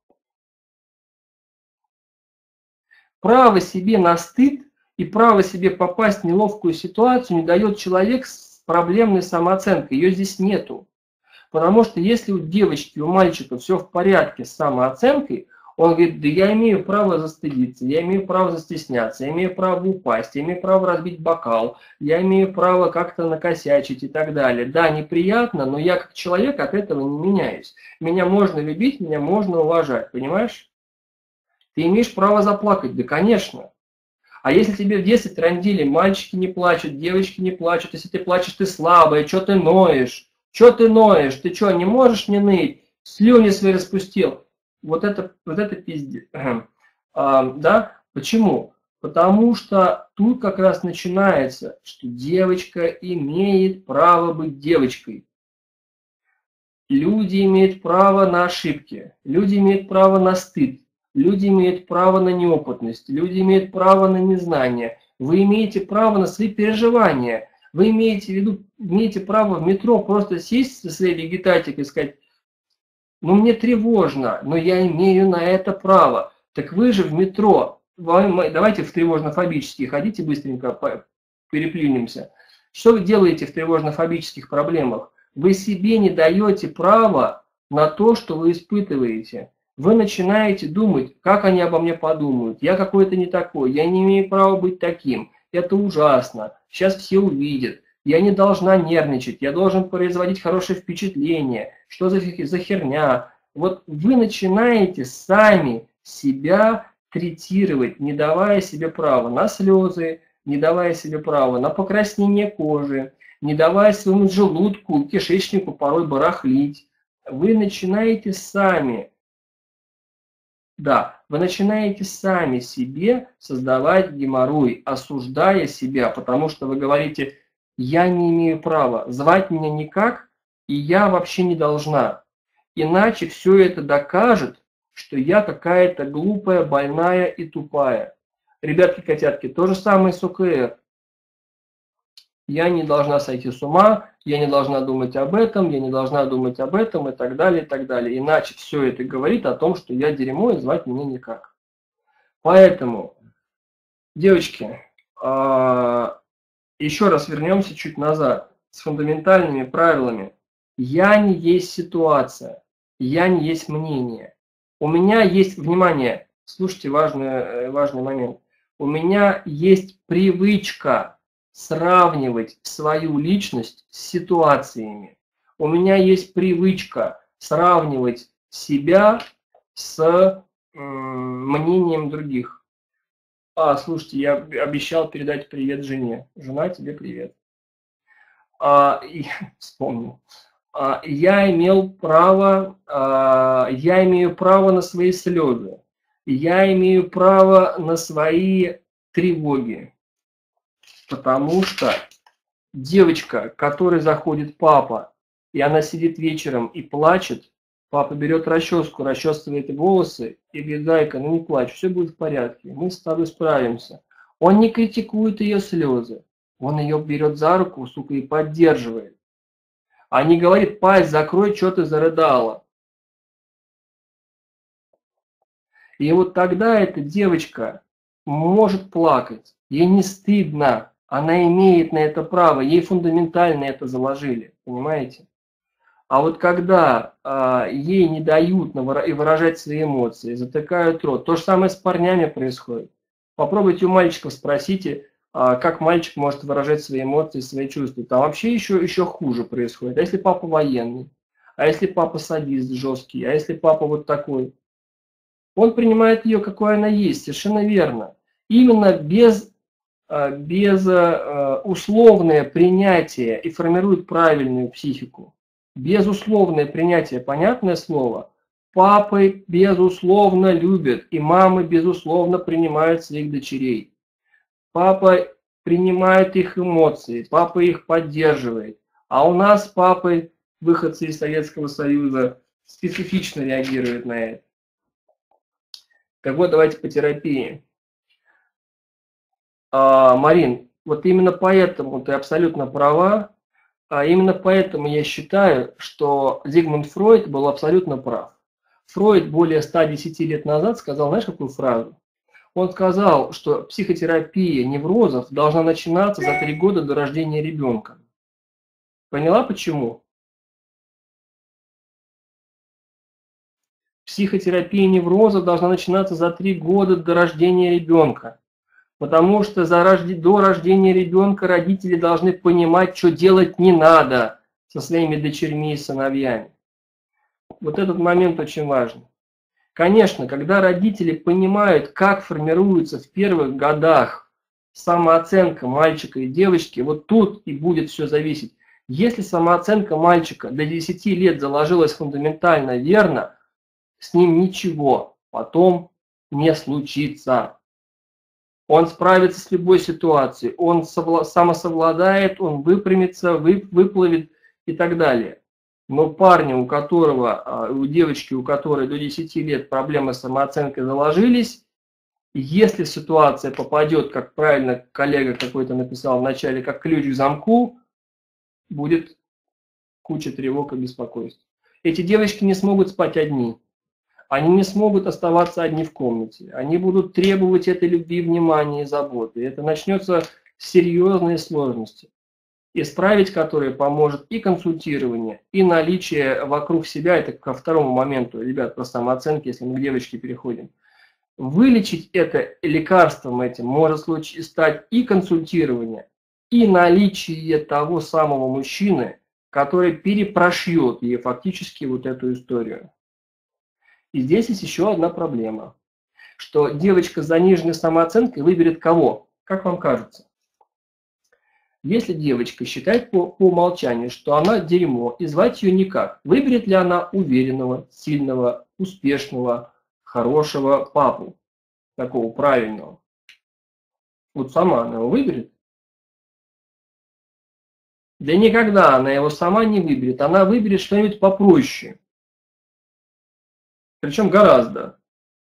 A: Право себе на стыд и право себе попасть в неловкую ситуацию не дает человек с проблемной самооценкой. Ее здесь нету. Потому что если у девочки, у мальчика все в порядке с самооценкой, он говорит: да я имею право застыдиться, я имею право застесняться, я имею право упасть, я имею право разбить бокал, я имею право как-то накосячить и так далее. Да, неприятно, но я как человек от этого не меняюсь. Меня можно любить, меня можно уважать, понимаешь? Ты имеешь право заплакать, да, конечно. А если тебе в детстве трындили: мальчики не плачут, девочки не плачут, если ты плачешь, ты слабая, что ты ноешь? Что ты ноешь? Ты что, не можешь не ныть? Слюни свои распустил. Вот это, вот это пиздец. А, да? Почему? Потому что тут как раз начинается, что девочка имеет право быть девочкой. Люди имеют право на ошибки, люди имеют право на стыд, люди имеют право на неопытность, люди имеют право на незнание. Вы имеете право на свои переживания. Вы имеете в виду, имеете право в метро просто сесть со своей вегетатикой и сказать: ну мне тревожно, но я имею на это право. Так вы же в метро, давайте в тревожно-фобические ходите быстренько, переплюнемся. Что вы делаете в тревожно-фобических проблемах? Вы себе не даете права на то, что вы испытываете. Вы начинаете думать: как они обо мне подумают, я какой-то не такой, я не имею права быть таким, это ужасно, сейчас все увидят, я не должна нервничать, я должен производить хорошее впечатление, что за, за херня. Вот вы начинаете сами себя третировать, не давая себе права на слезы, не давая себе права на покраснение кожи, не давая своему желудку, кишечнику порой барахлить. Вы начинаете сами, да, вы начинаете сами себе создавать геморрой, осуждая себя, потому что вы говорите: я не имею права, звать меня никак, и я вообще не должна. Иначе все это докажет, что я какая-то глупая, больная и тупая. Ребятки-котятки, то же самое с ОКР. Я не должна сойти с ума, я не должна думать об этом, я не должна думать об этом и так далее, и так далее. Иначе все это говорит о том, что я дерьмо и звать меня никак. Поэтому, девочки, еще раз вернемся чуть назад с фундаментальными правилами. Я не есть ситуация, я не есть мнение. У меня есть, внимание, слушайте важный, важный момент, у меня есть привычка сравнивать свою личность с ситуациями. У меня есть привычка сравнивать себя с мнением других. А, слушайте, я обещал передать привет жене. Жена, тебе привет. А, и, вспомнил. А, я имел право, а, я имею право на свои слезы. Я имею право на свои тревоги. Потому что девочка, к которой заходит папа, и она сидит вечером и плачет, папа берет расческу, расчесывает волосы и говорит: зайка, ну не плачь, все будет в порядке, мы с тобой справимся. Он не критикует ее слезы, он ее берет за руку, сука, и поддерживает. А не говорит: пасть закрой, что ты зарыдала. И вот тогда эта девочка может плакать, ей не стыдно. Она имеет на это право, ей фундаментально это заложили, понимаете? А вот когда а, ей не дают выражать свои эмоции, затыкают рот, то же самое с парнями происходит. Попробуйте у мальчиков, спросите, а, как мальчик может выражать свои эмоции, свои чувства. Там вообще еще, еще хуже происходит. А если папа военный? А если папа садист жесткий? А если папа вот такой? Он принимает ее, какой она есть, совершенно верно. Именно без, без условное принятие и формирует правильную психику. Безусловное принятие, понятное слово. Папы, безусловно, любят, и мамы, безусловно, принимают своих дочерей. Папа принимает их эмоции, папа их поддерживает. А у нас папы, выходцы из Советского Союза, специфично реагируют на это. Так вот, давайте по терапии. А, Марин, вот именно поэтому ты абсолютно права. А именно поэтому я считаю, что Зигмунд Фройд был абсолютно прав. Фройд более ста десяти лет назад сказал, знаешь, какую фразу? Он сказал, что психотерапия неврозов должна начинаться за три года до рождения ребенка. Поняла почему? Психотерапия неврозов должна начинаться за три года до рождения ребенка. Потому что за рожде... до рождения ребенка родители должны понимать, что делать не надо со своими дочерьми и сыновьями. Вот этот момент очень важен. Конечно, когда родители понимают, как формируется в первых годах самооценка мальчика и девочки, вот тут и будет все зависеть. Если самооценка мальчика до десяти лет заложилась фундаментально верно, с ним ничего потом не случится. Он справится с любой ситуацией, он самосовладает, он выпрямится, выплывет и так далее. Но парню, у которого, у девочки, у которой до десяти лет проблемы с самооценкой заложились, если ситуация попадет, как правильно коллега какой-то написал в начале, как ключ к замку, будет куча тревог и беспокойств. Эти девочки не смогут спать одни. Они не смогут оставаться одни в комнате. Они будут требовать этой любви, внимания и заботы. И это начнется с серьезной сложности, исправить которые поможет и консультирование, и наличие вокруг себя, это ко второму моменту, ребят, по самооценке, если мы к девочке переходим. Вылечить это лекарством этим может стать и консультирование, и наличие того самого мужчины, который перепрошьет ей фактически вот эту историю. И здесь есть еще одна проблема, что девочка с заниженной самооценкой выберет кого? Как вам кажется? Если девочка считает по, по умолчанию, что она дерьмо, и звать ее никак, выберет ли она уверенного, сильного, успешного, хорошего папу, такого правильного? Вот сама она его выберет? Да никогда она его сама не выберет, она выберет что-нибудь попроще. Причем гораздо.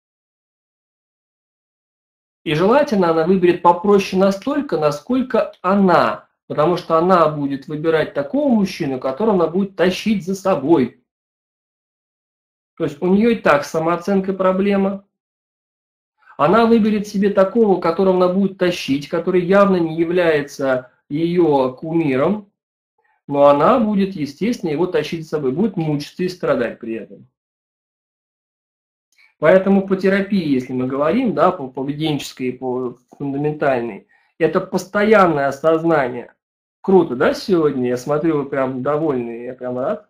A: И желательно она выберет попроще настолько, насколько она, потому что она будет выбирать такого мужчину, которого она будет тащить за собой. То есть у нее и так с самооценкой проблема. Она выберет себе такого, которого она будет тащить, который явно не является ее кумиром, но она будет, естественно, его тащить за собой, будет мучиться и страдать при этом. Поэтому по терапии, если мы говорим, да, по поведенческой, по фундаментальной, это постоянное осознание. Круто, да, сегодня? Я смотрю, вы прям довольны, я прям рад.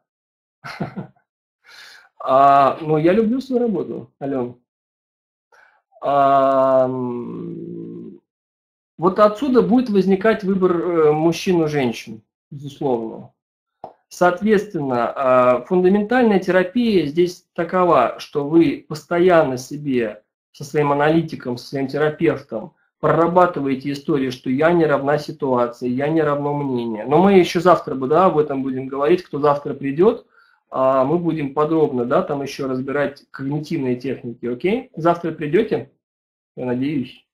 A: А, ну, я люблю свою работу, Ален. А, вот отсюда будет возникать выбор мужчин-женщин, безусловно. Соответственно, фундаментальная терапия здесь такова, что вы постоянно себе со своим аналитиком, со своим терапевтом прорабатываете историю, что я не равна ситуации, я не равно мнение. Но мы еще завтра бы, да, об этом будем говорить, кто завтра придет, мы будем подробно, да, там еще разбирать когнитивные техники, окей? Завтра придете? Я надеюсь.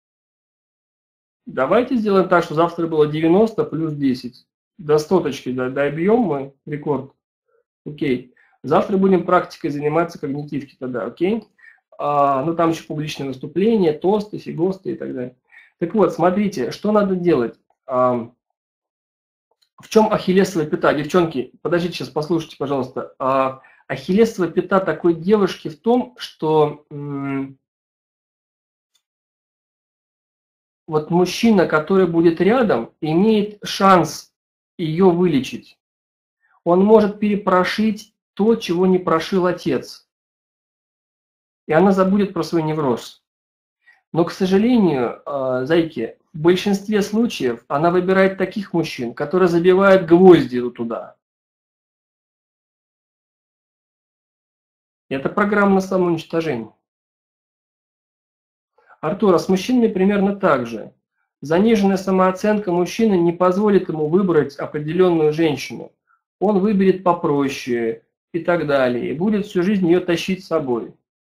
A: Давайте сделаем так, что завтра было девяносто плюс десять. До стоточки добьем мы рекорд. Окей. Завтра будем практикой заниматься когнитивки тогда, окей? А, ну там еще публичное выступление, тосты, фигосты и так далее. Так вот, смотрите, что надо делать. А, В чем ахиллесовая пята? Девчонки, подождите, сейчас послушайте, пожалуйста. А, ахиллесовая пята такой девушки в том, что м, вот мужчина, который будет рядом, имеет шанс ее вылечить. Он может перепрошить то, чего не прошил отец. И она забудет про свой невроз. Но, к сожалению, э, зайки, в большинстве случаев она выбирает таких мужчин, которые забивают гвозди туда. Это программа самоуничтожения. Артур, а с мужчинами примерно так же. Заниженная самооценка мужчины не позволит ему выбрать определенную женщину. Он выберет попроще и так далее. И будет всю жизнь ее тащить с собой.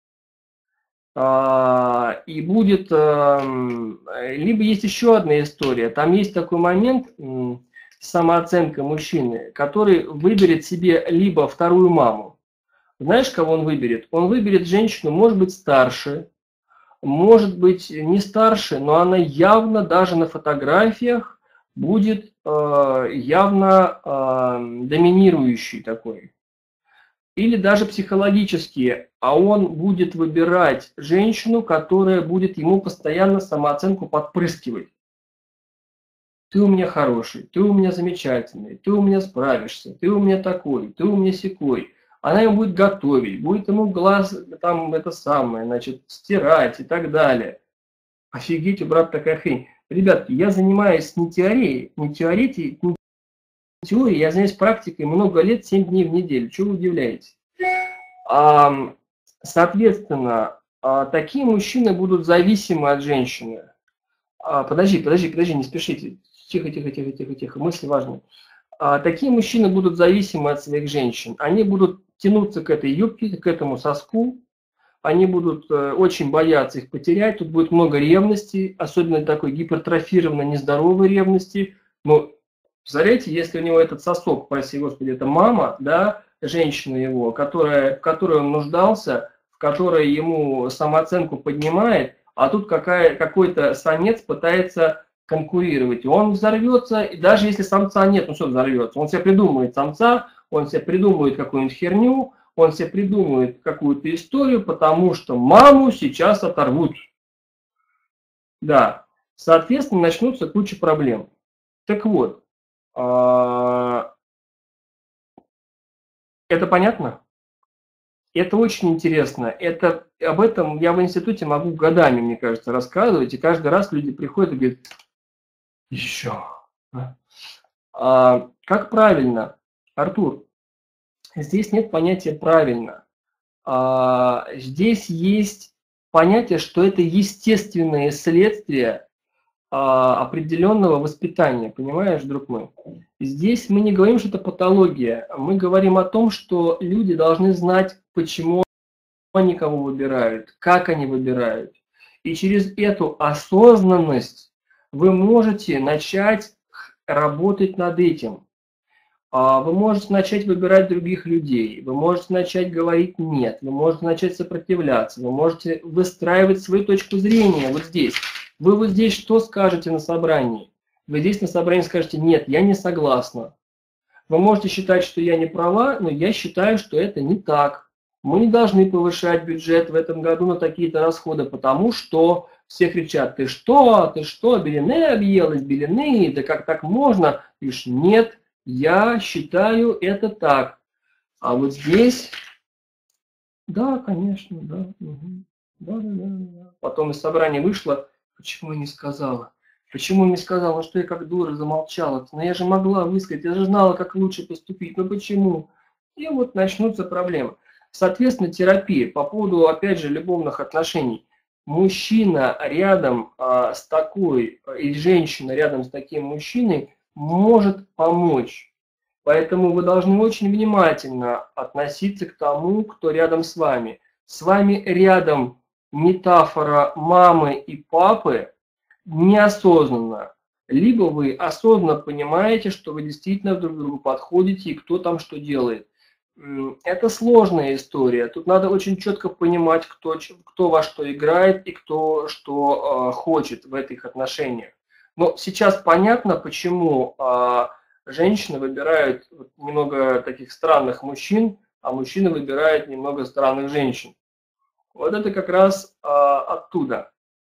A: А, и будет... Либо есть еще одна история. Там есть такой момент, самооценка мужчины, который выберет себе либо вторую маму. Знаешь, кого он выберет? Он выберет женщину, может быть, старше, может быть, не старше, но она явно даже на фотографиях будет э, явно э, доминирующей такой. Или даже психологически, а он будет выбирать женщину, которая будет ему постоянно самооценку подпрыскивать. Ты у меня хороший, ты у меня замечательный, ты у меня справишься, ты у меня такой, ты у меня сякой. Она ему будет готовить, будет ему глаз, там, это самое, значит, стирать и так далее. Офигеть, брат, такая хрень. Ребятки, я занимаюсь не теорией, не теоретией, не теорией, я занимаюсь практикой много лет, семь дней в неделю. Чего вы удивляетесь? А, соответственно, а, такие мужчины будут зависимы от женщины. А, подожди, подожди, подожди, не спешите. Тихо, тихо, тихо, тихо, тихо. Мысли важные. А, такие мужчины будут зависимы от своих женщин. Они будут тянуться к этой юбке, к этому соску. Они будут э, очень бояться их потерять. Тут будет много ревности, особенно такой гипертрофированной, нездоровой ревности. Но, представляете, если у него этот сосок, прости господи, это мама, да, женщина его, которая, в которой он нуждался, в которой ему самооценку поднимает, а тут какая, какой-то самец пытается конкурировать. И он взорвется, и даже если самца нет, ну что взорвется? Он себе придумает самца, он себе придумает какую-нибудь херню, он себе придумает какую-то историю, потому что маму сейчас оторвут. Да, соответственно, начнутся куча проблем. Так вот, это понятно? Это очень интересно. Это, об этом я в институте могу годами, мне кажется, рассказывать, и каждый раз люди приходят и говорят, еще. А, как правильно, Артур? Здесь нет понятия правильно. А, здесь есть понятие, что это естественное следствие а, определенного воспитания, понимаешь, друг мой? Здесь мы не говорим, что это патология, мы говорим о том, что люди должны знать, почему они кого выбирают, как они выбирают. И через эту осознанность вы можете начать работать над этим. Вы можете начать выбирать других людей, вы можете начать говорить «нет», вы можете начать сопротивляться, вы можете выстраивать свою точку зрения вот здесь. Вы вот здесь что скажете на собрании? Вы здесь на собрании скажете «нет, я не согласна». Вы можете считать, что я не права, но я считаю, что это не так. Мы не должны повышать бюджет в этом году на такие-то расходы, потому что все кричат «ты что, ты что, белины объелась, белины, да как так можно?» И говоришь «нет». Я считаю это так. А вот здесь, да, конечно, да. Угу. Да, да, да, да. Потом из собрания вышло, почему я не сказала? Почему не сказала, что я как дура замолчала? Но я же могла высказать, я же знала, как лучше поступить. Но почему? И вот начнутся проблемы. Соответственно, терапия по поводу, опять же, любовных отношений. Мужчина рядом а, с такой, и женщина рядом с таким мужчиной может помочь. Поэтому вы должны очень внимательно относиться к тому, кто рядом с вами. С вами рядом метафора мамы и папы неосознанно. Либо вы осознанно понимаете, что вы действительно друг к другу подходите и кто там что делает. Это сложная история. Тут надо очень четко понимать, кто, кто во что играет и кто что э, хочет в этих отношениях. Но сейчас понятно, почему э, женщины выбирают немного таких странных мужчин, а мужчины выбирают немного странных женщин. Вот это как раз а, оттуда.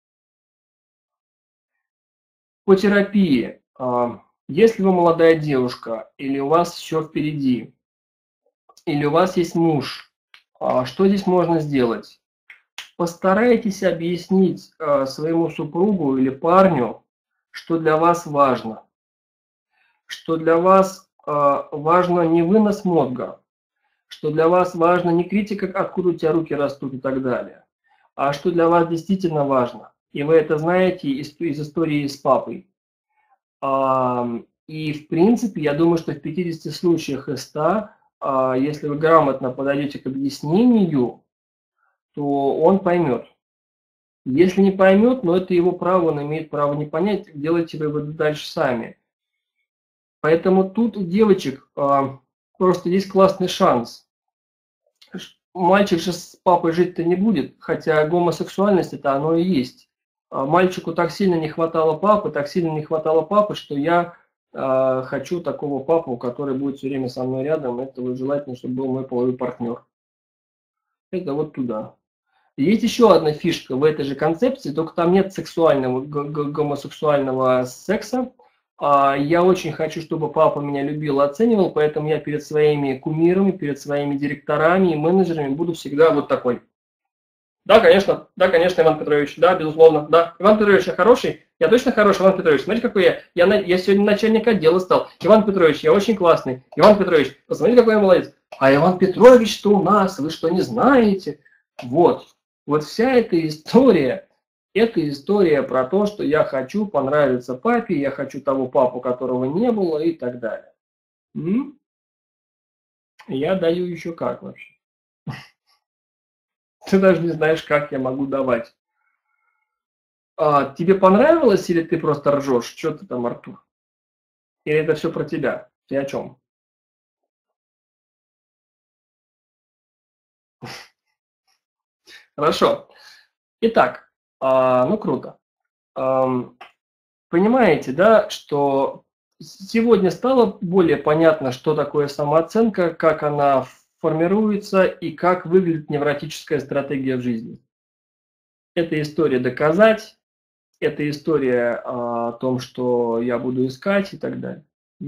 A: По терапии. А, если вы молодая девушка, или у вас еще впереди, или у вас есть муж, а, что здесь можно сделать? Постарайтесь объяснить а, своему супругу или парню, что для вас важно. Что для вас а, важно не вынос мозга, что для вас важно не критика, откуда у тебя руки растут и так далее, а что для вас действительно важно. И вы это знаете из, из истории с папой. А, и в принципе, я думаю, что в пятидесяти случаях из ста, а, если вы грамотно подойдете к объяснению, то он поймет. Если не поймет, но это его право, он имеет право не понять, делайте выводы дальше сами. Поэтому тут у девочек а, просто есть классный шанс. Мальчик же с папой жить-то не будет, хотя гомосексуальность это оно и есть. А мальчику так сильно не хватало папы, так сильно не хватало папы, что я а, хочу такого папу, который будет все время со мной рядом. Это вот желательно, чтобы был мой половой партнер. Это вот туда. Есть еще одна фишка в этой же концепции, только там нет сексуального, гомосексуального секса. Я очень хочу, чтобы папа меня любил, оценивал, поэтому я перед своими кумирами, перед своими директорами и менеджерами буду всегда вот такой. Да, конечно, да, конечно, Иван Петрович, да, безусловно, да. Иван Петрович, я хороший? Я точно хороший, Иван Петрович. Смотрите, какой я. Я, на, я сегодня начальник отдела стал. Иван Петрович, я очень классный. Иван Петрович, посмотрите, какой я молодец. А Иван Петрович-то у нас, вы что, не знаете? Вот. Вот вся эта история, это история про то, что я хочу понравиться папе, я хочу того папу, которого не было и так далее. М? Я даю еще как вообще. Ты даже не знаешь, как я могу давать. А, тебе понравилось или ты просто ржешь? Что ты там, Артур? Или это все про тебя? Ты о чем? Хорошо. Итак, а, ну круто. А, понимаете, да, что сегодня стало более понятно, что такое самооценка, как она формируется и как выглядит невротическая стратегия в жизни. Это история доказать, это история а, о том, что я буду искать и так далее.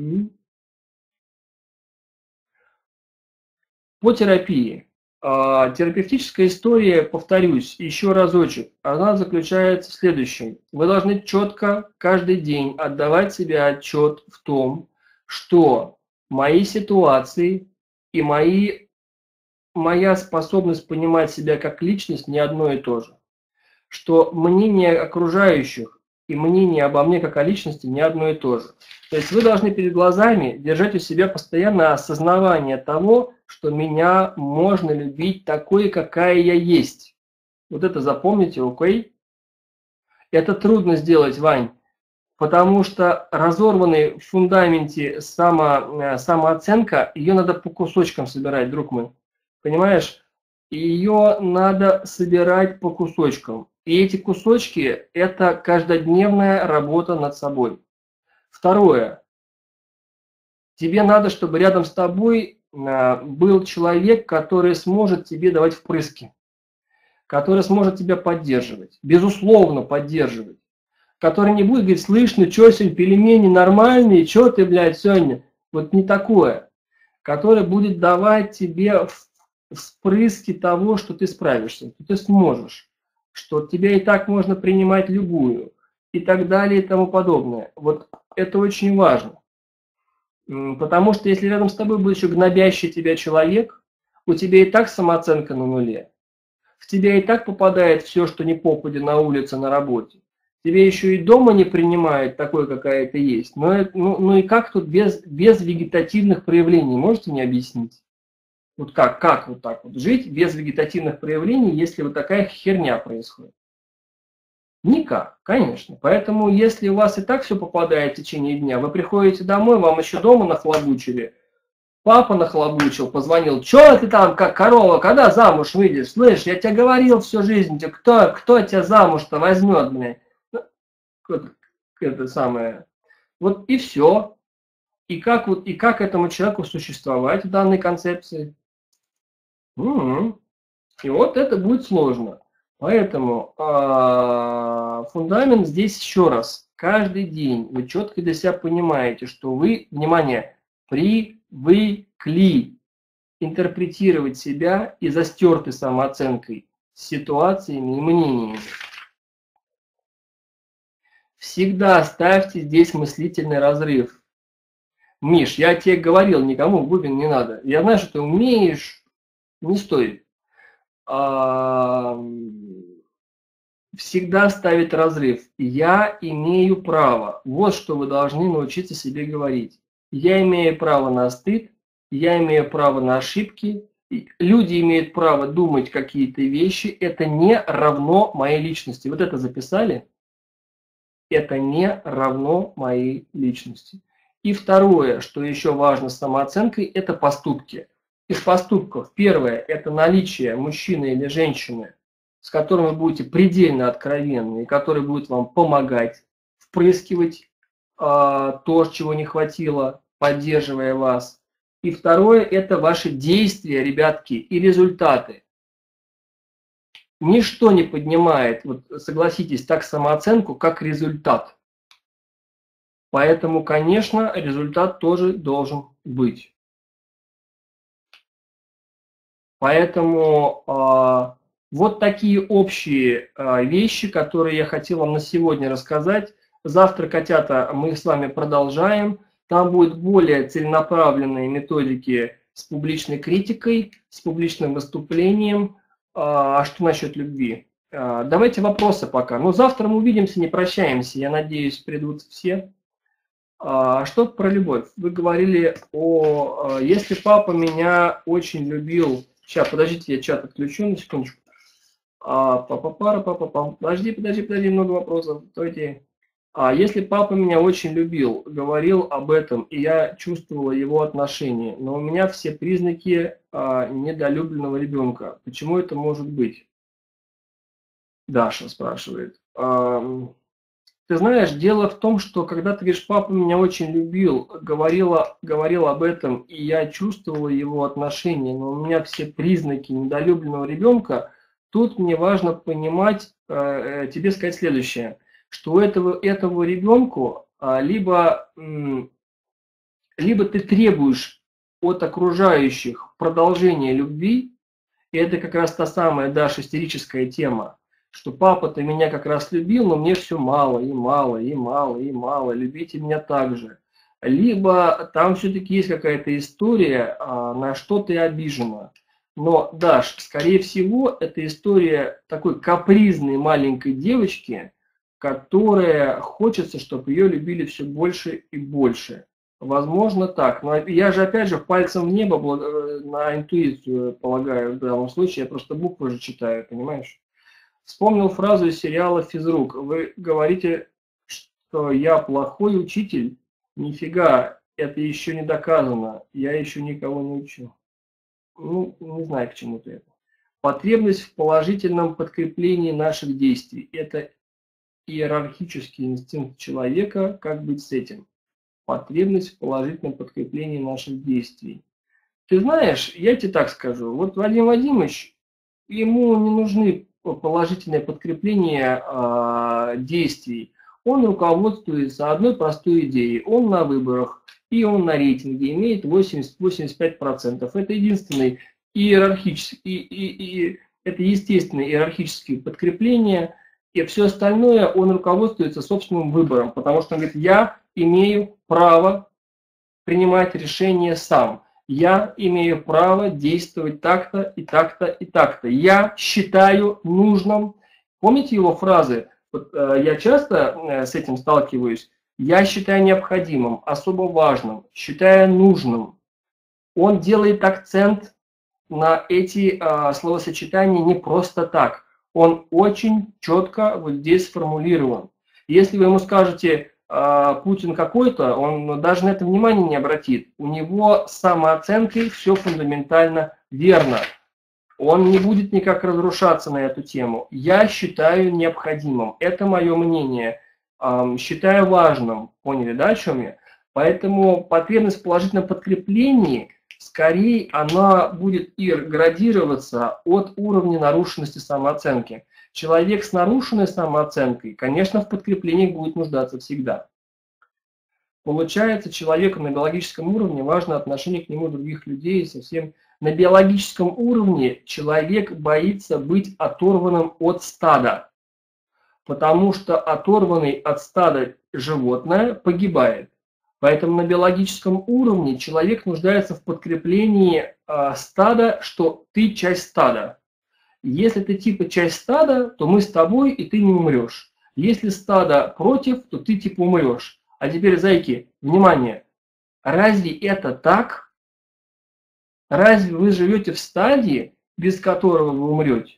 A: По терапии. А, терапевтическая история, повторюсь, еще разочек, она заключается в следующем. Вы должны четко каждый день отдавать себе отчет в том, что мои ситуации и мои, моя способность понимать себя как личность не одно и то же. Что мнение окружающих и мнение обо мне как о личности не одно и то же. То есть вы должны перед глазами держать у себя постоянно осознавание того, что меня можно любить такой, какая я есть. Вот это запомните, окей? Это трудно сделать, Вань, потому что разорванный в фундаменте само, самооценка, ее надо по кусочкам собирать, друг мой. Понимаешь? Ее надо собирать по кусочкам. И эти кусочки – это каждодневная работа над собой. Второе. Тебе надо, чтобы рядом с тобой был человек, который сможет тебе давать впрыски, который сможет тебя поддерживать, безусловно поддерживать, который не будет говорить, слышь, ну что сегодня, пельмени нормальные, что ты, блядь, сегодня? Вот не такое. Который будет давать тебе вспрыски того, что ты справишься, что ты сможешь, что тебя и так можно принимать любую и так далее и тому подобное. Вот это очень важно. Потому что если рядом с тобой будет еще гнобящий тебя человек, у тебя и так самооценка на нуле, в тебя и так попадает все, что не попадя на улице, на работе. Тебе еще и дома не принимают такой, какая ты есть. Но это, ну, ну и как тут без, без вегетативных проявлений? Можете мне объяснить? Вот как, как вот так вот жить без вегетативных проявлений, если вот такая херня происходит? Никак, конечно. Поэтому, если у вас и так все попадает в течение дня, вы приходите домой, вам еще дома нахлобучили, папа нахлобучил, позвонил, что ты там, как корова, когда замуж выйдешь? Слышь, я тебе говорил всю жизнь, кто, кто тебя замуж-то возьмет, блядь? Ну, это самое. Вот и все. И как, вот, и как этому человеку существовать в данной концепции? Угу. И вот это будет сложно. Поэтому а, фундамент здесь еще раз. Каждый день вы четко для себя понимаете, что вы, внимание, привыкли интерпретировать себя из-за стертой самооценкой ситуациями и мнениями. Всегда ставьте здесь мыслительный разрыв. Миш, я тебе говорил, никому в бубен не надо. Я знаю, что ты умеешь, не стоит. А, всегда ставить разрыв. Я имею право. Вот что вы должны научиться себе говорить. Я имею право на стыд, я имею право на ошибки. Люди имеют право думать какие-то вещи. Это не равно моей личности. Вот это записали? Это не равно моей личности. И второе, что еще важно с самооценкой, это поступки. Из поступков первое – это наличие мужчины или женщины, с которым вы будете предельно откровенны, и который будет вам помогать, впрыскивать а, то, чего не хватило, поддерживая вас. И второе – это ваши действия, ребятки, и результаты. Ничто не поднимает, вот согласитесь, так самооценку, как результат. Поэтому, конечно, результат тоже должен быть. Поэтому э, вот такие общие э, вещи, которые я хотел вам на сегодня рассказать. Завтра, котята, мы с вами продолжаем. Там будут более целенаправленные методики с публичной критикой, с публичным выступлением. А что насчет любви? Давайте вопросы пока. Ну, завтра мы увидимся, не прощаемся. Я надеюсь, придут все. А что про любовь? Вы говорили о... Если папа меня очень любил... Сейчас, подождите, я чат отключу на секундочку. А, папа, пара, папа, папа. Подожди, подожди, подожди, много вопросов. Стойте. А если папа меня очень любил, говорил об этом, и я чувствовала его отношения, но у меня все признаки а, недолюбленного ребенка. Почему это может быть? Даша спрашивает. А, ты знаешь, дело в том, что когда ты говоришь, папа меня очень любил, говорила, говорил об этом, и я чувствовала его отношения, но у меня все признаки недолюбленного ребенка, тут мне важно понимать, э, тебе сказать следующее. Что у этого, этого ребенку а, либо, либо ты требуешь от окружающих продолжения любви, и это как раз та самая, Даша, истерическая тема, что папа-то меня как раз любил, но мне все мало, и мало, и мало, и мало, любите меня так же. Либо там все-таки есть какая-то история, а, на что ты обижена. Но, Даш, скорее всего, это история такой капризной маленькой девочки, которая хочется, чтобы ее любили все больше и больше. Возможно так. Но я же опять же пальцем в небо на интуицию полагаю в данном случае. Я просто буквы же читаю, понимаешь? Вспомнил фразу из сериала «Физрук». Вы говорите, что я плохой учитель? Нифига, это еще не доказано. Я еще никого не учу. Ну, не знаю, к чему-то это. Потребность в положительном подкреплении наших действий. Это иерархический инстинкт человека, как быть с этим. Потребность в положительном подкреплении наших действий. Ты знаешь, я тебе так скажу, вот Вадим Вадимович, ему не нужны положительное подкрепление э, действий. Он руководствуется одной простой идеей. Он на выборах и он на рейтинге имеет восемьдесят — восемьдесят пять процентов. Это единственный иерархический, и, и, и, это естественное иерархическое подкрепление. И все остальное он руководствуется собственным выбором, потому что он говорит, я имею право принимать решения сам. Я имею право действовать так-то и так-то и так-то. Я считаю нужным. Помните его фразы? Вот, э, я часто э, с этим сталкиваюсь. Я считаю необходимым, особо важным, считаю нужным. Он делает акцент на эти э, словосочетания не просто так. Он очень четко вот здесь сформулирован. Если вы ему скажете, э, Путин какой-то, он даже на это внимание не обратит. У него с самооценкой все фундаментально верно. Он не будет никак разрушаться на эту тему. Я считаю необходимым. Это мое мнение. Э, считаю важным. Поняли, да, о чем я? Поэтому потребность в положительном подкреплении, скорее, она будет и градироваться от уровня нарушенности самооценки. Человек с нарушенной самооценкой, конечно, в подкреплении будет нуждаться всегда. Получается, человеку на биологическом уровне важно отношение к нему других людей. Совсем на биологическом уровне человек боится быть оторванным от стада, потому что оторванный от стада животное погибает. Поэтому на биологическом уровне человек нуждается в подкреплении э, стада, что ты часть стада. Если ты типа часть стада, то мы с тобой, и ты не умрешь. Если стадо против, то ты типа умрешь. А теперь, зайки, внимание, разве это так? Разве вы живете в стадии, без которого вы умрете?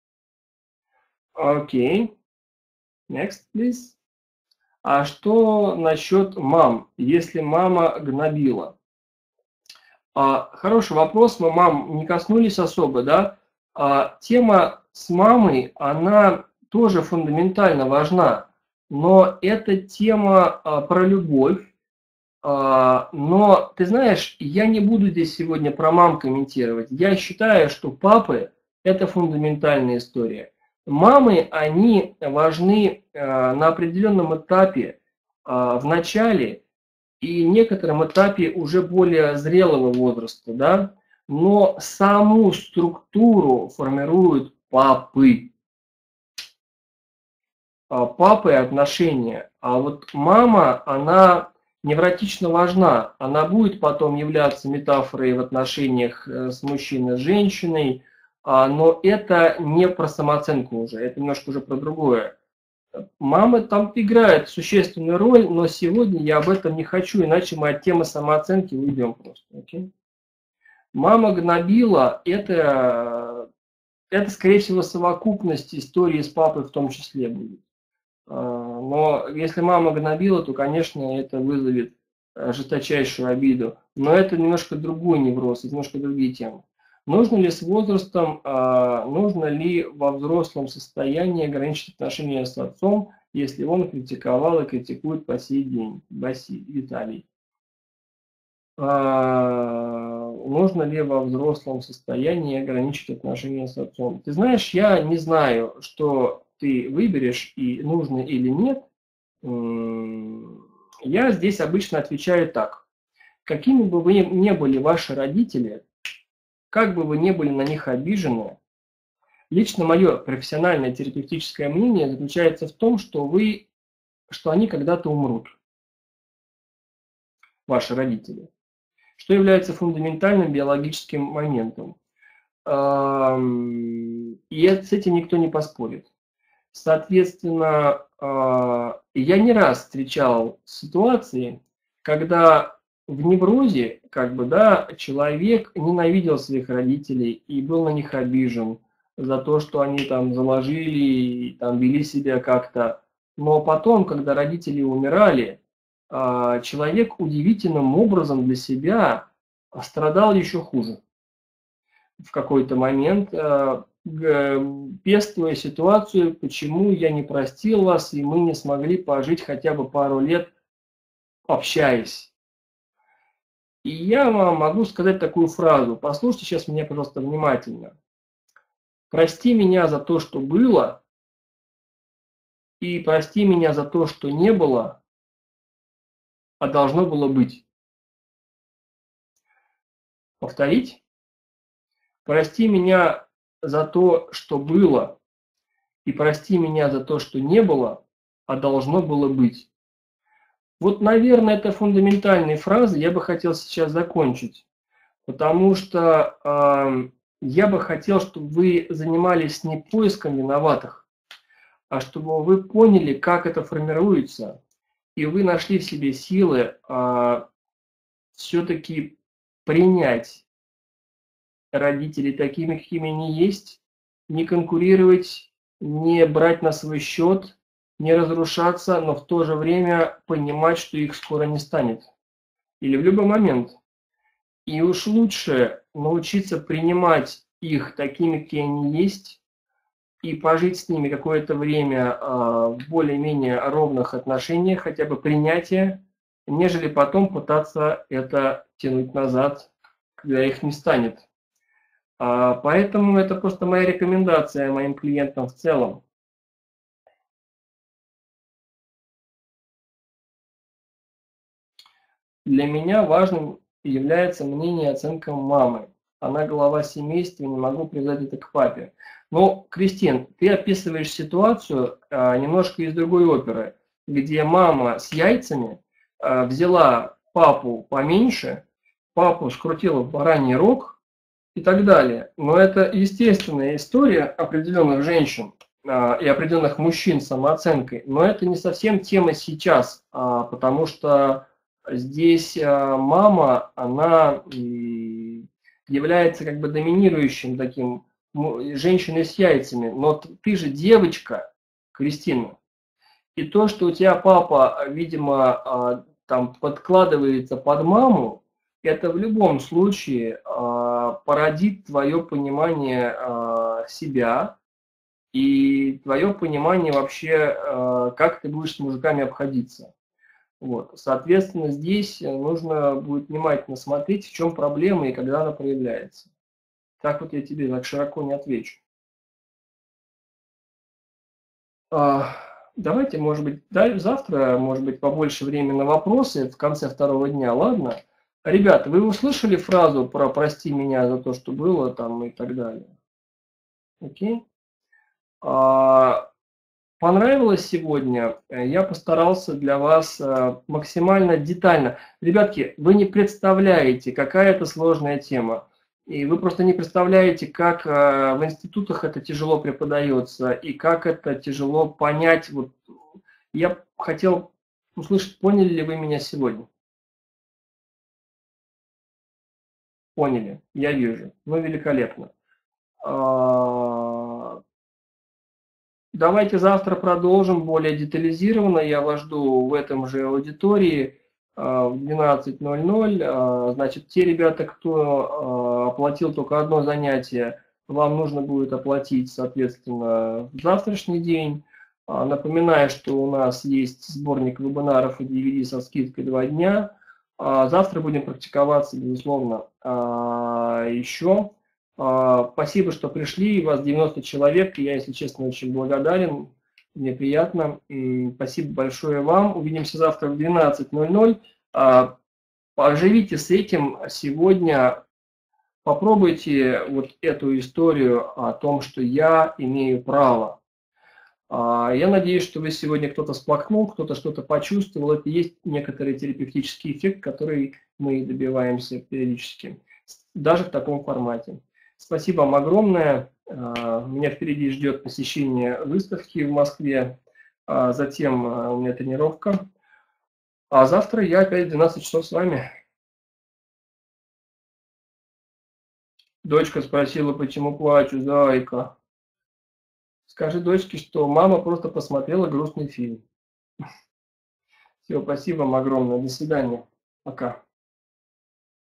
A: Окей. Next, please. А что насчет мам, если мама гнобила? А, хороший вопрос, мы мам не коснулись особо, да? А, тема с мамой, она тоже фундаментально важна, но это тема а, про любовь. А, но, ты знаешь, я не буду здесь сегодня про мам комментировать. Я считаю, что папы – это фундаментальная история. Мамы, они важны а, на определенном этапе, а, в начале и некотором этапе уже более зрелого возраста, да? Но саму структуру формируют папы. А, папы отношения. А вот мама, она невротично важна. Она будет потом являться метафорой в отношениях с мужчиной, с женщиной, но это не про самооценку уже, это немножко уже про другое. Мама там играет существенную роль, но сегодня я об этом не хочу, иначе мы от темы самооценки уйдем просто. Okay? Мама гнобила, это, это, скорее всего, совокупность истории с папой в том числе будет. Но если мама гнобила, то, конечно, это вызовет жесточайшую обиду. Но это немножко другой невроз, немножко другие темы. Нужно ли с возрастом, нужно ли во взрослом состоянии ограничить отношения с отцом, если он критиковал и критикует по сей день? Виталий. Нужно ли во взрослом состоянии ограничить отношения с отцом? Ты знаешь, я не знаю, что ты выберешь, и нужно или нет. Я здесь обычно отвечаю так. Какими бы вы ни были ваши родители, как бы вы ни были на них обижены, лично мое профессиональное терапевтическое мнение заключается в том, что вы, что они когда-то умрут, ваши родители, что является фундаментальным биологическим моментом. И с этим никто не поспорит. Соответственно, я не раз встречал ситуации, когда в неврозе, как бы, да, человек ненавидел своих родителей и был на них обижен за то, что они там заложили, там вели себя как-то. Но потом, когда родители умирали, человек удивительным образом для себя страдал еще хуже. В какой-то момент, пестуя ситуацию, почему я не простил вас, и мы не смогли пожить хотя бы пару лет, общаясь. И я вам могу сказать такую фразу. Послушайте сейчас меня, пожалуйста, внимательно. Прости меня за то, что было, и прости меня за то, что не было, а должно было быть. Повторить? Прости меня за то, что было, и прости меня за то, что не было, а должно было быть. Вот, наверное, это фундаментальные фразы я бы хотел сейчас закончить, потому что э, я бы хотел, чтобы вы занимались не поиском виноватых, а чтобы вы поняли, как это формируется, и вы нашли в себе силы э, все-таки принять родителей такими, какими они есть, не конкурировать, не брать на свой счет, не разрушаться, но в то же время понимать, что их скоро не станет. Или в любой момент. И уж лучше научиться принимать их такими, какие они есть, и пожить с ними какое-то время в более-менее ровных отношениях, хотя бы принятия, нежели потом пытаться это тянуть назад, когда их не станет. А, поэтому это просто моя рекомендация моим клиентам в целом. Для меня важным является мнение и оценка мамы. Она глава семейства, не могу привязать это к папе. Но, Кристин, ты описываешь ситуацию а, немножко из другой оперы, где мама с яйцами а, взяла папу поменьше, папу скрутила в бараний рог и так далее. Но это естественная история определенных женщин а, и определенных мужчин с самооценкой. Но это не совсем тема сейчас, а, потому что здесь а, мама, она является как бы доминирующим таким женщиной с яйцами. Но ты же девочка, Кристина. И то, что у тебя папа, видимо, а, там подкладывается под маму, это в любом случае а, породит твое понимание а, себя и твое понимание вообще, а, как ты будешь с мужиками обходиться. Вот. Соответственно, здесь нужно будет внимательно смотреть, в чем проблема и когда она проявляется. Так вот я тебе так широко не отвечу. А, давайте, может быть, да, завтра, может быть, побольше времени на вопросы в конце второго дня, ладно? Ребята, вы услышали фразу про «прости меня за то, что было» там и так далее? Окей? А, понравилось сегодня? Я постарался для вас максимально детально. Ребятки, вы не представляете, какая это сложная тема. И вы просто не представляете, как в институтах это тяжело преподается, и как это тяжело понять. Вот я хотел услышать, поняли ли вы меня сегодня? Поняли, я вижу. Ну, великолепно. Давайте завтра продолжим более детализированно. Я вас жду в этом же аудитории в двенадцать ноль ноль. Значит, те ребята, кто оплатил только одно занятие, вам нужно будет оплатить, соответственно, в завтрашний день. Напоминаю, что у нас есть сборник вебинаров и ди ви ди со скидкой два дня. Завтра будем практиковаться, безусловно, еще. Спасибо, что пришли. Вас девяносто человек. Я, если честно, очень благодарен. Мне приятно. Спасибо большое вам. Увидимся завтра в двенадцать ноль ноль. Поживите с этим сегодня. Попробуйте вот эту историю о том, что я имею право. Я надеюсь, что вы сегодня кто-то сплакнул, кто-то что-то почувствовал. Это есть некоторый терапевтический эффект, который мы добиваемся периодически, даже в таком формате. Спасибо вам огромное. Меня впереди ждет посещение выставки в Москве. Затем у меня тренировка. А завтра я опять в двенадцать часов с вами. Дочка спросила, почему плачу, зайка. Скажи дочке, что мама просто посмотрела грустный фильм. Все, спасибо вам огромное. До свидания. Пока.